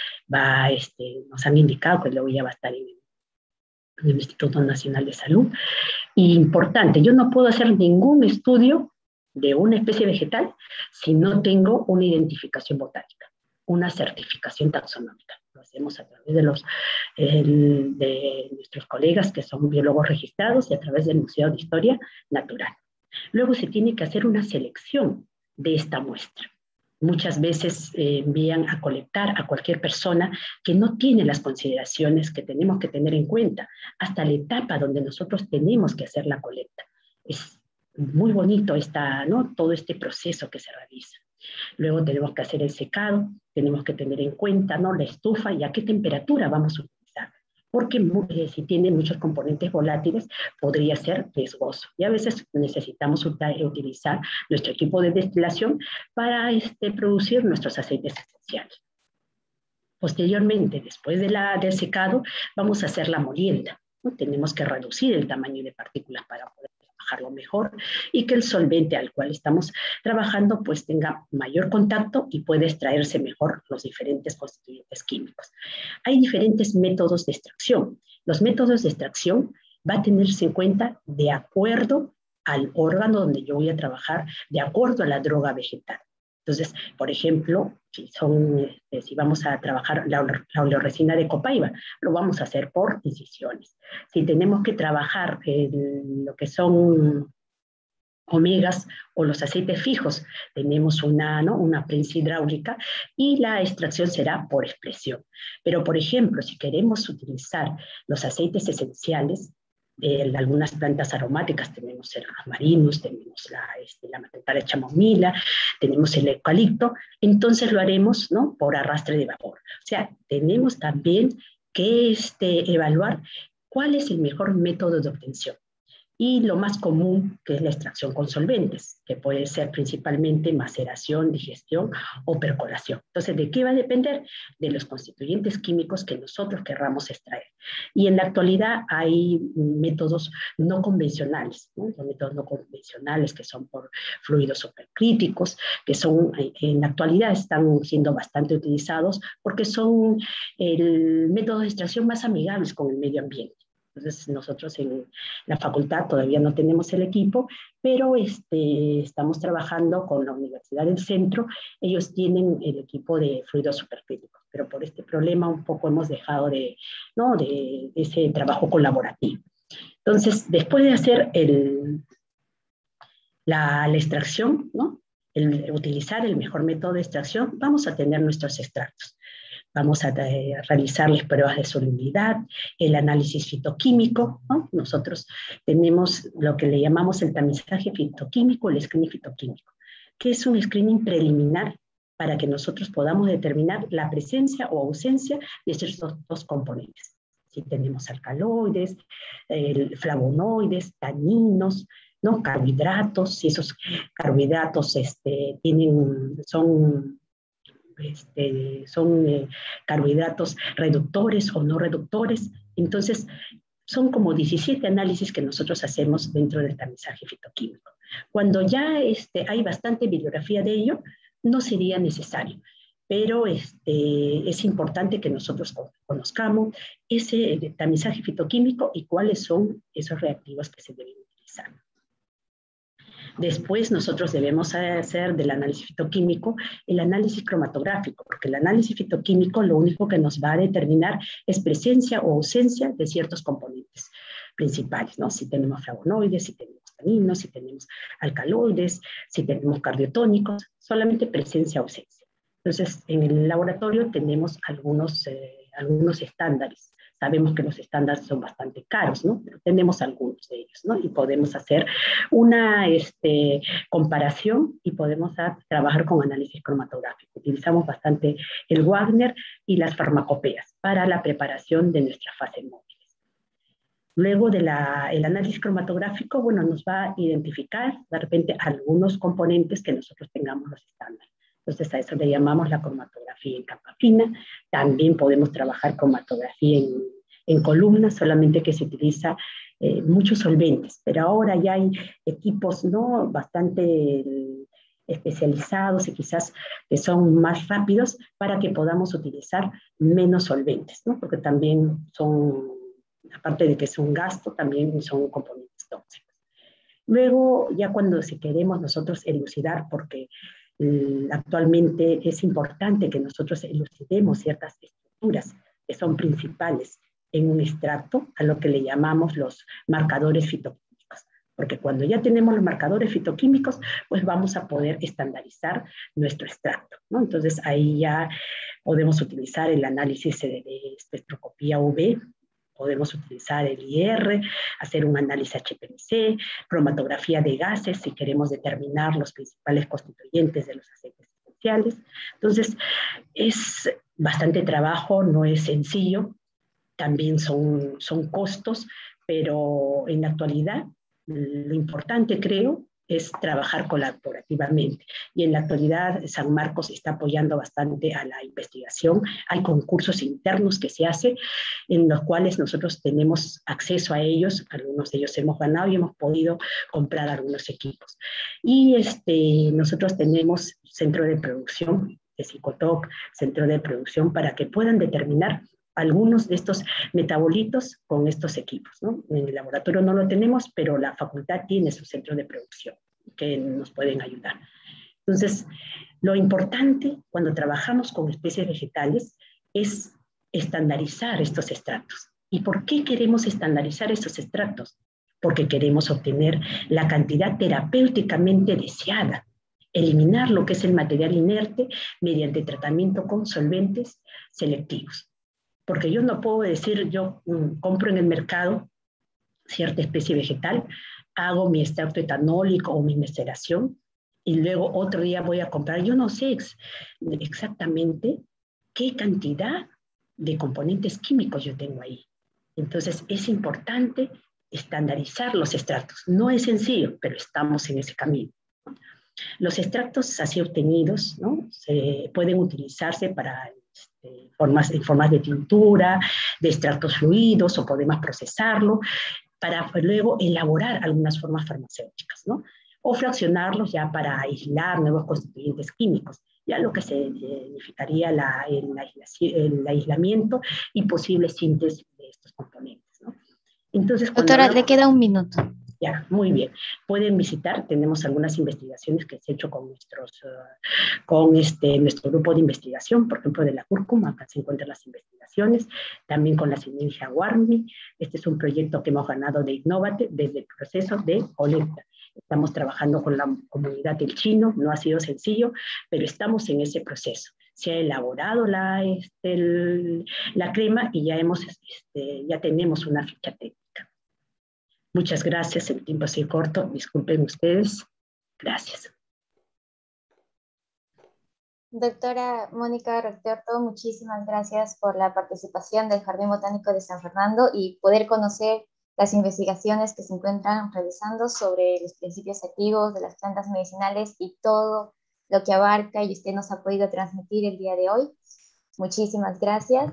nos han indicado que luego ya va a estar en el Instituto Nacional de Salud. Y importante, yo no puedo hacer ningún estudio de una especie vegetal si no tengo una identificación botánica, una certificación taxonómica. Lo hacemos a través de nuestros colegas que son biólogos registrados y a través del Museo de Historia Natural. Luego se tiene que hacer una selección de esta muestra. Muchas veces envían a colectar a cualquier persona que no tiene las consideraciones que tenemos que tener en cuenta hasta la etapa donde nosotros tenemos que hacer la colecta. Es muy bonito ¿no?, todo este proceso que se realiza. Luego tenemos que hacer el secado, tenemos que tener en cuenta, ¿no?, la estufa y a qué temperatura vamos a utilizar, porque si tiene muchos componentes volátiles podría ser riesgoso. Y a veces necesitamos utilizar nuestro equipo de destilación para producir nuestros aceites esenciales. Posteriormente, después del secado, vamos a hacer la molienda, ¿no? Tenemos que reducir el tamaño de partículas para poder trabajarlo mejor y que el solvente al cual estamos trabajando pues tenga mayor contacto y pueda extraerse mejor los diferentes constituyentes químicos. Hay diferentes métodos de extracción. Los métodos de extracción va a tenerse en cuenta de acuerdo al órgano donde yo voy a trabajar, de acuerdo a la droga vegetal. Entonces, por ejemplo, si vamos a trabajar la oleoresina de copaiba, lo vamos a hacer por incisiones. Si tenemos que trabajar lo que son omegas o los aceites fijos, tenemos una prensa hidráulica y la extracción será por expresión. Pero, por ejemplo, si queremos utilizar los aceites esenciales, algunas plantas aromáticas, tenemos el rosmarinus, tenemos la matapara de chamomila, tenemos el eucalipto, entonces lo haremos, ¿no?, por arrastre de vapor. O sea, tenemos también que evaluar cuál es el mejor método de obtención. y lo más común, que es la extracción con solventes, que puede ser principalmente maceración, digestión o percolación. Entonces, ¿de qué va a depender? De los constituyentes químicos que nosotros querramos extraer. Y en la actualidad hay métodos no convencionales, ¿no? Los métodos no convencionales que son por fluidos supercríticos, que son, en la actualidad están siendo bastante utilizados porque son el método de extracción más amigables con el medio ambiente. Entonces, nosotros en la facultad todavía no tenemos el equipo, pero estamos trabajando con la Universidad del Centro. Ellos tienen el equipo de fluidos supercríticos, pero por este problema un poco hemos dejado de ese trabajo colaborativo. Entonces, después de hacer la extracción, ¿no? Utilizar el mejor método de extracción, vamos a tener nuestros extractos. Vamos a realizarles pruebas de solubilidad, el análisis fitoquímico, ¿no? Nosotros tenemos lo que le llamamos el tamizaje fitoquímico, el screening fitoquímico, que es un screening preliminar para que nosotros podamos determinar la presencia o ausencia de estos dos componentes. Si tenemos alcaloides, flavonoides, taninos, ¿no? Carbohidratos, si esos carbohidratos son carbohidratos reductores o no reductores. Entonces, son como 17 análisis que nosotros hacemos dentro del tamizaje fitoquímico. Cuando ya hay bastante bibliografía de ello, no sería necesario, pero es importante que nosotros conozcamos ese tamizaje fitoquímico y cuáles son esos reactivos que se deben utilizar. Después nosotros debemos hacer del análisis fitoquímico el análisis cromatográfico, porque el análisis fitoquímico lo único que nos va a determinar es presencia o ausencia de ciertos componentes principales, ¿no? Si tenemos flavonoides, si tenemos taninos, si tenemos alcaloides, si tenemos cardiotónicos, solamente presencia o ausencia. Entonces, en el laboratorio tenemos algunos estándares. Sabemos que los estándares son bastante caros, ¿no? Pero tenemos algunos de ellos, ¿no? Y podemos hacer una comparación y podemos trabajar con análisis cromatográfico. Utilizamos bastante el Wagner y las farmacopeas para la preparación de nuestras fases móviles. Luego del análisis cromatográfico, bueno, nos va a identificar de repente algunos componentes que nosotros tengamos los estándares. Entonces a eso le llamamos la cromatografía en capa fina. También podemos trabajar cromatografía en columnas, solamente que se utiliza muchos solventes. Pero ahora ya hay equipos, ¿no?, bastante especializados y quizás que son más rápidos para que podamos utilizar menos solventes, ¿no? Porque también son, aparte de que es un gasto, también son componentes tóxicos. Luego, ya cuando si queremos nosotros elucidar, porque actualmente es importante que nosotros elucidemos ciertas estructuras que son principales en un extracto, a lo que le llamamos los marcadores fitoquímicos. Porque cuando ya tenemos los marcadores fitoquímicos, pues vamos a poder estandarizar nuestro extracto, ¿no? Entonces ahí ya podemos utilizar el análisis de espectroscopía UV, podemos utilizar el IR, hacer un análisis HPLC, cromatografía de gases, si queremos determinar los principales constituyentes de los aceites esenciales. Entonces, es bastante trabajo, no es sencillo, también son costos, pero en la actualidad lo importante, creo, es trabajar colaborativamente. Y en la actualidad San Marcos está apoyando bastante a la investigación. Hay concursos internos que se hacen, en los cuales nosotros tenemos acceso a ellos. Algunos de ellos hemos ganado y hemos podido comprar algunos equipos. Y nosotros tenemos centro de producción de Psicotoc, centro de producción, para que puedan determinar algunos de estos metabolitos con estos equipos, ¿no? En el laboratorio no lo tenemos, pero la facultad tiene su centro de producción que nos pueden ayudar. Entonces, lo importante cuando trabajamos con especies vegetales es estandarizar estos extractos. ¿Y por qué queremos estandarizar estos extractos? Porque queremos obtener la cantidad terapéuticamente deseada, eliminar lo que es el material inerte mediante tratamiento con solventes selectivos. Porque yo no puedo decir, yo compro en el mercado cierta especie vegetal, hago mi extracto etanólico o mi maceración, y luego otro día voy a comprar. Yo no sé exactamente qué cantidad de componentes químicos yo tengo ahí. Entonces es importante estandarizar los extractos. No es sencillo, pero estamos en ese camino. Los extractos así obtenidos, ¿no?, pueden utilizarse para en formas de tintura, de extractos fluidos, o podemos procesarlo para luego elaborar algunas formas farmacéuticas, ¿no?, o fraccionarlos ya para aislar nuevos constituyentes químicos, ya lo que significaría el aislamiento y posible síntesis de estos componentes, ¿no? Entonces, doctora, le queda un minuto. Ya, muy bien. Pueden visitar, tenemos algunas investigaciones que se han hecho con nuestro grupo de investigación, por ejemplo, de la cúrcuma, acá se encuentran las investigaciones, también con la sinergia Warmi. Este es un proyecto que hemos ganado de Innovate desde el proceso de colecta. Estamos trabajando con la comunidad del chino, no ha sido sencillo, pero estamos en ese proceso. Se ha elaborado la crema y ya tenemos una ficha técnica. Muchas gracias, el tiempo ha sido corto, disculpen ustedes. Gracias. Doctora Mónica Rectorto, muchísimas gracias por la participación del Jardín Botánico de San Fernando y poder conocer las investigaciones que se encuentran realizando sobre los principios activos de las plantas medicinales y todo lo que abarca y usted nos ha podido transmitir el día de hoy. Muchísimas gracias.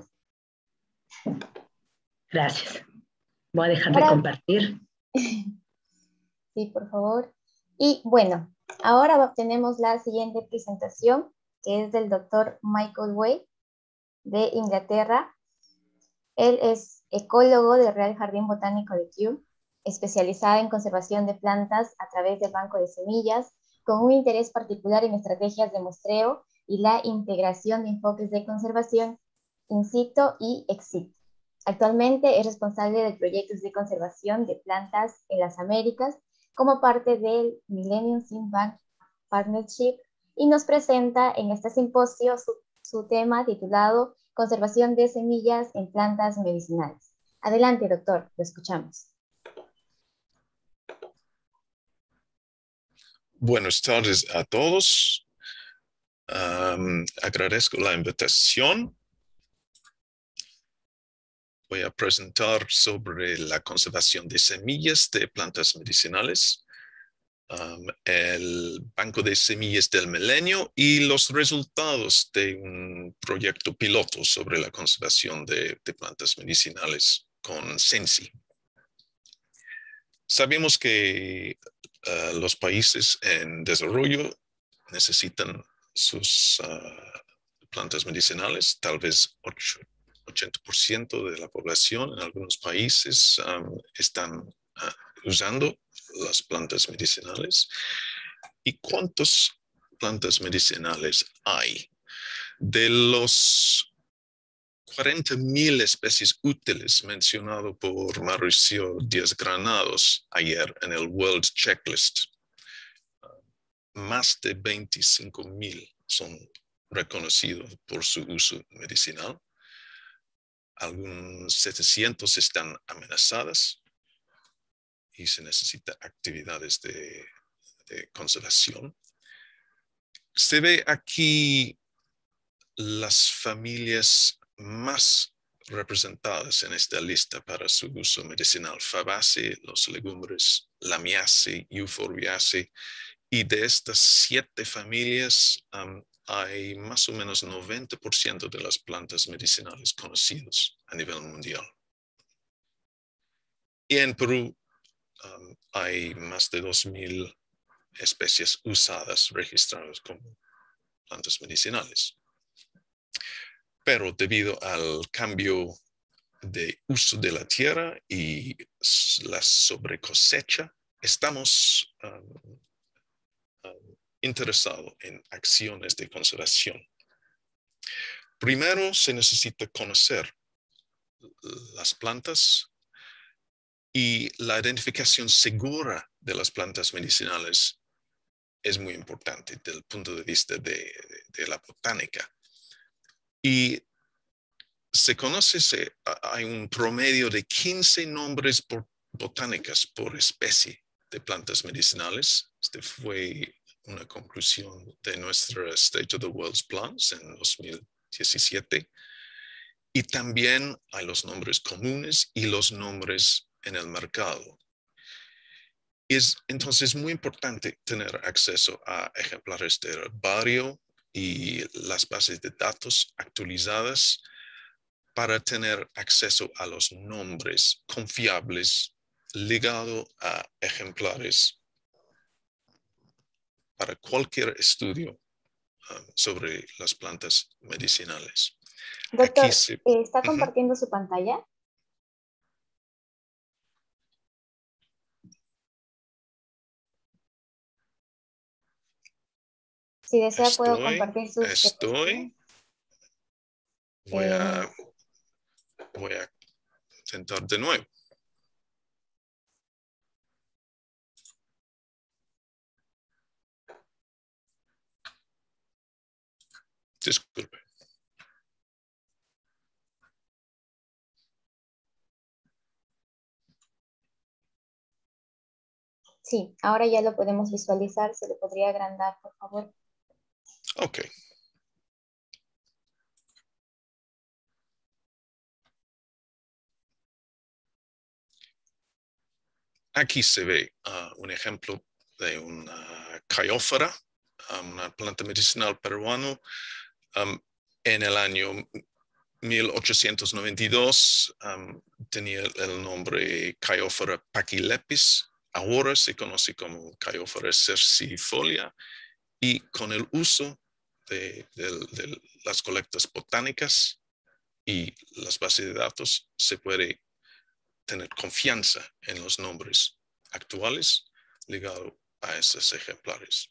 Gracias. Voy a dejar de compartir. Sí, por favor. Y bueno, ahora tenemos la siguiente presentación, que es del doctor Michael Way, de Inglaterra. Él es ecólogo del Real Jardín Botánico de Kew, especializado en conservación de plantas a través del banco de semillas, con un interés particular en estrategias de muestreo y la integración de enfoques de conservación in situ y ex situ. Actualmente es responsable de proyectos de conservación de plantas en las Américas como parte del Millennium Seed Bank Partnership y nos presenta en este simposio su tema titulado Conservación de semillas en plantas medicinales. Adelante, doctor, lo escuchamos. Buenas tardes a todos. Agradezco la invitación. Voy a presentar sobre la conservación de semillas de plantas medicinales, el Banco de Semillas del Milenio y los resultados de un proyecto piloto sobre la conservación de plantas medicinales con Sensi. Sabemos que los países en desarrollo necesitan sus plantas medicinales, tal vez 80% de la población en algunos países están usando las plantas medicinales. ¿Y cuántas plantas medicinales hay? De los 40.000 especies útiles mencionado por Mauricio Díaz Granados ayer en el World Checklist, más de 25.000 son reconocidos por su uso medicinal. Algunos 700 están amenazadas y se necesitan actividades de conservación. Se ve aquí las familias más representadas en esta lista para su uso medicinal: Fabaceae, los legumbres, Lamiaceae, Euphorbiaceae, y de estas 7 familias hay más o menos 90% de las plantas medicinales conocidas a nivel mundial. Y en Perú hay más de 2.000 especies usadas, registradas como plantas medicinales. Pero debido al cambio de uso de la tierra y la sobrecosecha, estamos interesados en acciones de conservación. Primero se necesita conocer las plantas y la identificación segura de las plantas medicinales es muy importante desde el punto de vista de la botánica. Y se conoce, hay un promedio de 15 nombres botánicos por especie de plantas medicinales. Este fue una conclusión de nuestra State of the World Plans en 2017. Y también hay los nombres comunes y los nombres en el mercado. Es entonces muy importante tener acceso a ejemplares de herbario y las bases de datos actualizadas para tener acceso a los nombres confiables ligados a ejemplares para cualquier estudio sobre las plantas medicinales. Doctor, Aquí ¿está compartiendo su pantalla? Si desea, puedo compartir sus diapositivas. Voy a intentar de nuevo. Disculpe. Sí, ahora ya lo podemos visualizar. ¿Se le podría agrandar, por favor? Ok. Aquí se ve un ejemplo de una cayófora, una planta medicinal peruana. En el año 1892 tenía el nombre Cayófora pachylepis. Ahora se conoce como Cayófora cercifolia, y con el uso de las colectas botánicas y las bases de datos se puede tener confianza en los nombres actuales ligados a esos ejemplares.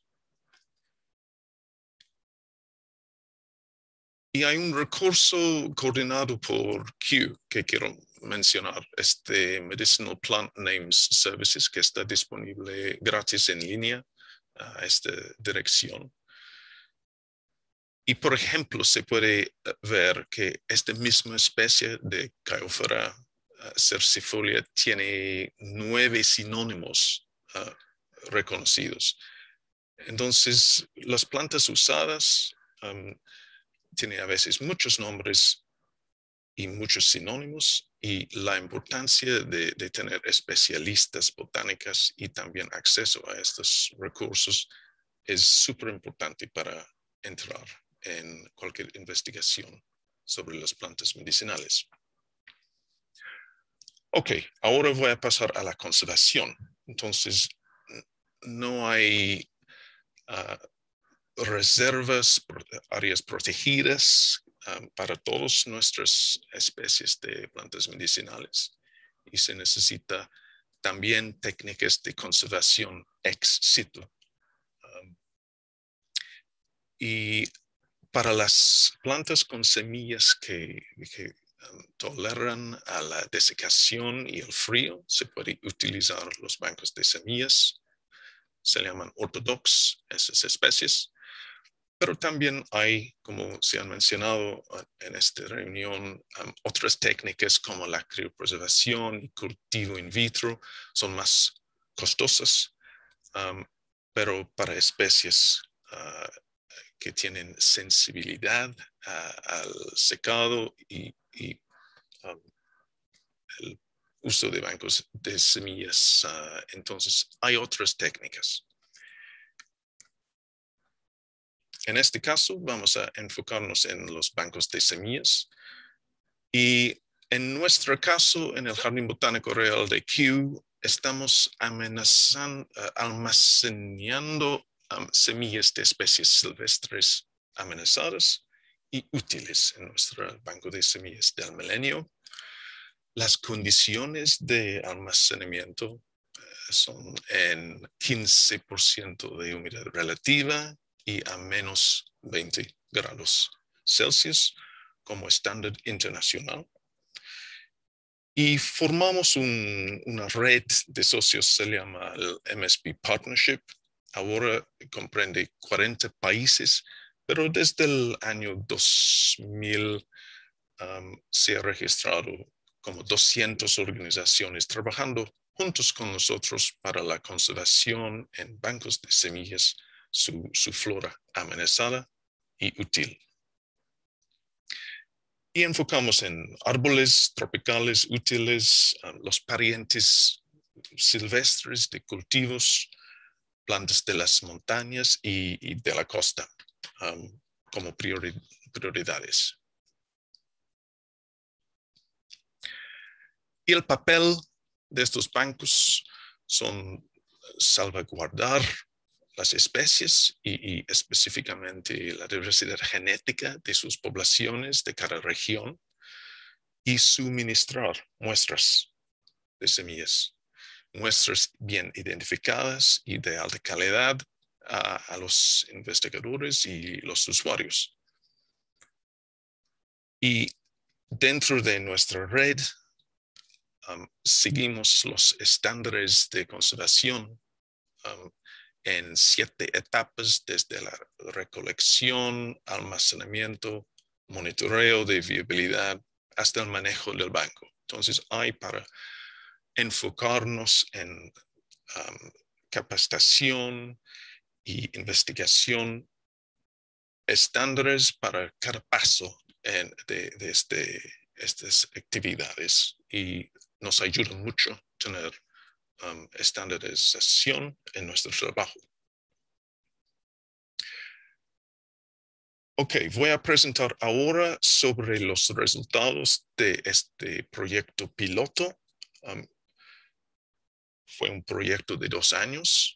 Y hay un recurso coordinado por Q que quiero mencionar, Medicinal Plant Names Services, que está disponible gratis en línea a esta dirección. Y por ejemplo, se puede ver que esta misma especie de Cayófora cercifolia tiene 9 sinónimos reconocidos. Entonces, las plantas usadas tienen a veces muchos nombres y muchos sinónimos, y la importancia de tener especialistas botánicas y también acceso a estos recursos es súper importante para entrar en cualquier investigación sobre las plantas medicinales. Ok, ahora voy a pasar a la conservación. Entonces, no hay reservas, áreas protegidas para todas nuestras especies de plantas medicinales, y se necesita también técnicas de conservación ex situ. Y para las plantas con semillas que toleran a la desecación y el frío, se puede utilizar los bancos de semillas. Se llaman ortodox esas especies. Pero también hay, como se han mencionado en esta reunión, otras técnicas como la criopreservación y cultivo in vitro. Son más costosas, pero para especies que tienen sensibilidad al secado y el uso de bancos de semillas. Entonces, hay otras técnicas. En este caso, vamos a enfocarnos en los bancos de semillas. Y en nuestro caso, en el Jardín Botánico Real de Kew, estamos almacenando semillas de especies silvestres amenazadas y útiles en nuestro banco de semillas del milenio. Las condiciones de almacenamiento son en 15% de humedad relativa y a menos 20 grados Celsius como estándar internacional. Y formamos una red de socios, se llama el MSP Partnership. Ahora comprende 40 países, pero desde el año 2000 se ha registrado como 200 organizaciones trabajando juntos con nosotros para la conservación en bancos de semillas, su flora amenazada y útil. Y enfocamos en árboles tropicales útiles, los parientes silvestres de cultivos, plantas de las montañas y de la costa como prioridades. Y el papel de estos bancos son salvaguardar las especies y específicamente la diversidad genética de sus poblaciones de cada región y suministrar muestras de semillas, muestras bien identificadas y de alta calidad a los investigadores y los usuarios. Y dentro de nuestra red seguimos los estándares de conservación en 7 etapas, desde la recolección, almacenamiento, monitoreo de viabilidad hasta el manejo del banco. Entonces hay para enfocarnos en capacitación y investigación, estándares para cada paso de estas actividades, y nos ayuda mucho tener estandarización en nuestro trabajo. Ok, voy a presentar ahora sobre los resultados de este proyecto piloto. Fue un proyecto de 2 años.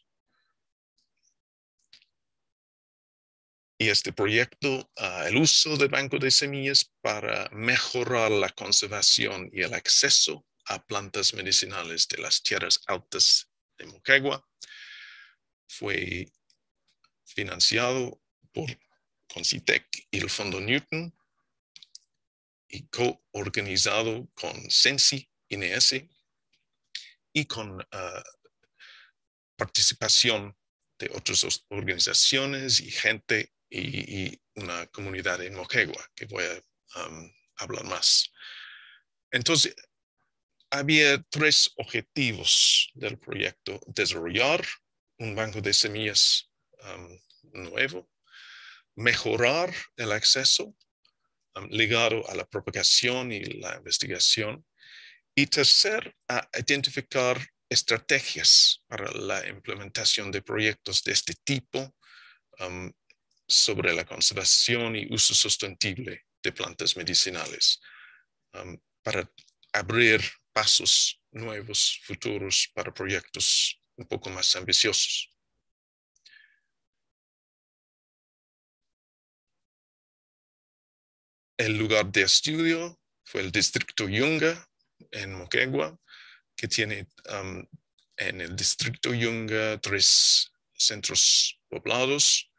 Y este proyecto, el uso de banco de semillas para mejorar la conservación y el acceso a plantas medicinales de las tierras altas de Moquegua, fue financiado por CONCITEC y el Fondo Newton y coorganizado con CENSI, INES y con participación de otras organizaciones y gente y una comunidad en Moquegua, que voy a hablar más. Entonces, había 3 objetivos del proyecto: desarrollar un banco de semillas nuevo, mejorar el acceso ligado a la propagación y la investigación, y tercer, identificar estrategias para la implementación de proyectos de este tipo sobre la conservación y uso sostenible de plantas medicinales, para abrir pasos nuevos, futuros, para proyectos un poco más ambiciosos. El lugar de estudio fue el distrito Yunga en Moquegua, que tiene en el distrito Yunga 3 centros poblados.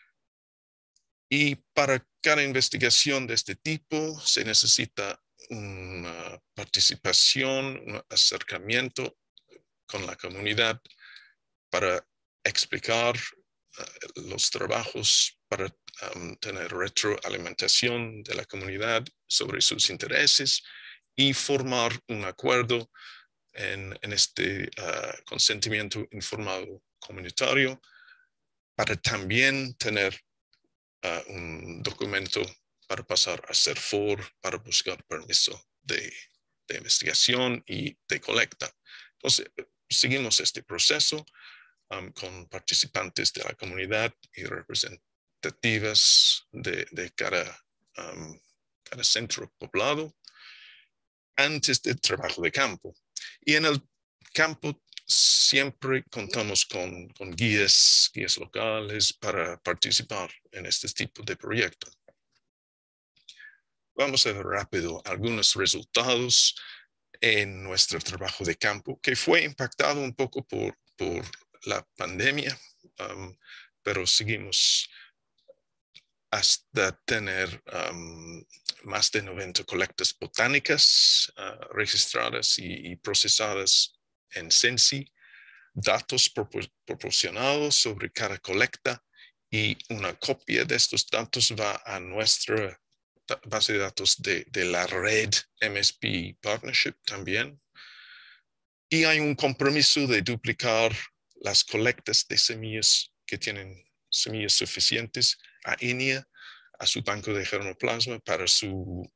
Y para cada investigación de este tipo se necesita una participación, un acercamiento con la comunidad para explicar los trabajos, para tener retroalimentación de la comunidad sobre sus intereses y formar un acuerdo en este consentimiento informado comunitario, para también tener un documento para pasar a CERFOR para buscar permiso de investigación y de colecta. Entonces, seguimos este proceso con participantes de la comunidad y representativas de cada centro poblado antes del trabajo de campo. Y en el campo siempre contamos con guías locales para participar en este tipo de proyecto. Vamos a ver rápido algunos resultados en nuestro trabajo de campo, que fue impactado un poco por la pandemia, pero seguimos hasta tener más de 90 colectas botánicas registradas y procesadas en CENSI, datos proporcionados sobre cada colecta, y una copia de estos datos va a nuestra base de datos de la red MSP Partnership también. Y hay un compromiso de duplicar las colectas de semillas que tienen semillas suficientes a INIA, a su banco de germoplasma, para su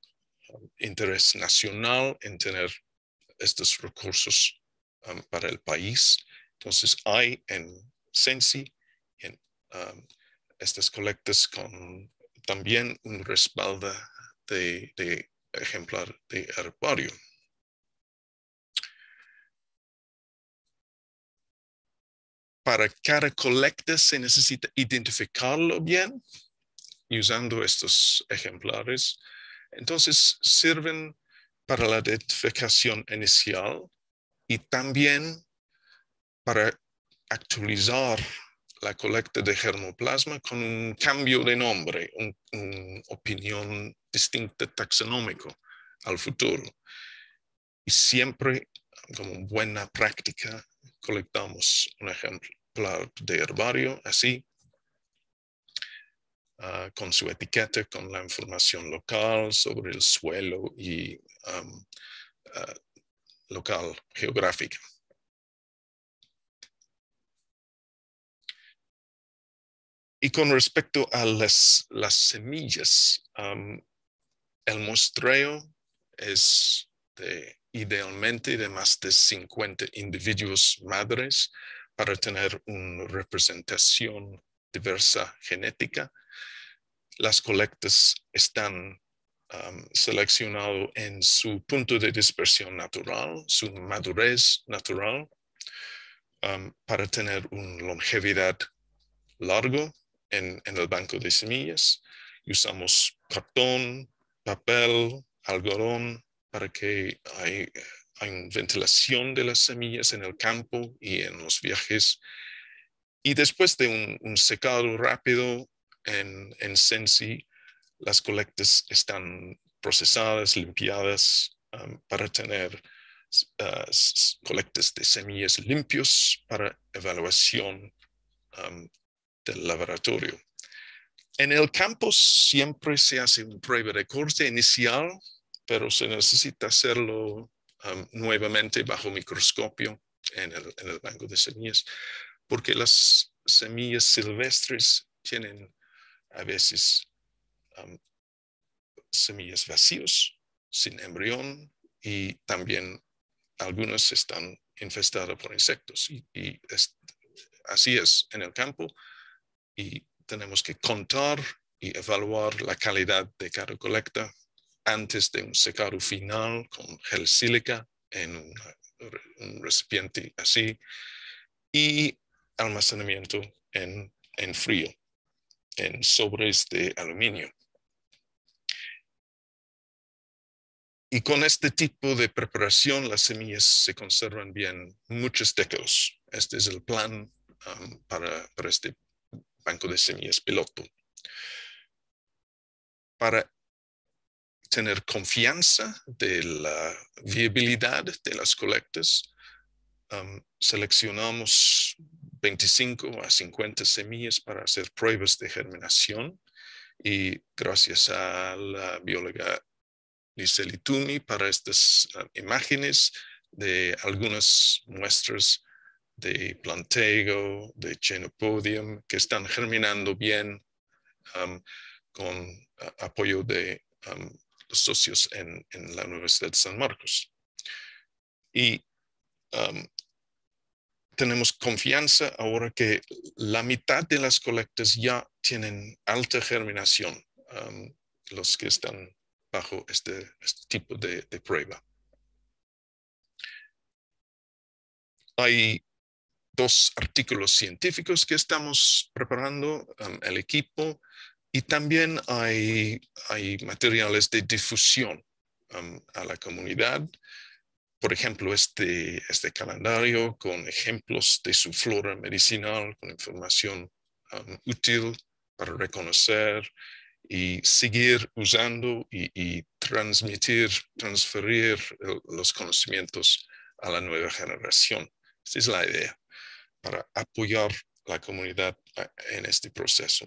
interés nacional en tener estos recursos para el país. Entonces hay en Sensi estas colectas con también un respaldo de ejemplar de herbario. Para cada colecta se necesita identificarlo bien usando estos ejemplares. Entonces sirven para la identificación inicial y también para actualizar la colecta de germoplasma con un cambio de nombre, una opinión distinta taxonómico al futuro. Y siempre, como buena práctica, colectamos un ejemplar de herbario así, con su etiqueta, con la información local sobre el suelo y local geográfica. Y con respecto a las semillas, el muestreo es idealmente de más de 50 individuos madres para tener una representación diversa genética. Las colectas están seleccionadas en su punto de dispersión natural, su madurez natural, para tener una longevidad largo en el banco de semillas. Usamos cartón, papel, algodón para que haya ventilación de las semillas en el campo y en los viajes. Y después de un secado rápido en Sensi, las colectas están procesadas, limpiadas para tener colectas de semillas limpios para evaluación del laboratorio. En el campo siempre se hace una prueba de corte inicial, pero se necesita hacerlo nuevamente bajo microscopio en el banco de semillas, porque las semillas silvestres tienen a veces semillas vacíos, sin embrión, y también algunas están infestadas por insectos. Así es en el campo, y tenemos que contar y evaluar la calidad de cada colecta antes de un secado final con gel sílica en un recipiente así, y almacenamiento en frío, en sobres de aluminio. Y con este tipo de preparación, las semillas se conservan bien muchas décadas. Este es el plan para este banco de semillas piloto. Para tener confianza de la viabilidad de las colectas, seleccionamos 25 a 50 semillas para hacer pruebas de germinación, y gracias a la bióloga Liseli Tumi para estas imágenes de algunas muestras de plantego, de Chenopodium, que están germinando bien con apoyo de los socios en la Universidad de San Marcos. Y tenemos confianza ahora que la mitad de las colectas ya tienen alta germinación, los que están bajo este tipo de prueba. Hay 2 artículos científicos que estamos preparando, el equipo, y también hay materiales de difusión a la comunidad. Por ejemplo, este calendario con ejemplos de su flora medicinal, con información útil para reconocer y seguir usando y transferir los conocimientos a la nueva generación. Esta es la idea, para apoyar a la comunidad en este proceso.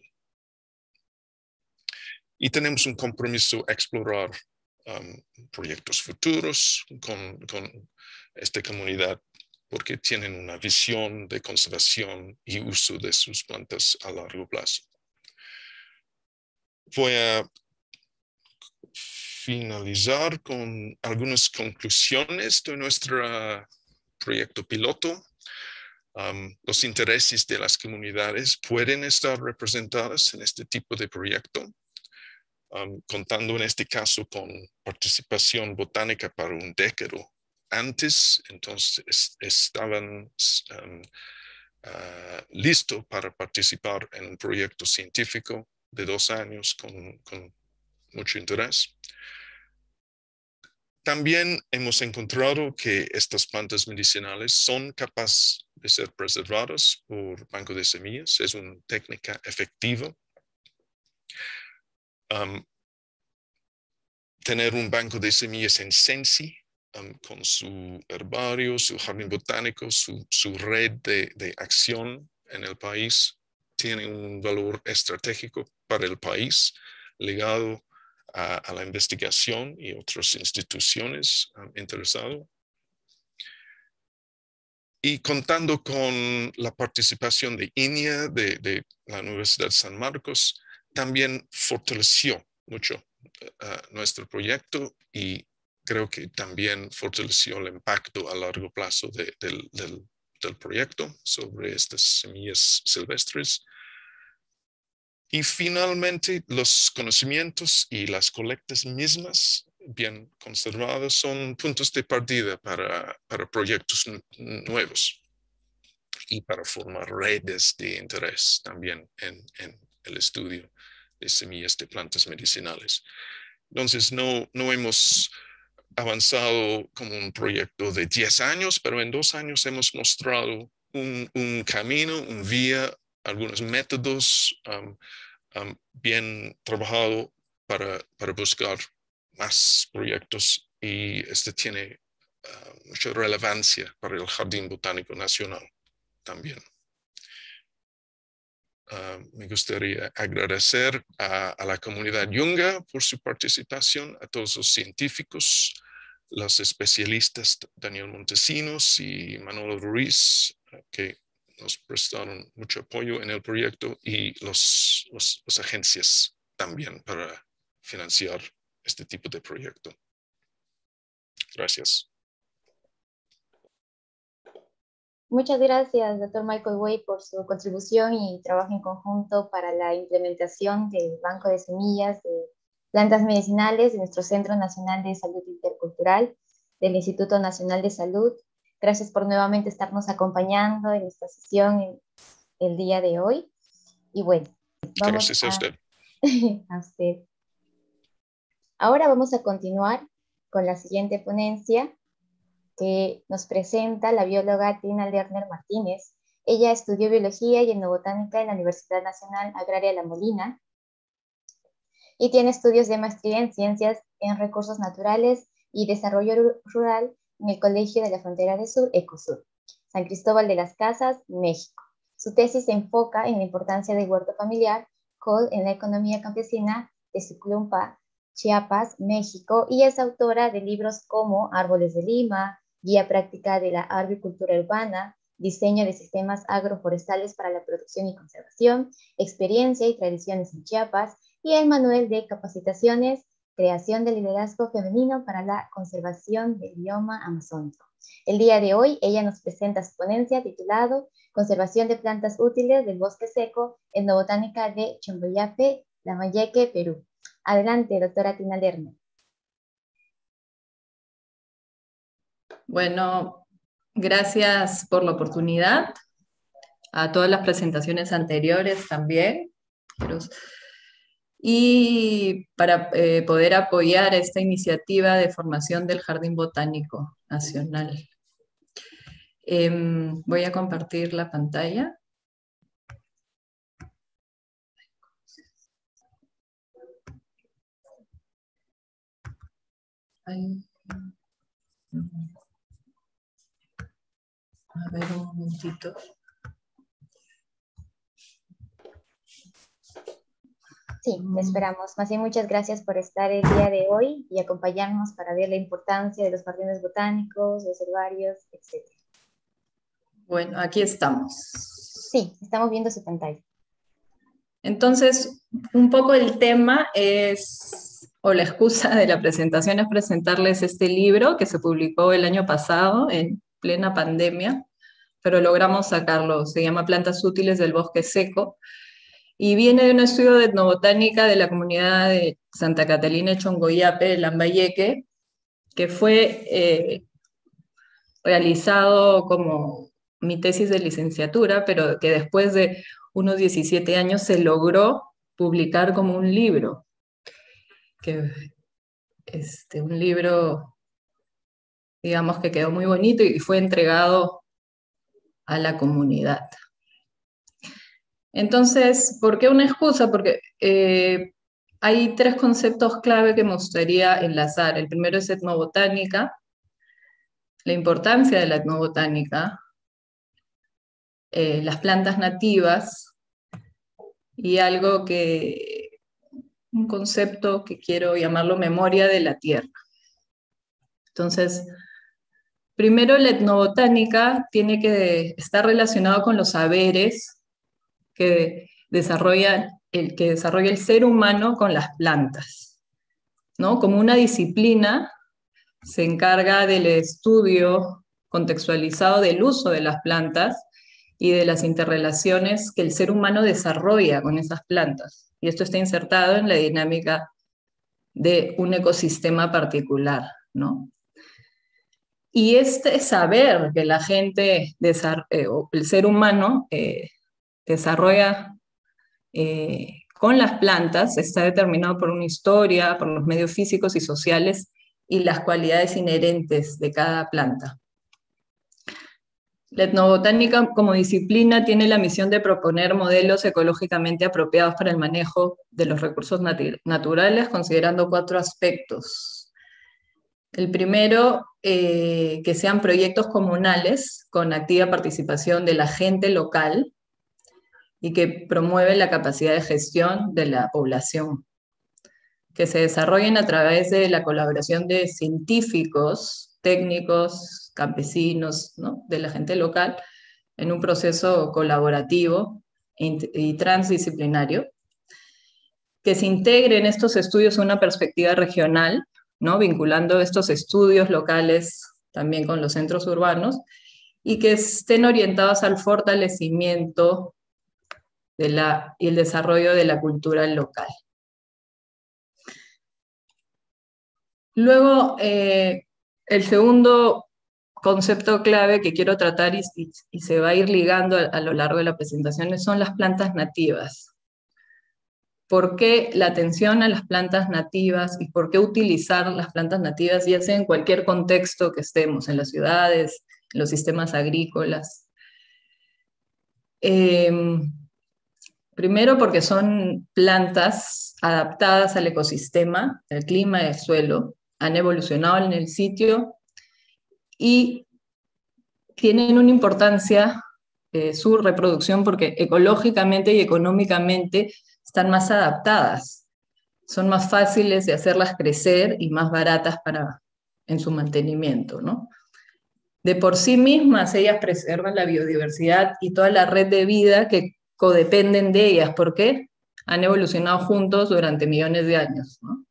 Y tenemos un compromiso a explorar proyectos futuros con esta comunidad, porque tienen una visión de conservación y uso de sus plantas a largo plazo. Voy a finalizar con algunas conclusiones de nuestro proyecto piloto. Los intereses de las comunidades pueden estar representados en este tipo de proyecto, contando en este caso con participación botánica para un décado antes. Entonces estaban listos para participar en un proyecto científico de 2 años con mucho interés. También hemos encontrado que estas plantas medicinales son capaces de ser preservadas por banco de semillas. Es una técnica efectiva. Tener un banco de semillas en Sensi, con su herbario, su jardín botánico, su red de acción en el país, tiene un valor estratégico para el país, ligado a la investigación y otras instituciones interesadas. Y contando con la participación de INIA, de la Universidad de San Marcos, también fortaleció mucho nuestro proyecto, y creo que también fortaleció el impacto a largo plazo del proyecto sobre estas semillas silvestres. Y finalmente, los conocimientos y las colectas mismas, bien conservadas, son puntos de partida para proyectos nuevos y para formar redes de interés también en el estudio de semillas de plantas medicinales. Entonces, no hemos avanzado como un proyecto de 10 años, pero en 2 años hemos mostrado un camino, un vía, algunos métodos bien trabajado para buscar más proyectos, y este tiene mucha relevancia para el Jardín Botánico Nacional también. Me gustaría agradecer a la comunidad Yunga por su participación, a todos los científicos, los especialistas Daniel Montesinos y Manolo Ruiz, que nos prestaron mucho apoyo en el proyecto, y las agencias también para financiar este tipo de proyecto. Gracias. Muchas gracias, doctor Michael Way, por su contribución y trabajo en conjunto para la implementación del Banco de Semillas de Plantas Medicinales de nuestro Centro Nacional de Salud Intercultural del Instituto Nacional de Salud. Gracias por nuevamente estarnos acompañando en esta sesión el día de hoy. Y bueno, vamos gracias a usted. A usted. Ahora vamos a continuar con la siguiente ponencia que nos presenta la bióloga Tina Lerner Martínez. Ella estudió biología y etnobotánica en la Universidad Nacional Agraria La Molina y tiene estudios de maestría en ciencias en recursos naturales y desarrollo rural en el Colegio de la Frontera del Sur, ECOSUR, San Cristóbal de las Casas, México. Su tesis se enfoca en la importancia del huerto familiar en la economía campesina de Suclumpa, Chiapas, México, y es autora de libros como Árboles de Lima, Guía Práctica de la Arboricultura Urbana, Diseño de Sistemas Agroforestales para la Producción y Conservación, Experiencia y Tradiciones en Chiapas, y el Manual de Capacitaciones, Creación de Liderazgo Femenino para la Conservación del Bioma Amazónico. El día de hoy ella nos presenta su ponencia titulado Conservación de plantas útiles del bosque seco, etnobotánica de Chomboyape, Lambayeque, Perú. Adelante, doctora Tina Lerner. Bueno, gracias por la oportunidad. A todas las presentaciones anteriores también. Y para poder apoyar esta iniciativa de formación del Jardín Botánico Nacional. Voy a compartir la pantalla. A ver, un momentito. Sí, te esperamos. Más bien, muchas gracias por estar el día de hoy y acompañarnos para ver la importancia de los jardines botánicos, los herbarios, etc. Bueno, aquí estamos. Sí, estamos viendo su pantalla. Entonces, un poco el tema es o la excusa de la presentación es presentarles este libro que se publicó el año pasado en plena pandemia, pero logramos sacarlo. Se llama Plantas útiles del bosque seco y viene de un estudio de etnobotánica de la comunidad de Santa Catalina Chongoyape, Lambayeque, que fue realizado como mi tesis de licenciatura, pero que después de unos 17 años se logró publicar como un libro. Un libro, digamos, que quedó muy bonito y fue entregado a la comunidad. Entonces, ¿por qué una excusa? Porque hay 3 conceptos clave que me gustaría enlazar. El primero es etnobotánica, la importancia de la etnobotánica, las plantas nativas, y un concepto que quiero llamarlo memoria de la tierra. Entonces, primero la etnobotánica tiene que estar relacionado con los saberes que desarrolla el ser humano con las plantas, ¿no? Como una disciplina se encarga del estudio contextualizado del uso de las plantas y de las interrelaciones que el ser humano desarrolla con esas plantas. Y esto está insertado en la dinámica de un ecosistema particular, ¿no? Y este saber que la gente, el ser humano, desarrolla con las plantas está determinado por una historia, por los medios físicos y sociales y las cualidades inherentes de cada planta. La etnobotánica como disciplina tiene la misión de proponer modelos ecológicamente apropiados para el manejo de los recursos naturales, considerando 4 aspectos. El primero, que sean proyectos comunales con activa participación de la gente local y que promueven la capacidad de gestión de la población, que se desarrollen a través de la colaboración de científicos, técnicos, campesinos, ¿no?, de la gente local, en un proceso colaborativo y transdisciplinario, que se integren estos estudios a una perspectiva regional, ¿no?, vinculando estos estudios locales también con los centros urbanos, y que estén orientados al fortalecimiento y el desarrollo de la cultura local. Luego, el segundo concepto clave que quiero tratar y se va a ir ligando a lo largo de la presentación son las plantas nativas. ¿Por qué la atención a las plantas nativas y por qué utilizar las plantas nativas, ya sea en cualquier contexto que estemos, en las ciudades, en los sistemas agrícolas? Primero porque son plantas adaptadas al ecosistema, al clima y al suelo, han evolucionado en el sitio y tienen una importancia su reproducción porque ecológicamente y económicamente están más adaptadas. Son más fáciles de hacerlas crecer y más baratas en su mantenimiento, ¿no? De por sí mismas, ellas preservan la biodiversidad y toda la red de vida que codependen de ellas, porque han evolucionado juntos durante millones de años, ¿no?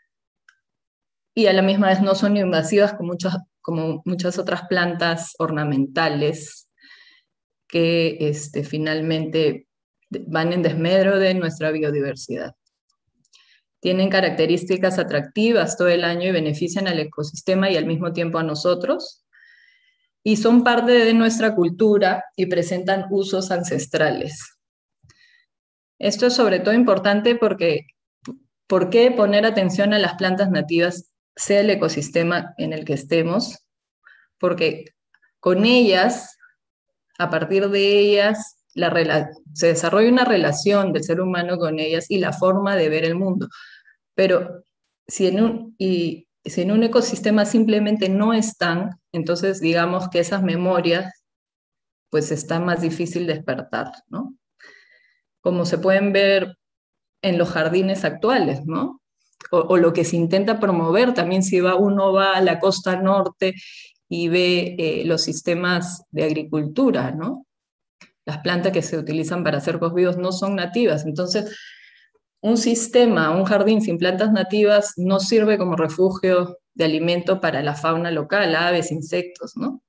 Y a la misma vez no son invasivas como muchas otras plantas ornamentales que finalmente van en desmedro de nuestra biodiversidad. Tienen características atractivas todo el año y benefician al ecosistema y al mismo tiempo a nosotros, y son parte de nuestra cultura y presentan usos ancestrales. Esto es sobre todo importante porque ¿por qué poner atención a las plantas nativas, sea el ecosistema en el que estemos? Porque con ellas, a partir de ellas, se desarrolla una relación del ser humano con ellas y la forma de ver el mundo. Pero si en un ecosistema simplemente no están, entonces digamos que esas memorias pues está más difícil despertar, ¿no? Como se pueden ver en los jardines actuales, ¿no? O lo que se intenta promover también si uno va a la costa norte y ve los sistemas de agricultura, ¿no? Las plantas que se utilizan para hacer cosvivos no son nativas, entonces un sistema, un jardín sin plantas nativas no sirve como refugio de alimento para la fauna local, aves, insectos, ¿no?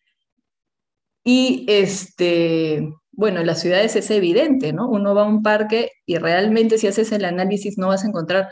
Y bueno, en las ciudades es evidente, ¿no? Uno va a un parque y realmente si haces el análisis no vas a encontrar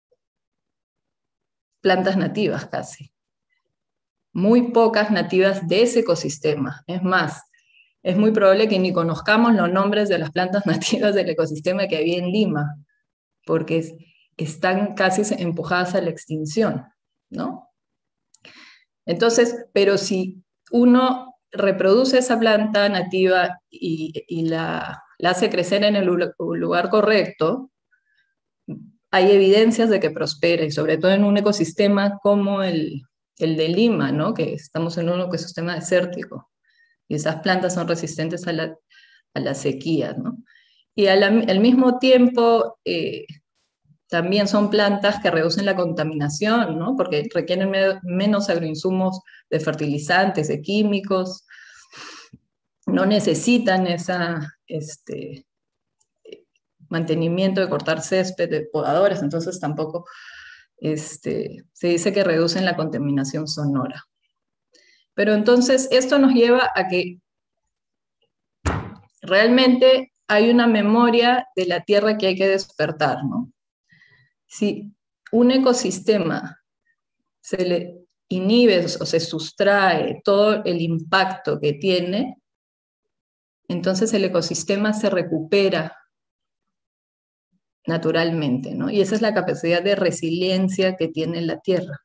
plantas nativas casi. Muy pocas nativas de ese ecosistema. Es más, es muy probable que ni conozcamos los nombres de las plantas nativas del ecosistema que había en Lima, porque están casi empujadas a la extinción, ¿no? Entonces, pero si uno reproduce esa planta nativa y la hace crecer en el lugar correcto, hay evidencias de que prospera, y sobre todo en un ecosistema como el de Lima, ¿no? Que estamos en un ecosistema desértico, y esas plantas son resistentes a la sequía, ¿no? Y al mismo tiempo, también son plantas que reducen la contaminación, ¿no? Porque requieren menos agroinsumos de fertilizantes, de químicos, no necesitan ese mantenimiento de cortar césped, de podadoras, entonces tampoco se dice que reducen la contaminación sonora. Pero entonces esto nos lleva a que realmente hay una memoria de la tierra que hay que despertar, ¿no? Si un ecosistema se le inhibe o se sustrae todo el impacto que tiene, entonces el ecosistema se recupera naturalmente, ¿no? Y esa es la capacidad de resiliencia que tiene la tierra.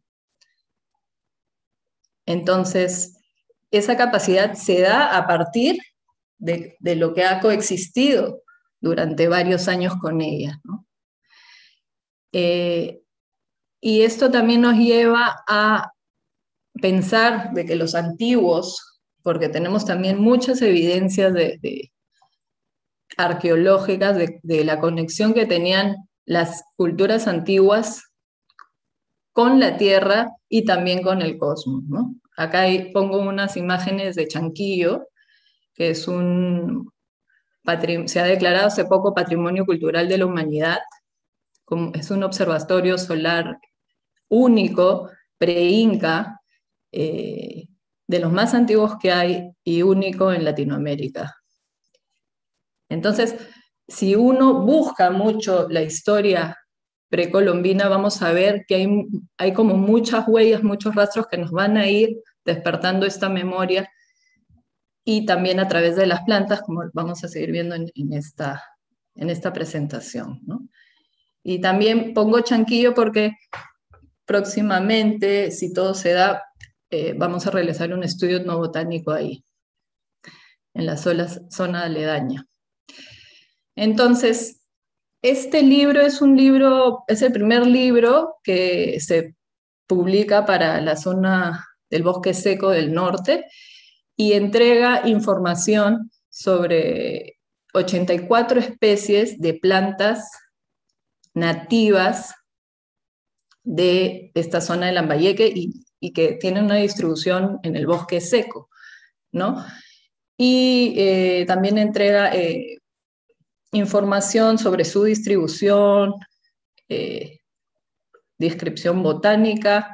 Entonces, esa capacidad se da a partir de lo que ha coexistido durante varios años con ella, ¿no? Y esto también nos lleva a pensar de que los antiguos, porque tenemos también muchas evidencias arqueológicas de la conexión que tenían las culturas antiguas con la Tierra y también con el cosmos, ¿no? Acá pongo unas imágenes de Chanquillo, que es se ha declarado hace poco Patrimonio Cultural de la Humanidad. Es un observatorio solar único, pre-inca, de los más antiguos que hay y único en Latinoamérica. Entonces, si uno busca mucho la historia precolombina, vamos a ver que hay como muchas huellas, muchos rastros que nos van a ir despertando esta memoria, y también a través de las plantas, como vamos a seguir viendo en esta presentación, ¿no? Y también pongo Chanquillo porque próximamente, si todo se da, vamos a realizar un estudio etnobotánico ahí, en la zona aledaña. Entonces, este libro es el primer libro que se publica para la zona del bosque seco del norte, y entrega información sobre 84 especies de plantas nativas de esta zona de Lambayeque y que tienen una distribución en el bosque seco, ¿no? Y también entrega información sobre su distribución, descripción botánica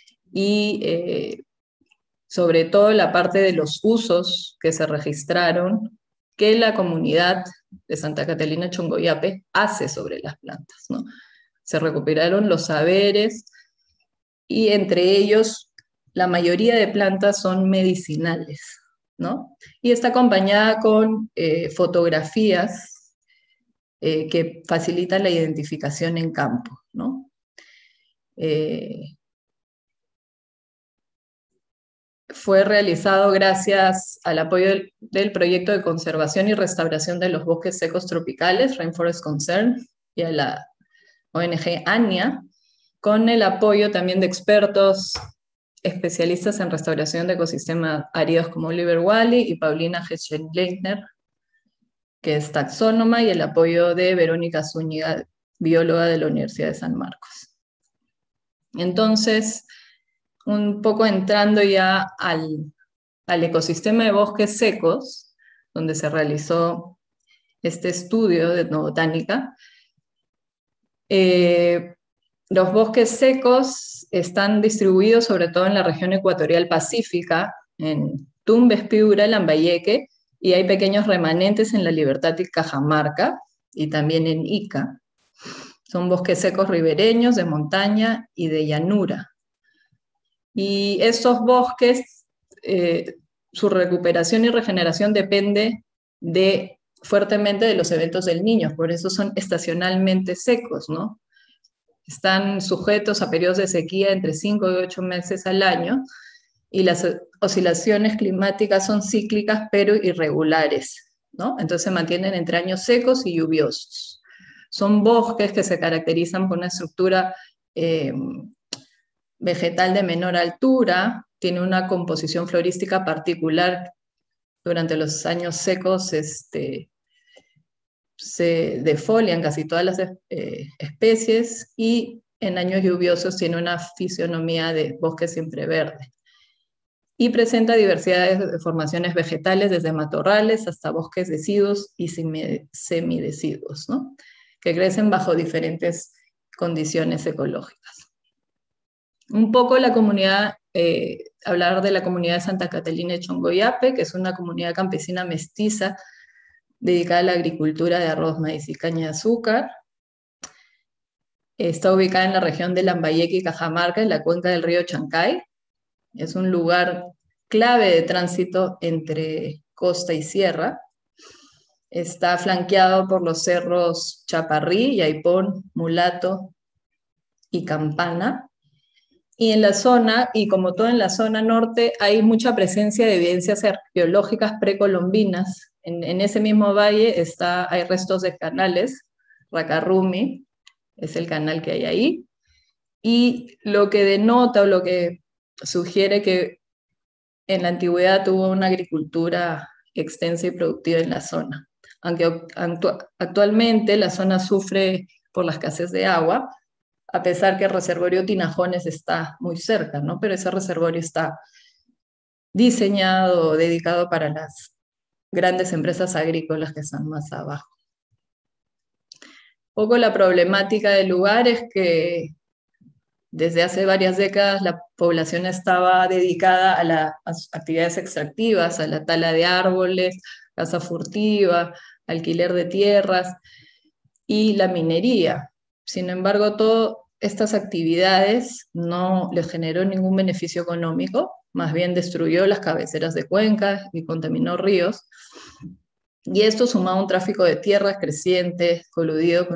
y sobre todo la parte de los usos que se registraron que la comunidad de Santa Catalina Chongoyape hace sobre las plantas, ¿no? Se recuperaron los saberes y entre ellos la mayoría de plantas son medicinales, ¿no? Y está acompañada con fotografías que facilitan la identificación en campo, ¿no? Fue realizado gracias al apoyo del proyecto de conservación y restauración de los bosques secos tropicales, Rainforest Concern, y a la ONG ANIA, con el apoyo también de expertos especialistas en restauración de ecosistemas áridos como Oliver Wally y Paulina Heschel-Leitner, que es taxónoma, y el apoyo de Verónica Zúñiga, bióloga de la Universidad de San Marcos. Entonces, un poco entrando ya al ecosistema de bosques secos, donde se realizó este estudio de etnobotánica, Los bosques secos están distribuidos sobre todo en la región ecuatorial pacífica, en Tumbes, Piura, Lambayeque, y hay pequeños remanentes en La Libertad y Cajamarca, y también en Ica. Son bosques secos ribereños, de montaña y de llanura. Y estos bosques, su recuperación y regeneración depende fuertemente de los eventos del Niño, por eso son estacionalmente secos, ¿no? Están sujetos a periodos de sequía entre 5 y 8 meses al año, y las oscilaciones climáticas son cíclicas pero irregulares, ¿no? Entonces se mantienen entre años secos y lluviosos. Son bosques que se caracterizan por una estructura vegetal de menor altura, tiene una composición florística particular. Durante los años secos se defolian casi todas las especies, y en años lluviosos tiene una fisionomía de bosque siempreverde. Y presenta diversidad de formaciones vegetales, desde matorrales hasta bosques deciduos y semideciduos, ¿no? Que crecen bajo diferentes condiciones ecológicas. Un poco la comunidad, hablar de la comunidad de Santa Catalina de Chongoyape, que es una comunidad campesina mestiza dedicada a la agricultura de arroz, maíz y caña de azúcar. Está ubicada en la región de Lambayeque y Cajamarca, en la cuenca del río Chancay. Es un lugar clave de tránsito entre costa y sierra. Está flanqueado por los cerros Chaparrí, Yaipón, Mulato y Campana. Y en la zona, y como todo en la zona norte, hay mucha presencia de evidencias arqueológicas precolombinas. En ese mismo valle hay restos de canales. Racarrumi es el canal que hay ahí. Y lo que denota o lo que sugiere que en la antigüedad hubo una agricultura extensa y productiva en la zona. Aunque actualmente la zona sufre por la escasez de agua, a pesar que el reservorio Tinajones está muy cerca, ¿no? Pero ese reservorio está diseñado, dedicado para las grandes empresas agrícolas que están más abajo. Un poco la problemática del lugar es que desde hace varias décadas la población estaba dedicada a las actividades extractivas, a la tala de árboles, caza furtiva, alquiler de tierras y la minería. Sin embargo, todas estas actividades no les generó ningún beneficio económico, más bien destruyó las cabeceras de cuencas y contaminó ríos. Y esto sumado a un tráfico de tierras creciente, coludido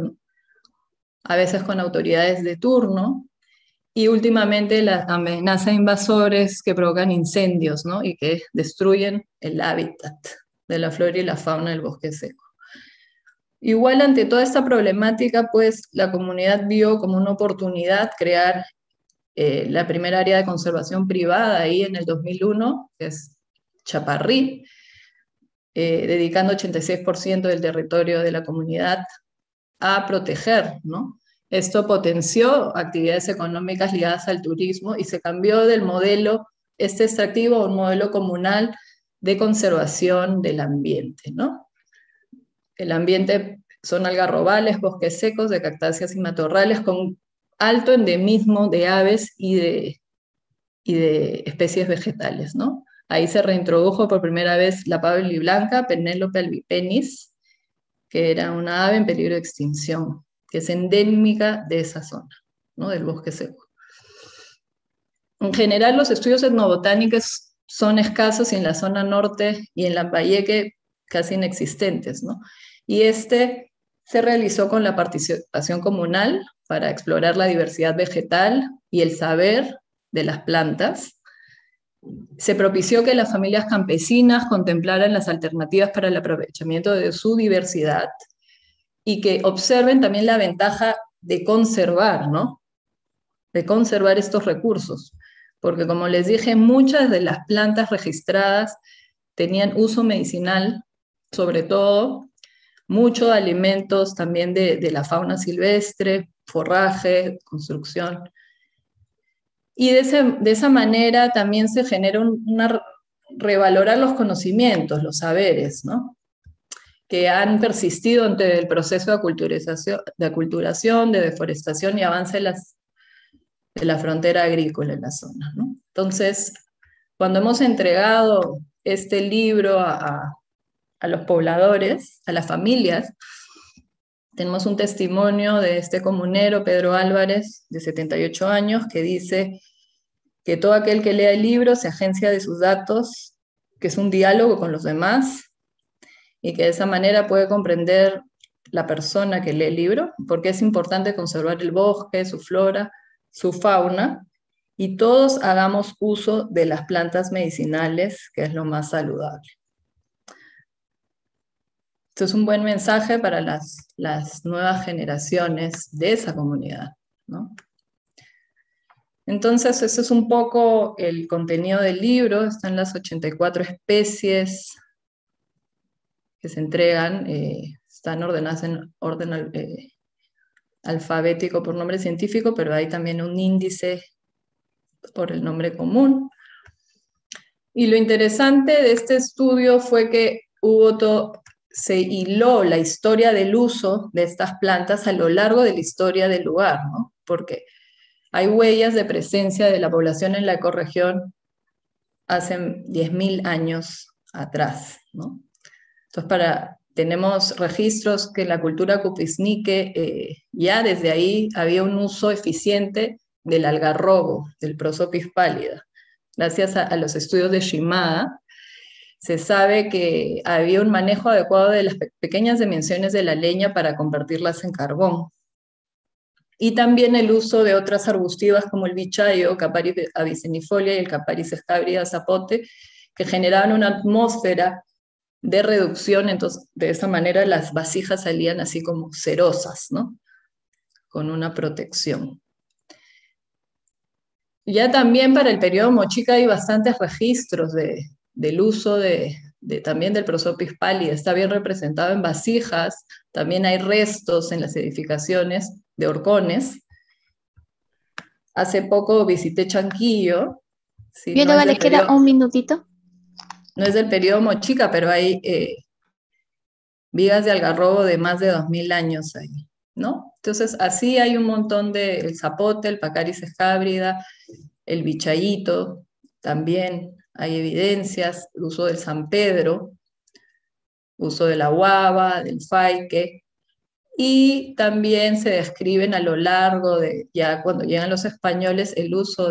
a veces con autoridades de turno, y últimamente la amenaza de invasores que provocan incendios, ¿no? Y que destruyen el hábitat de la flora y la fauna del bosque seco. Igual ante toda esta problemática, pues la comunidad vio como una oportunidad crear la primera área de conservación privada ahí en el 2001, que es Chaparrí, dedicando 86% del territorio de la comunidad a proteger, ¿no? Esto potenció actividades económicas ligadas al turismo y se cambió del modelo extractivo a un modelo comunal de conservación del ambiente, ¿no? El ambiente son algarrobales, bosques secos de cactáceas y matorrales con alto endemismo de aves y de especies vegetales, ¿no? Ahí se reintrodujo por primera vez la pablo blanca, Penélope albipenis, que era una ave en peligro de extinción, que es endémica de esa zona, ¿no? Del bosque seco. En general, los estudios etnobotánicos son escasos y en la zona norte y en Lambayeque casi inexistentes, ¿no? Y se realizó con la participación comunal para explorar la diversidad vegetal y el saber de las plantas. Se propició que las familias campesinas contemplaran las alternativas para el aprovechamiento de su diversidad y que observen también la ventaja de conservar, ¿no? De conservar estos recursos, porque como les dije, muchas de las plantas registradas tenían uso medicinal, sobre todo, muchos alimentos también de la fauna silvestre, forraje, construcción. Y de esa manera también se genera revalorar los conocimientos, los saberes, ¿no? que han persistido ante el proceso de aculturación, de deforestación y avance de la frontera agrícola en la zona, ¿no? Entonces, cuando hemos entregado este libro a los pobladores, a las familias, tenemos un testimonio de este comunero, Pedro Álvarez, de 78 años, que dice que todo aquel que lea el libro se agencia de sus datos, que es un diálogo con los demás, y que de esa manera puede comprender la persona que lee el libro, porque es importante conservar el bosque, su flora, su fauna, y todos hagamos uso de las plantas medicinales, que es lo más saludable. Esto es un buen mensaje para las nuevas generaciones de esa comunidad, ¿no? Entonces, ese es un poco el contenido del libro. Están las 84 especies que se entregan, están ordenadas en orden alfabético por nombre científico, pero hay también un índice por el nombre común. Y lo interesante de este estudio fue que se hiló la historia del uso de estas plantas a lo largo de la historia del lugar, ¿no? Porque hay huellas de presencia de la población en la ecorregión hace 10.000 años atrás, ¿no? Entonces, tenemos registros que en la cultura Cupiznique ya desde ahí había un uso eficiente del algarrobo, del Prosopis pálida. Gracias a los estudios de Shimada, se sabe que había un manejo adecuado de las pequeñas dimensiones de la leña para convertirlas en carbón. Y también el uso de otras arbustivas como el bichayo, Capparis avicennifolia y el Capparis escabrida zapote, que generaban una atmósfera de reducción. Entonces de esa manera las vasijas salían así como cerosas, ¿no? Con una protección. Ya también para el periodo Mochica hay bastantes registros del uso también del Prosopis pálida. Está bien representado en vasijas, también hay restos en las edificaciones de horcones. Hace poco visité Chanquillo. ¿Sí? Yo le queda un minutito. No es del periodo Mochica, pero hay vigas de algarrobo de más de 2000 años ahí, ¿no? Entonces, así hay un montón el zapote, el Pacaris escábrida, el bichayito, también hay evidencias, el uso del San Pedro, uso de la guava, del faique, y también se describen a lo largo ya cuando llegan los españoles, el uso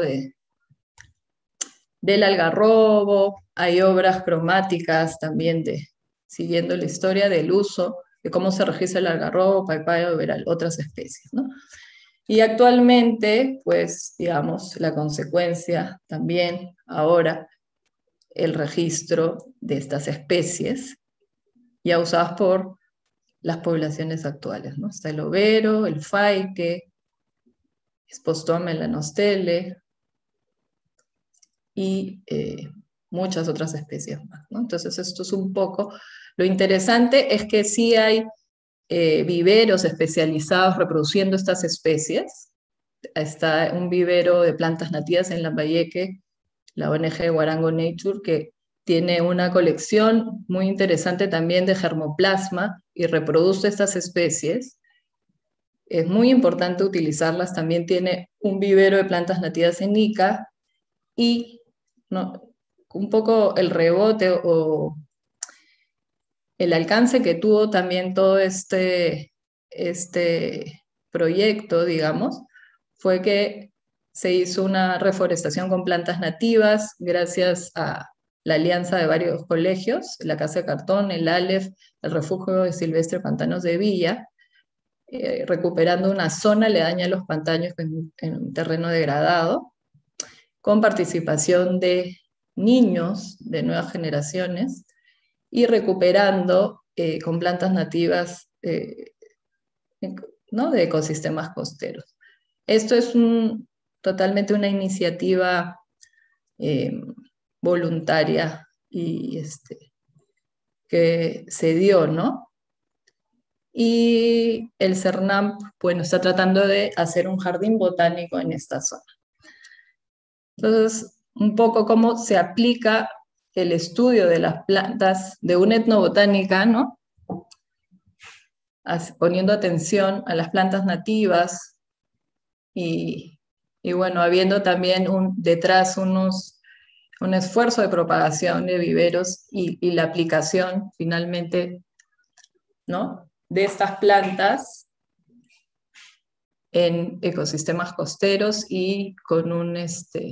del algarrobo. Hay obras cromáticas también siguiendo la historia del uso, de cómo se registra el algarrobo, paipayo, veral, otras especies, ¿no? Y actualmente, pues, digamos, la consecuencia también ahora, el registro de estas especies ya usadas por las poblaciones actuales, ¿no? Está el overo, el faique, Spostoma melanostele y muchas otras especies más, ¿no? Entonces esto es un poco, lo interesante es que sí hay viveros especializados reproduciendo estas especies. Está un vivero de plantas nativas en Lambayeque, la ONG Huarango Nature, que tiene una colección muy interesante también de germoplasma y reproduce estas especies. Es muy importante utilizarlas. También tiene un vivero de plantas nativas en Ica y un poco el rebote o el alcance que tuvo también todo este proyecto, digamos, fue que se hizo una reforestación con plantas nativas gracias a la alianza de varios colegios, la Casa de Cartón, el ALEF, el Refugio de Silvestre Pantanos de Villa, recuperando una zona aledaña a los pantanos en un terreno degradado, con participación de niños de nuevas generaciones, y recuperando con plantas nativas ¿no? de ecosistemas costeros. Esto es totalmente una iniciativa voluntaria y que se dio, ¿no? Y el CERNAMP, bueno, está tratando de hacer un jardín botánico en esta zona. Entonces, un poco cómo se aplica el estudio de las plantas de una etnobotánica, ¿no? poniendo atención a las plantas nativas y bueno, habiendo también detrás un esfuerzo de propagación de viveros y la aplicación finalmente, ¿no?, de estas plantas en ecosistemas costeros y con una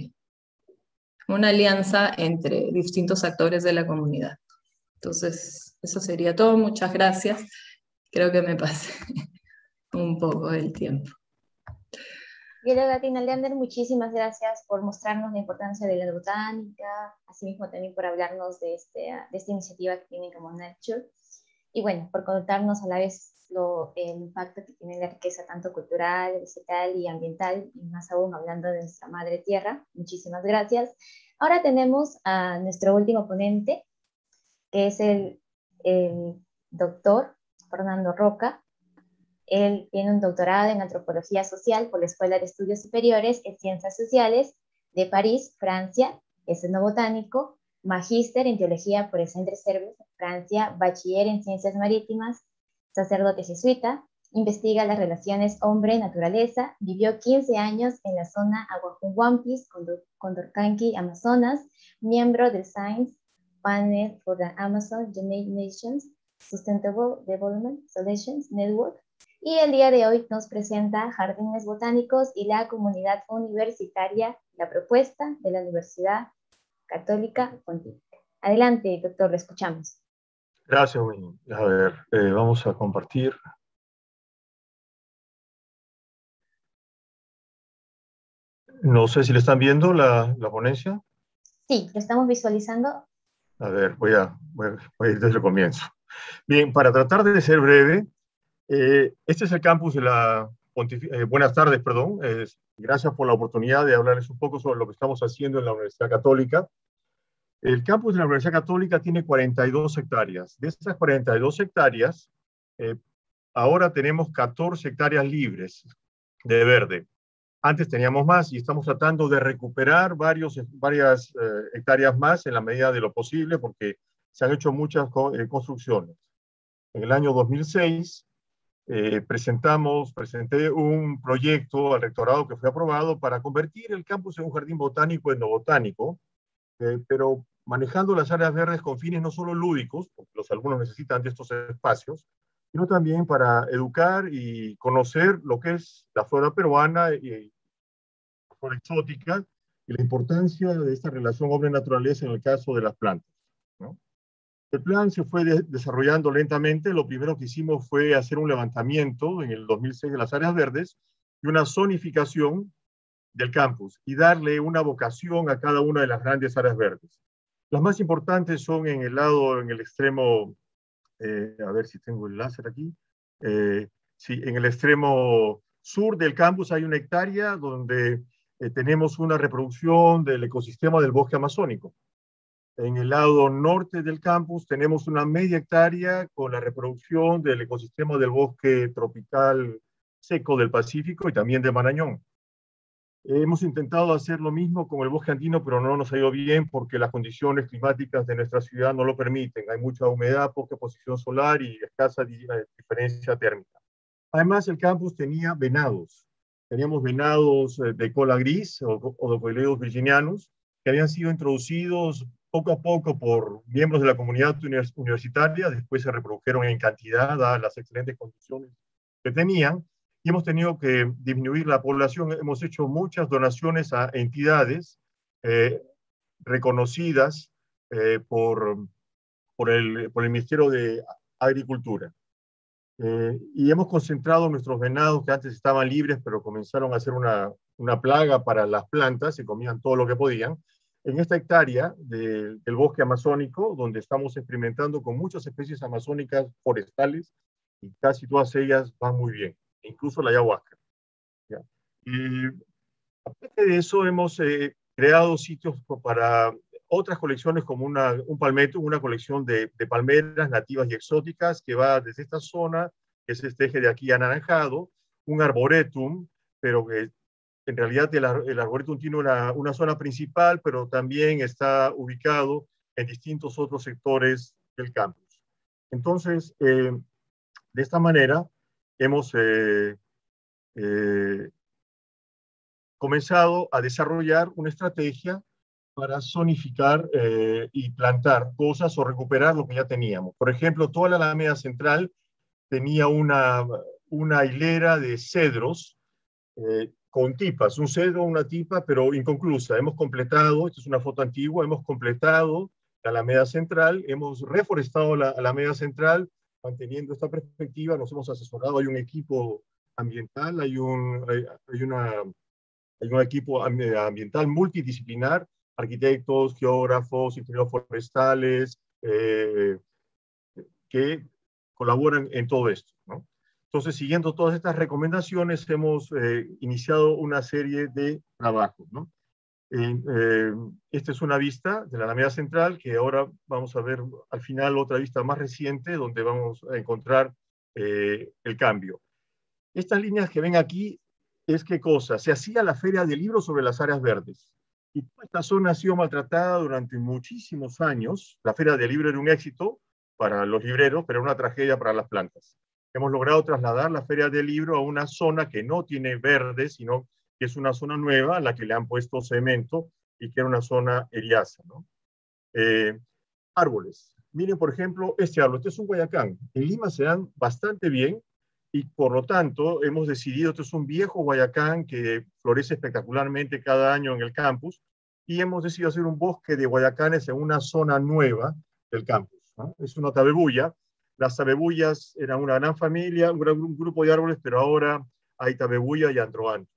alianza entre distintos actores de la comunidad. Entonces, eso sería todo. Muchas gracias. Creo que me pasé un poco del tiempo. Bióloga Tina Leander, muchísimas gracias por mostrarnos la importancia de la botánica, asimismo también por hablarnos de esta iniciativa que tiene como Nature, y bueno, por contarnos a la vez el impacto que tiene la riqueza tanto cultural, vegetal y ambiental, y más aún hablando de nuestra madre tierra. Muchísimas gracias. Ahora tenemos a nuestro último ponente, que es el doctor Fernando Roca. Él tiene un doctorado en Antropología Social por la Escuela de Estudios Superiores en Ciencias Sociales de París, Francia. Es etnobotánico, magíster en Teología por el Centre Cervez, Francia, bachiller en Ciencias Marítimas, sacerdote jesuita, investiga las relaciones hombre-naturaleza, vivió 15 años en la zona Aguajuampis, Condorcanqui, Amazonas, miembro del Science Panel for the Amazon United Nations Sustainable Development Solutions Network, y el día de hoy nos presenta Jardines Botánicos y la comunidad universitaria, la propuesta de la Universidad Católica Pontificia. Adelante, doctor, lo escuchamos. Gracias, Winnie. A ver, vamos a compartir. No sé si le están viendo la ponencia. Sí, lo estamos visualizando. A ver, voy a ir desde el comienzo. Bien, para tratar de ser breve, este es el campus de la Pontificia. Buenas tardes, perdón. Gracias por la oportunidad de hablarles un poco sobre lo que estamos haciendo en la Universidad Católica. El campus de la Universidad Católica tiene 42 hectáreas. De esas 42 hectáreas, ahora tenemos 14 hectáreas libres de verde. Antes teníamos más y estamos tratando de recuperar varias hectáreas más en la medida de lo posible porque se han hecho muchas construcciones. En el año 2006 presenté un proyecto al rectorado que fue aprobado para convertir el campus en un jardín botánico etnobotánico, pero manejando las áreas verdes con fines no solo lúdicos, porque los alumnos necesitan de estos espacios, sino también para educar y conocer lo que es la flora peruana y la flora exótica y la importancia de esta relación hombre-naturaleza en el caso de las plantas, ¿no? El plan se fue desarrollando lentamente. Lo primero que hicimos fue hacer un levantamiento en el 2006 de las áreas verdes y una zonificación del campus y darle una vocación a cada una de las grandes áreas verdes. Las más importantes son en el extremo, a ver si tengo el láser aquí, sí, en el extremo sur del campus hay una hectárea donde tenemos una reproducción del ecosistema del bosque amazónico. En el lado norte del campus tenemos una media hectárea con la reproducción del ecosistema del bosque tropical seco del Pacífico y también de Marañón. Hemos intentado hacer lo mismo con el bosque andino, pero no nos ha ido bien porque las condiciones climáticas de nuestra ciudad no lo permiten. Hay mucha humedad, poca exposición solar y escasa diferencia térmica. Además, el campus tenía venados. Teníamos venados de cola gris o de coileus virginianus que habían sido introducidos poco a poco por miembros de la comunidad universitaria. Después se reprodujeron en cantidad dadas las excelentes condiciones que tenían. Y hemos tenido que disminuir la población. Hemos hecho muchas donaciones a entidades reconocidas por el Ministerio de Agricultura. Y hemos concentrado nuestros venados que antes estaban libres, pero comenzaron a ser una plaga para las plantas, se comían todo lo que podían, en esta hectárea del bosque amazónico, donde estamos experimentando con muchas especies amazónicas forestales, y casi todas ellas van muy bien, incluso la ayahuasca. ¿Ya? Y aparte de eso, hemos creado sitios para otras colecciones como un palmetto, una colección de palmeras nativas y exóticas que va desde esta zona, que es este eje de aquí anaranjado, un arboretum, pero que en realidad el arboretum tiene una zona principal, pero también está ubicado en distintos otros sectores del campus. Entonces, De esta manera, hemos comenzado a desarrollar una estrategia para zonificar y plantar cosas o recuperar lo que ya teníamos. Por ejemplo, toda la Alameda Central tenía una hilera de cedros con tipas, un cedro, una tipa, pero inconclusa. Hemos completado, esta es una foto antigua, hemos completado la Alameda Central, hemos reforestado la Alameda Central, manteniendo esta perspectiva, nos hemos asesorado, hay un equipo ambiental, hay un equipo ambiental multidisciplinar, arquitectos, geógrafos, ingenieros forestales, que colaboran en todo esto, ¿no? Entonces, siguiendo todas estas recomendaciones, hemos iniciado una serie de trabajos, ¿no? Esta es una vista de la Alameda Central, que ahora vamos a ver al final otra vista más reciente, donde vamos a encontrar el cambio. Estas líneas que ven aquí es qué cosa. Se hacía la Feria del Libro sobre las áreas verdes. Y toda esta zona ha sido maltratada durante muchísimos años. La Feria del Libro era un éxito para los libreros, pero una tragedia para las plantas. Hemos logrado trasladar la Feria del Libro a una zona que no tiene verde, sino que es una zona nueva a la que le han puesto cemento y que era una zona eriácea, ¿no? Árboles. Miren, por ejemplo, este árbol. Este es un guayacán. En Lima se dan bastante bien y, por lo tanto, hemos decidido, este es un viejo guayacán que florece espectacularmente cada año en el campus, y hemos decidido hacer un bosque de guayacanes en una zona nueva del campus, ¿no? Es una tabebuya. Las tabebuyas eran una gran familia, un grupo de árboles, pero ahora hay tabebuya y androanthus.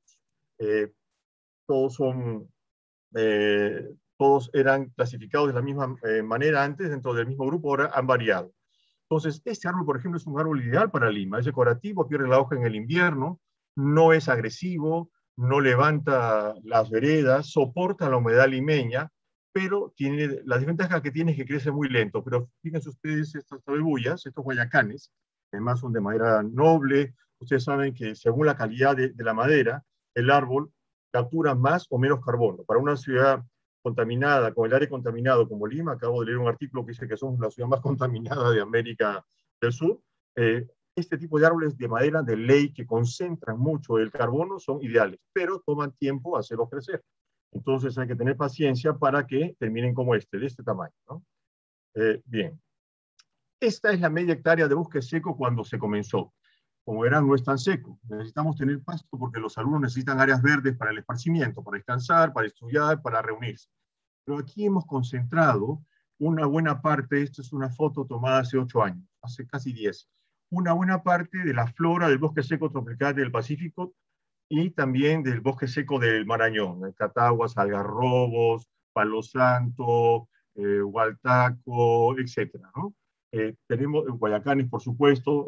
Todos eran clasificados de la misma manera antes dentro del mismo grupo, ahora han variado. Entonces, este árbol, por ejemplo, es un árbol ideal para Lima. Es decorativo, pierde la hoja en el invierno, no es agresivo, no levanta las veredas, soporta la humedad limeña, pero tiene, la desventaja que tiene es que crece muy lento. Pero fíjense ustedes estas tabebuyas, estos guayacanes, que además son de madera noble. Ustedes saben que según la calidad de la madera, el árbol captura más o menos carbono. Para una ciudad contaminada, con el aire contaminado como Lima, acabo de leer un artículo que dice que somos la ciudad más contaminada de América del Sur, este tipo de árboles de madera de ley que concentran mucho el carbono son ideales, pero toman tiempo hacerlos crecer. Entonces hay que tener paciencia para que terminen como de este tamaño, ¿no? Bien. Esta es la media hectárea de bosque seco cuando se comenzó. Como verán, no es tan seco. Necesitamos tener pasto porque los alumnos necesitan áreas verdes para el esparcimiento, para descansar, para estudiar, para reunirse. Pero aquí hemos concentrado una buena parte, esta es una foto tomada hace 8 años, hace casi 10, una buena parte de la flora del bosque seco tropical del Pacífico y también del bosque seco del Marañón, Cataguas, algarrobos, palo santo, hualtaco, etc., ¿no? Tenemos guayacanes, por supuesto,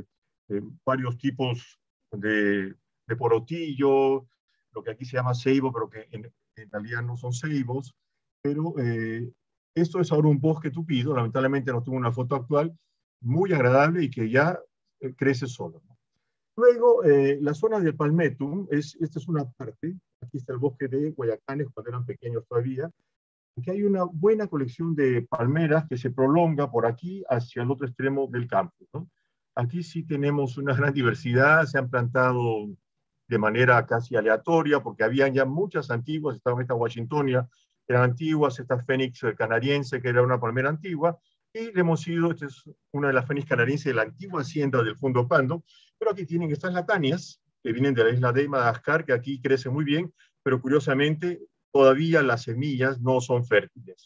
varios tipos de porotillo, lo que aquí se llama ceibo, pero que en realidad no son ceibos, pero esto es ahora un bosque tupido, lamentablemente no tengo una foto actual, muy agradable y que ya crece solo, ¿no? Luego, la zona del Palmetum, esta es una parte, aquí está el bosque de guayacanes cuando eran pequeños todavía, aquí hay una buena colección de palmeras que se prolonga por aquí hacia el otro extremo del campus, ¿no? Aquí sí tenemos una gran diversidad, se han plantado de manera casi aleatoria, porque habían ya muchas antiguas, estaba esta Washingtonia, eran antiguas, esta Fénix canariense, que era una palmera antigua, y le hemos ido, esta es una de las Fénix canarienses de la antigua hacienda del Fundo Pando, pero aquí tienen estas latanias, que vienen de la isla de Madagascar, que aquí crece muy bien, pero curiosamente todavía las semillas no son fértiles.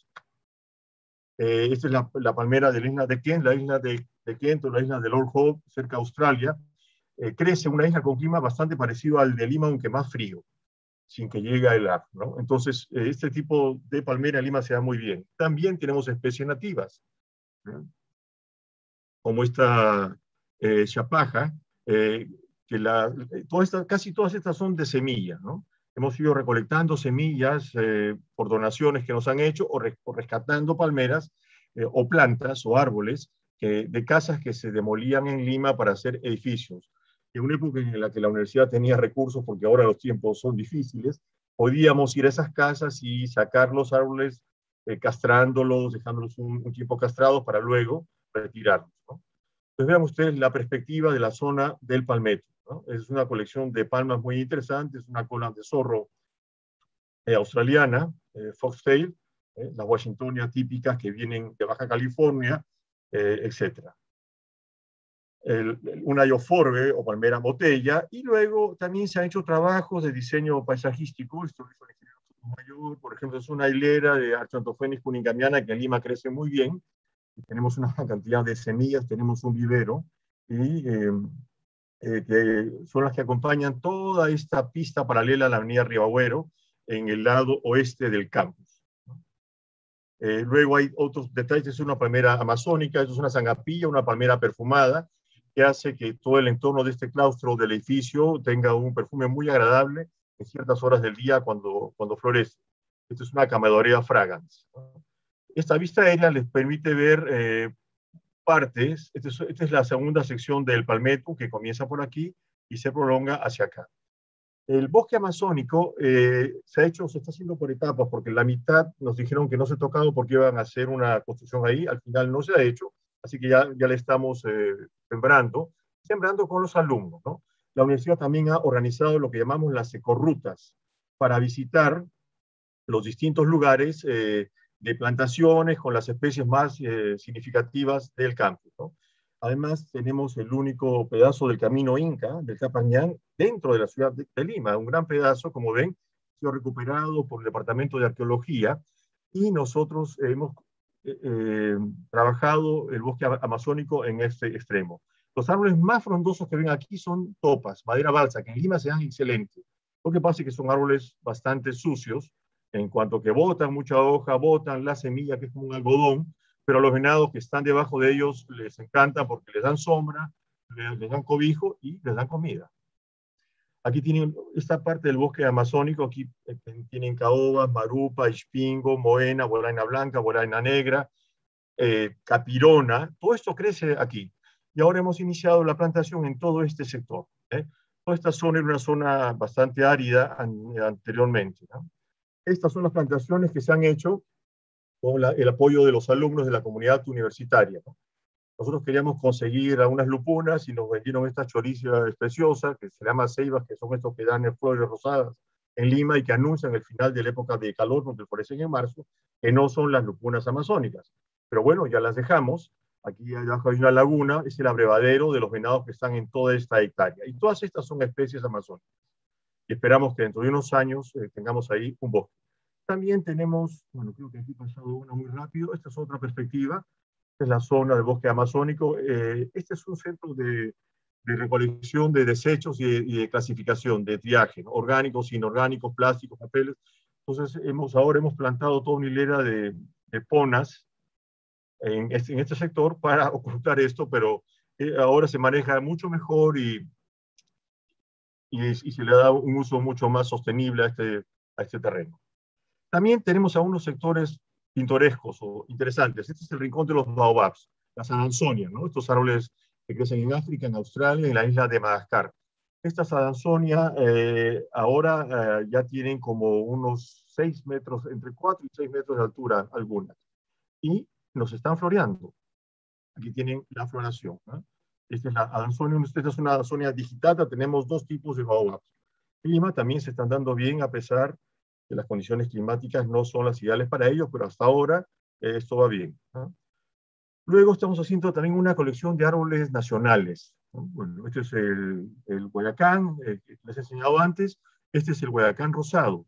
Esta es la palmera de la isla de Kent, la isla de Kent o la isla de Lord Howe, cerca de Australia. Crece una isla con clima bastante parecido al de Lima, aunque más frío, sin que llegue a helar, ¿no? Entonces, este tipo de palmera en Lima se da muy bien. También tenemos especies nativas, ¿no? Como esta chapaja, casi todas estas son de semilla, ¿no? Hemos ido recolectando semillas por donaciones que nos han hecho o rescatando palmeras o plantas o árboles de casas que se demolían en Lima para hacer edificios. En una época en la que la universidad tenía recursos, porque ahora los tiempos son difíciles, podíamos ir a esas casas y sacar los árboles castrándolos, dejándolos un tiempo castrados para luego retirarlos, ¿no? Pues vean ustedes la perspectiva de la zona del palmetto, ¿no? Es una colección de palmas muy interesante, es una cola de zorro australiana, foxtail, las Washingtonia típicas que vienen de Baja California, etc. Una Ioforbe o palmera botella, y luego también se han hecho trabajos de diseño paisajístico. Esto lo hizo el ingeniero Sotomayor, por ejemplo, es una hilera de Archaeopteryx cuningamiana que en Lima crece muy bien. Tenemos una cantidad de semillas, tenemos un vivero, y que son las que acompañan toda esta pista paralela a la avenida Ribagüero en el lado oeste del campus. Luego hay otros detalles, es una palmera amazónica, esto es una sangapilla, una palmera perfumada, que hace que todo el entorno de este claustro del edificio tenga un perfume muy agradable en ciertas horas del día cuando florece. Esto es una Camalduaria fragans. Esta vista aérea les permite ver partes. Esta es la segunda sección del palmetto, que comienza por aquí y se prolonga hacia acá. El bosque amazónico se está haciendo por etapas, porque la mitad nos dijeron que no se ha tocado porque iban a hacer una construcción ahí, al final no se ha hecho, así que ya le estamos sembrando con los alumnos, ¿no? La universidad también ha organizado lo que llamamos las ecorrutas, para visitar los distintos lugares de plantaciones con las especies más significativas del campus, ¿no? Además, tenemos el único pedazo del camino Inca, del Capañán, dentro de la ciudad de Lima. Un gran pedazo, como ven, ha sido recuperado por el Departamento de Arqueología, y nosotros hemos trabajado el bosque amazónico en este extremo. Los árboles más frondosos que ven aquí son topas, madera balsa, que en Lima se dan excelente. Lo que pasa es que son árboles bastante sucios, en cuanto que botan mucha hoja, botan la semilla, que es como un algodón, pero a los venados que están debajo de ellos les encanta porque les dan sombra, les dan cobijo y les dan comida. Aquí tienen esta parte del bosque amazónico, aquí tienen caobas, marupa, ispingo, moena, bolaina blanca, bolaina negra, capirona, todo esto crece aquí. Y ahora hemos iniciado la plantación en todo este sector. Toda esta zona era una zona bastante árida anteriormente, ¿no? Estas son las plantaciones que se han hecho con el apoyo de los alumnos de la comunidad universitaria, ¿no? Nosotros queríamos conseguir algunas lupunas y nos vendieron estas chorizas preciosas, que se llaman ceibas, que son estos que dan flores rosadas en Lima y que anuncian el final de la época de calor, porque florecen en marzo, que no son las lupunas amazónicas. Pero bueno, ya las dejamos. Aquí abajo hay una laguna, es el abrevadero de los venados que están en toda esta hectárea. Y todas estas son especies amazónicas. Y esperamos que dentro de unos años tengamos ahí un bosque. También tenemos, bueno, creo que aquí he pasado una muy rápido, esta es otra perspectiva, esta es la zona del bosque amazónico. Este es un centro de recolección de desechos y de clasificación, de triaje, ¿no? Orgánicos, inorgánicos, plásticos, papeles. Entonces, ahora hemos plantado toda una hilera de ponas en este sector para ocultar esto, pero ahora se maneja mucho mejor y se le da un uso mucho más sostenible a este terreno. También tenemos algunos sectores pintorescos o interesantes. Este es el rincón de los baobabs, las adansonia, ¿no? Estos árboles que crecen en África, en Australia, en la isla de Madagascar. Estas adansonia ahora ya tienen como unos 6 metros, entre 4 y 6 metros de altura algunas. Y nos están floreando. Aquí tienen la floración, ¿no? Esta es la adansonia, esta es una adansonia digitata, tenemos 2 tipos de baobabs. En Lima también se están dando bien a pesar que las condiciones climáticas no son las ideales para ellos, pero hasta ahora esto va bien, ¿no? Luego estamos haciendo también una colección de árboles nacionales, ¿no? Bueno, este es el guayacán, que les he enseñado antes. Este es el guayacán rosado.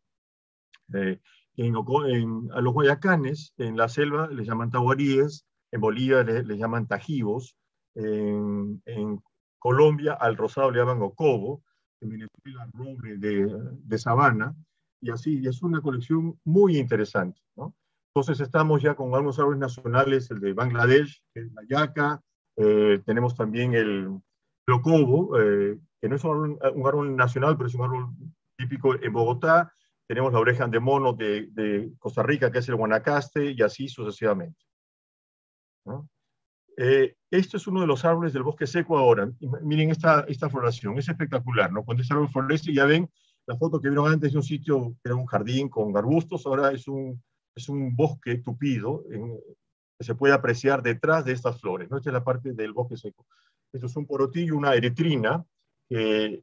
A los guayacanes, en la selva les llaman tahuaríes, en Bolivia les llaman tajivos, en Colombia al rosado le llaman ocobo, en Venezuela roble de sabana, y así, y es una colección muy interesante, ¿no? Entonces estamos ya con algunos árboles nacionales, el de Bangladesh, que es la yaca, tenemos también el ocobo, que no es un árbol nacional, pero es un árbol típico en Bogotá. Tenemos la oreja de mono de Costa Rica, que es el guanacaste, y así sucesivamente, ¿no? Esto es uno de los árboles del bosque seco ahora. Miren esta floración, es espectacular, ¿no? Cuando este árbol florece, ya ven la foto que vieron antes de un sitio que era un jardín con arbustos, ahora es un bosque tupido, que se puede apreciar detrás de estas flores, ¿no? Esta es la parte del bosque seco. Esto es un porotillo, una eretrina, que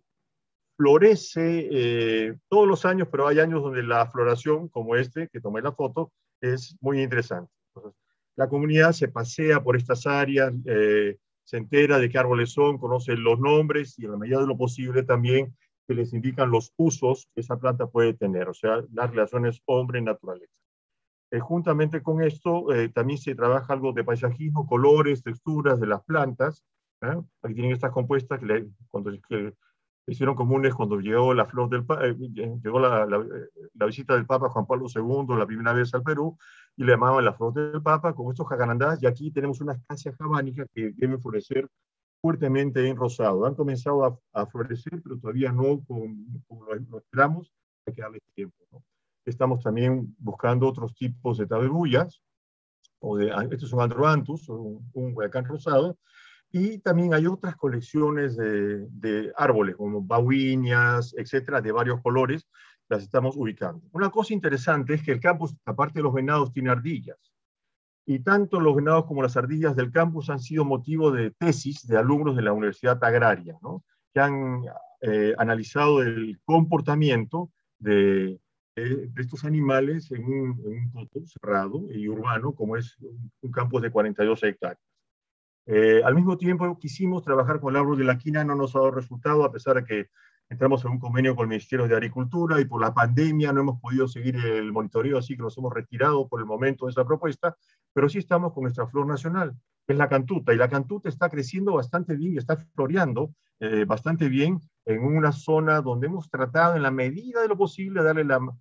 florece todos los años, pero hay años donde la floración, como este, que tomé la foto, es muy interesante. Entonces, la comunidad se pasea por estas áreas, se entera de qué árboles son, conoce los nombres y en la medida de lo posible también que les indican los usos que esa planta puede tener, o sea, las relaciones hombre-naturaleza. Juntamente con esto, también se trabaja algo de paisajismo, colores, texturas de las plantas. Aquí tienen estas compuestas que hicieron comunes cuando llegó la flor del llegó la visita del Papa Juan Pablo II la primera vez al Perú, y le llamaban la flor del Papa con estos jacarandás, y aquí tenemos una acacia javanica que debe florecer fuertemente en rosado. Han comenzado a florecer, pero todavía no como lo esperamos, hay que darle tiempo, ¿no? Estamos también buscando otros tipos de taberullas, estos son androanthus, un huayacán rosado, y también hay otras colecciones de árboles, como bauinias, etcétera, de varios colores, las estamos ubicando. Una cosa interesante es que el campus, aparte de los venados, tiene ardillas. Y tanto los venados como las ardillas del campus han sido motivo de tesis de alumnos de la Universidad Agraria, ¿no? Que han analizado el comportamiento de estos animales en un coto cerrado y urbano, como es un campus de 42 hectáreas. Al mismo tiempo quisimos trabajar con el árbol de la quina, no nos ha dado resultado, a pesar de que entramos en un convenio con el Ministerio de Agricultura y por la pandemia no hemos podido seguir el monitoreo, así que nos hemos retirado por el momento de esa propuesta, pero sí estamos con nuestra flor nacional, que es la cantuta, y la cantuta está creciendo bastante bien y está floreando bastante bien en una zona donde hemos tratado en la medida de lo posible darle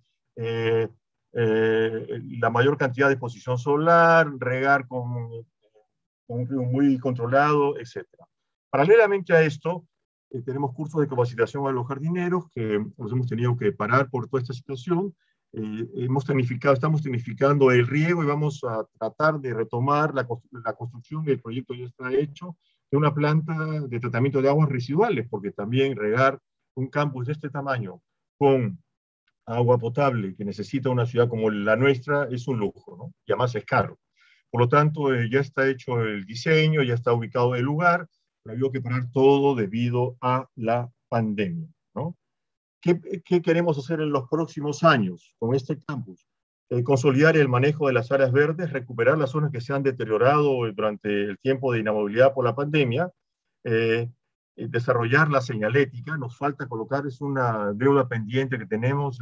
la mayor cantidad de exposición solar, regar con un río muy controlado, etc. Paralelamente a esto, tenemos cursos de capacitación a los jardineros que nos hemos tenido que parar por toda esta situación. Estamos tecnificando el riego y vamos a tratar de retomar la construcción del proyecto ya está hecho, de una planta de tratamiento de aguas residuales, porque también regar un campus de este tamaño con agua potable que necesita una ciudad como la nuestra es un lujo, ¿no? Y además es caro. Por lo tanto, ya está hecho el diseño, ya está ubicado el lugar, pero ha habido que parar todo debido a la pandemia, ¿no? ¿Qué queremos hacer en los próximos años con este campus? Consolidar el manejo de las áreas verdes, recuperar las zonas que se han deteriorado durante el tiempo de inamovilidad por la pandemia, desarrollar la señalética. Nos falta colocar, es una deuda pendiente que tenemos,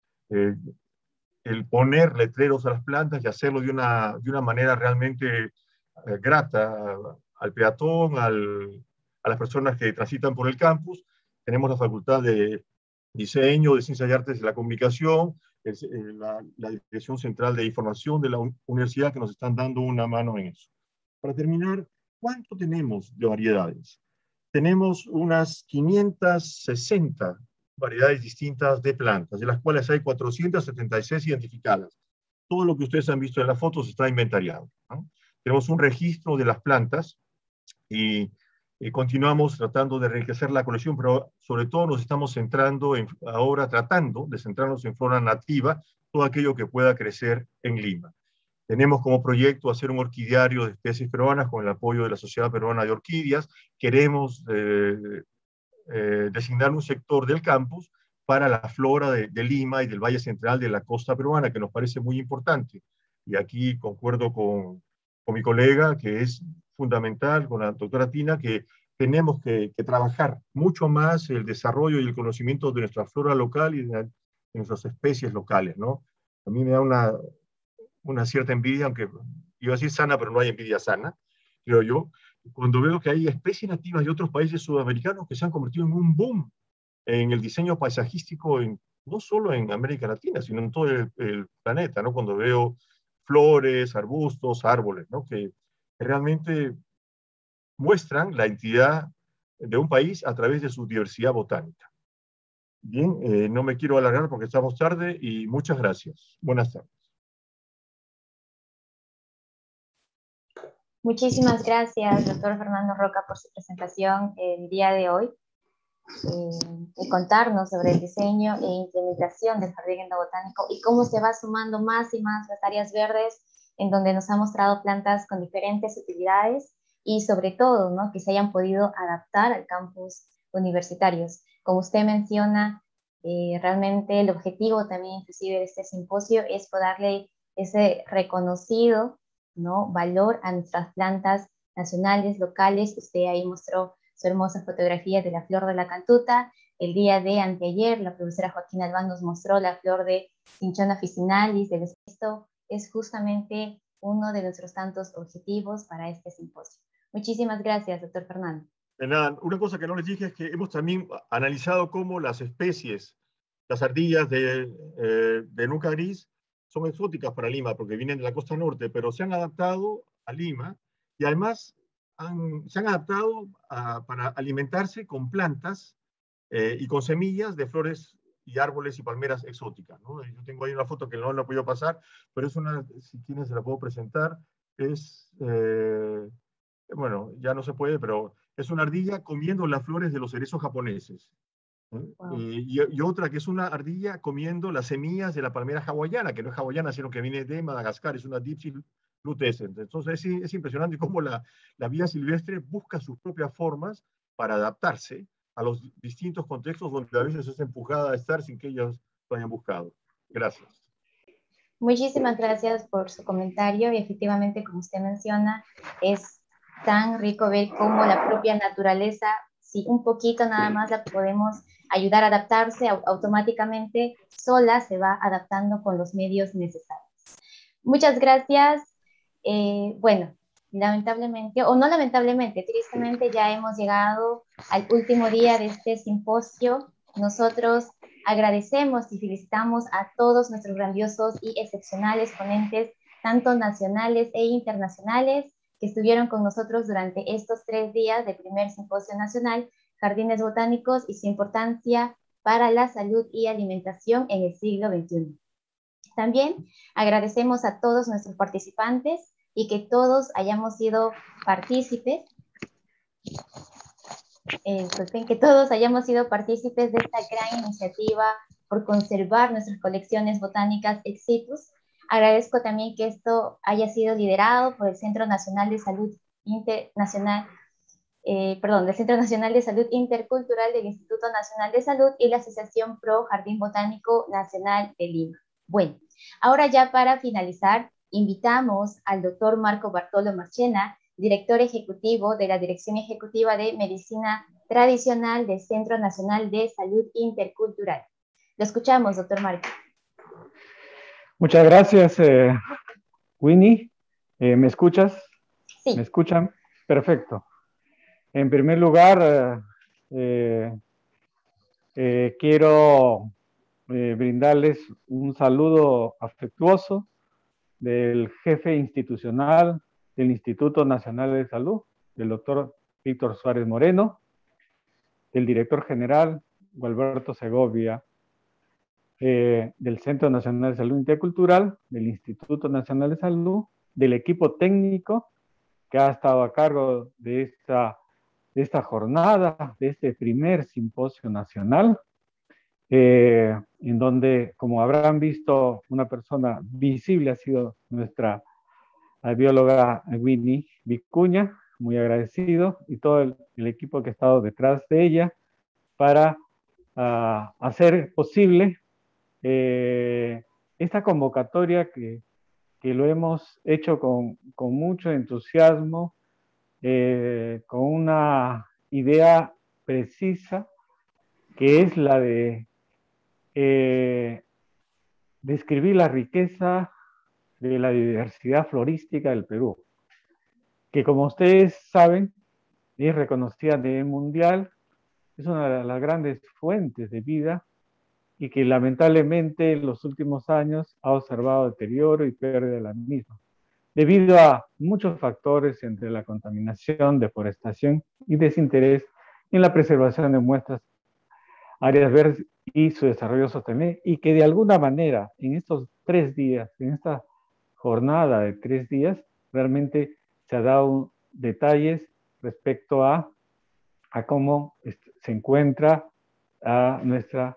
el poner letreros a las plantas y hacerlo de una manera realmente grata al peatón, a las personas que transitan por el campus. Tenemos la Facultad de Diseño, de Ciencias y Artes de la Comunicación, la Dirección Central de Información de la Universidad, que nos están dando una mano en eso. Para terminar, ¿cuánto tenemos de variedades? Tenemos unas 560 variedades distintas de plantas, de las cuales hay 476 identificadas. Todo lo que ustedes han visto en las fotos está inventariado, ¿no? Tenemos un registro de las plantas y continuamos tratando de enriquecer la colección, pero sobre todo nos estamos centrando ahora tratando de centrarnos en flora nativa, todo aquello que pueda crecer en Lima. Tenemos como proyecto hacer un orquidiario de especies peruanas con el apoyo de la Sociedad Peruana de Orquídeas. Queremos designar un sector del campus para la flora de Lima y del Valle Central de la costa peruana, que nos parece muy importante. Y aquí concuerdo con mi colega, que es fundamental, con la doctora Tina, que tenemos que trabajar mucho más el desarrollo y el conocimiento de nuestra flora local y de nuestras especies locales, ¿no? A mí me da una cierta envidia, aunque iba a decir sana, pero no hay envidia sana, creo yo, cuando veo que hay especies nativas de otros países sudamericanos que se han convertido en un boom en el diseño paisajístico, no solo en América Latina, sino en todo el planeta, ¿no? Cuando veo flores, arbustos, árboles, ¿no? Que realmente muestran la entidad de un país a través de su diversidad botánica. Bien, no me quiero alargar porque estamos tarde y muchas gracias. Buenas tardes. Muchísimas gracias, doctor Fernando Roca, por su presentación el día de hoy y contarnos sobre el diseño e implementación del Jardín Endobotánico y cómo se va sumando más y más las áreas verdes en donde nos ha mostrado plantas con diferentes utilidades y sobre todo, ¿no?, que se hayan podido adaptar al campus universitarios. Como usted menciona, realmente el objetivo también inclusive de este simposio es poder darle ese reconocido, ¿no?, valor a nuestras plantas nacionales, locales. Usted ahí mostró su hermosa fotografía de la flor de la cantuta. El día de anteayer, la profesora Joaquín Albán nos mostró la flor de Cinchona officinalis. Esto es justamente uno de nuestros tantos objetivos para este simposio. Muchísimas gracias, doctor Fernando. De nada, una cosa que no les dije es que hemos también analizado cómo las especies, las ardillas de nuca gris, son exóticas para Lima, porque vienen de la costa norte, pero se han adaptado a Lima, y además se han adaptado para alimentarse con plantas y con semillas de flores y árboles y palmeras exóticas, ¿no? Yo tengo ahí una foto que no la he podido pasar, pero es una, si quieren se la puedo presentar, es, bueno, ya no se puede, pero es una ardilla comiendo las flores de los cerezos japoneses. Wow. Y otra que es una ardilla comiendo las semillas de la palmera hawaiana, que no es hawaiana, sino que viene de Madagascar, es una Dipsy lutescens. Entonces es impresionante cómo la vida silvestre busca sus propias formas para adaptarse a los distintos contextos donde a veces es empujada a estar sin que ellos lo hayan buscado. Gracias. Muchísimas gracias por su comentario, y efectivamente, como usted menciona, es tan rico ver cómo la propia naturaleza, si un poquito nada más la podemos ayudar a adaptarse, automáticamente sola se va adaptando con los medios necesarios. Muchas gracias. Bueno, lamentablemente, o no lamentablemente, tristemente ya hemos llegado al último día de este simposio. Nosotros agradecemos y felicitamos a todos nuestros grandiosos y excepcionales ponentes, tanto nacionales e internacionales, que estuvieron con nosotros durante estos 3 días del primer simposio nacional, Jardines Botánicos y su importancia para la salud y alimentación en el siglo XXI. También agradecemos a todos nuestros participantes y que todos hayamos sido partícipes, que todos hayamos sido partícipes de esta gran iniciativa por conservar nuestras colecciones botánicas ex situ. Agradezco también que esto haya sido liderado por el Centro Nacional de Salud del Centro Nacional de Salud Intercultural del Instituto Nacional de Salud y la Asociación Pro Jardín Botánico Nacional de Lima. Bueno, ahora ya para finalizar, invitamos al doctor Marco Bartolo Marchena, director ejecutivo de la Dirección Ejecutiva de Medicina Tradicional del Centro Nacional de Salud Intercultural. Lo escuchamos, doctor Marco. Muchas gracias, Winnie. ¿Me escuchas? Sí. ¿Me escuchan? Perfecto. En primer lugar, quiero brindarles un saludo afectuoso del jefe institucional del Instituto Nacional de Salud, del doctor Víctor Suárez Moreno, del director general Gualberto Segovia, del Centro Nacional de Salud Intercultural, del Instituto Nacional de Salud, del equipo técnico que ha estado a cargo de esta jornada, de este primer simposio nacional, en donde, como habrán visto, una persona visible ha sido nuestra bióloga Winnie Vicuña, muy agradecido, y todo el equipo que ha estado detrás de ella para hacer posible esta convocatoria que lo hemos hecho con mucho entusiasmo, con una idea precisa, que es la de describir la riqueza de la diversidad florística del Perú, que como ustedes saben, es reconocida a nivel mundial, es una de las grandes fuentes de vida y que lamentablemente en los últimos años ha observado deterioro y pérdida de la misma, debido a muchos factores entre la contaminación, deforestación y desinterés en la preservación de muestras, áreas verdes y su desarrollo sostenible, y que de alguna manera en estos 3 días, en esta jornada de 3 días, realmente se ha dado detalles respecto a cómo se encuentra nuestra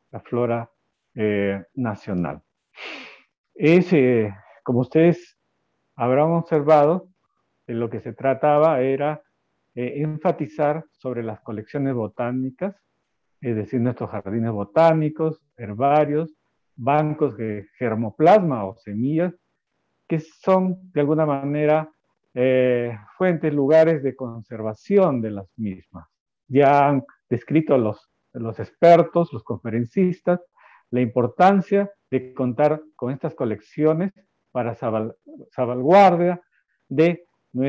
flora nacional. Como ustedes habrán observado que lo que se trataba era enfatizar sobre las colecciones botánicas, es decir, nuestros jardines botánicos, herbarios, bancos de germoplasma o semillas, que son de alguna manera fuentes, lugares de conservación de las mismas. Ya han descrito los expertos, los conferencistas, la importancia de contar con estas colecciones para salvaguardia de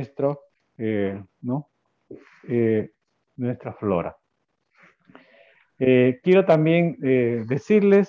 nuestra flora. Quiero también decirles,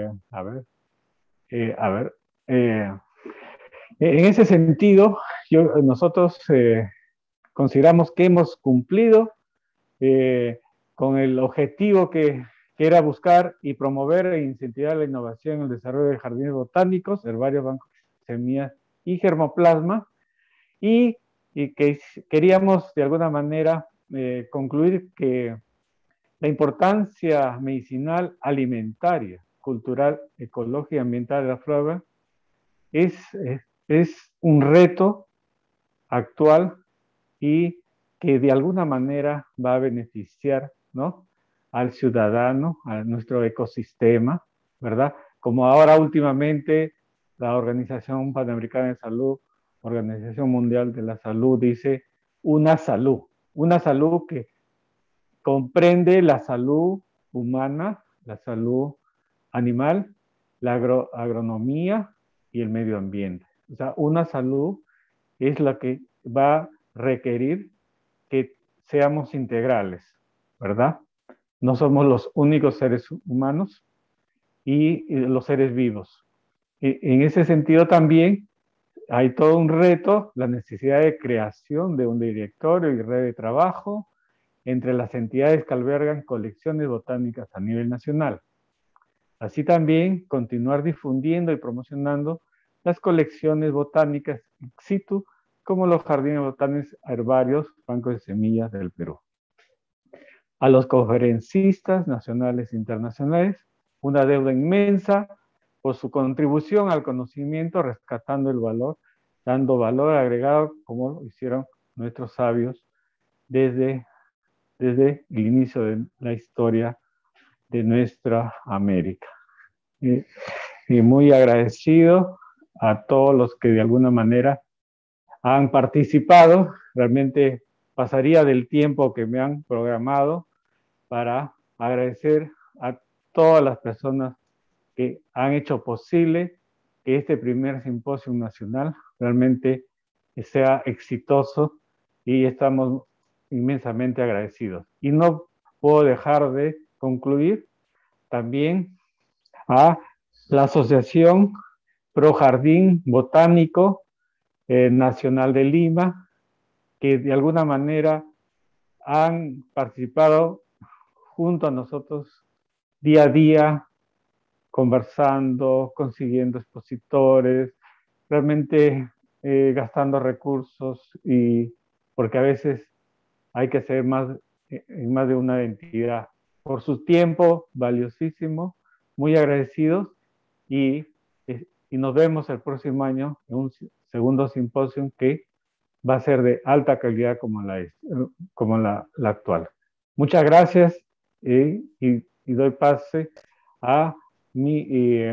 en ese sentido, nosotros consideramos que hemos cumplido con el objetivo que era buscar y promover e incentivar la innovación en el desarrollo de jardines botánicos, herbarios, bancos, semillas y germoplasma, y que queríamos de alguna manera concluir que la importancia medicinal, alimentaria, cultural, ecológica y ambiental de la flora es un reto actual y que de alguna manera va a beneficiar, ¿no?, al ciudadano, a nuestro ecosistema, ¿verdad? Como ahora últimamente la Organización Panamericana de Salud, Organización Mundial de la Salud dice una salud que comprende la salud humana, la salud animal, la agronomía y el medio ambiente. O sea, una salud es la que va a requerir que seamos integrales, ¿verdad? No somos los únicos seres humanos y los seres vivos. En ese sentido también hay todo un reto, la necesidad de creación de un directorio y red de trabajo entre las entidades que albergan colecciones botánicas a nivel nacional. Así también continuar difundiendo y promocionando las colecciones botánicas in situ, como los jardines botánicos herbarios, bancos de semillas del Perú. A los conferencistas nacionales e internacionales, una deuda inmensa por su contribución al conocimiento, rescatando el valor, dando valor agregado, como lo hicieron nuestros sabios desde el inicio de la historia de nuestra América. Y muy agradecido a todos los que de alguna manera han participado. Realmente pasaría del tiempo que me han programado para agradecer a todas las personas que han hecho posible que este primer simposio nacional realmente sea exitoso, y estamos inmensamente agradecidos. Y no puedo dejar de concluir también a la Asociación Pro Jardín Botánico Nacional de Lima, que de alguna manera han participado junto a nosotros día a día, conversando, consiguiendo expositores, realmente gastando recursos, y porque a veces hay que hacer más en más de una entidad. Por su tiempo valiosísimo, muy agradecidos, y nos vemos el próximo año en un segundo simposio que va a ser de alta calidad como la actual. Muchas gracias, y doy pase a mi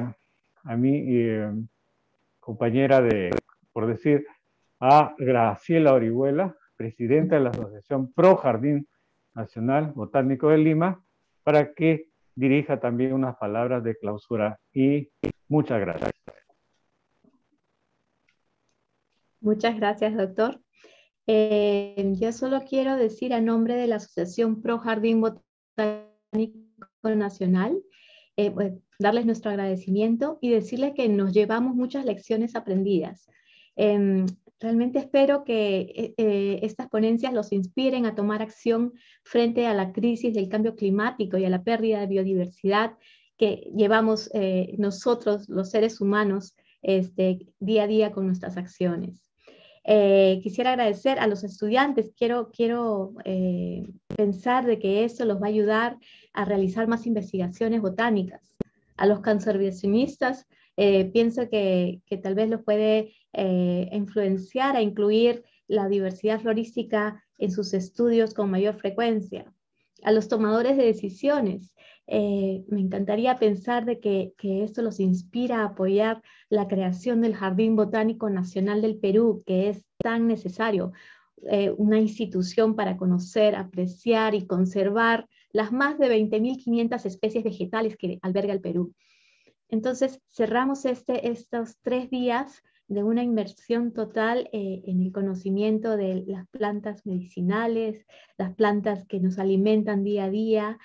compañera por decir, a Graciela Orihuela, presidenta de la Asociación Pro Jardín Nacional Botánico de Lima, para que dirija también unas palabras de clausura. Y muchas gracias. Muchas gracias, doctor. Yo solo quiero decir a nombre de la Asociación Pro Jardín Botánico Nacional, darles nuestro agradecimiento y decirles que nos llevamos muchas lecciones aprendidas. Realmente espero que estas ponencias los inspiren a tomar acción frente a la crisis del cambio climático y a la pérdida de biodiversidad que llevamos nosotros, los seres humanos, día a día con nuestras acciones. Quisiera agradecer a los estudiantes, quiero pensar de que eso los va a ayudar a realizar más investigaciones botánicas. A los conservacionistas, pienso que tal vez los puede influenciar a incluir la diversidad florística en sus estudios con mayor frecuencia. A los tomadores de decisiones, me encantaría pensar de que esto los inspira a apoyar la creación del Jardín Botánico Nacional del Perú, que es tan necesario, una institución para conocer, apreciar y conservar las más de 20.500 especies vegetales que alberga el Perú. Entonces, cerramos estos 3 días de una inmersión total en el conocimiento de las plantas medicinales, las plantas que nos alimentan día a día,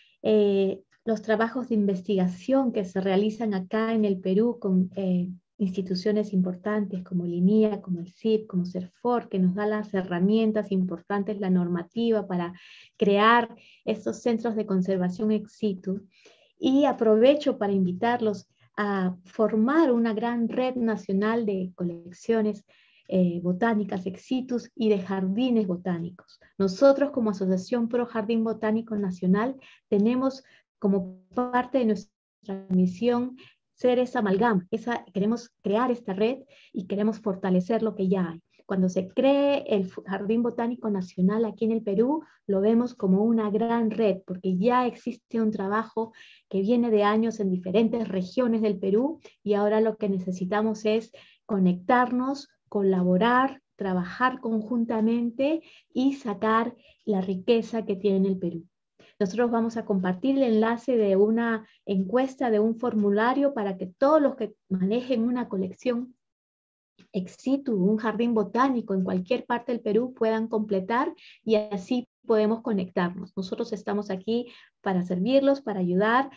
los trabajos de investigación que se realizan acá en el Perú con instituciones importantes como el INIA, como el CIP, como CERFOR, que nos da las herramientas importantes, la normativa para crear estos centros de conservación ex situ. Y aprovecho para invitarlos a formar una gran red nacional de colecciones botánicas ex situ y de jardines botánicos. Nosotros como Asociación Pro Jardín Botánico Nacional tenemos como parte de nuestra misión ser esa amalgama, queremos crear esta red y queremos fortalecer lo que ya hay. Cuando se cree el Jardín Botánico Nacional aquí en el Perú, lo vemos como una gran red, porque ya existe un trabajo que viene de años en diferentes regiones del Perú, y ahora lo que necesitamos es conectarnos, colaborar, trabajar conjuntamente y sacar la riqueza que tiene el Perú. Nosotros vamos a compartir el enlace de una encuesta, de un formulario, para que todos los que manejen una colección ex situ, un jardín botánico en cualquier parte del Perú, puedan completar, y así podemos conectarnos. Nosotros estamos aquí para servirlos, para ayudar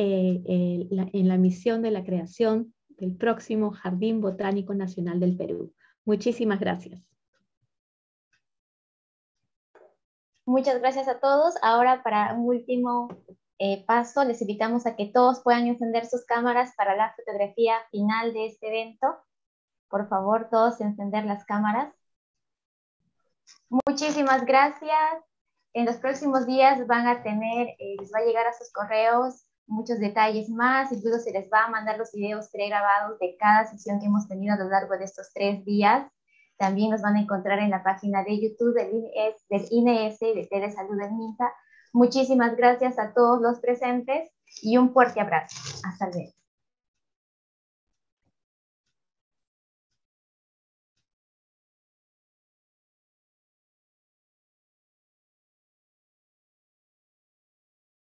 en la misión de la creación del próximo Jardín Botánico Nacional del Perú. Muchísimas gracias. Muchas gracias a todos. Ahora, para un último paso, les invitamos a que todos puedan encender sus cámaras para la fotografía final de este evento. Por favor, todos encender las cámaras. Muchísimas gracias. En los próximos días van a tener, les va a llegar a sus correos muchos detalles más, incluso se les va a mandar los videos pregrabados de cada sesión que hemos tenido a lo largo de estos 3 días. También los van a encontrar en la página de YouTube del INES, de Sede de Salud del MINSA. Muchísimas gracias a todos los presentes y un fuerte abrazo. Hasta luego.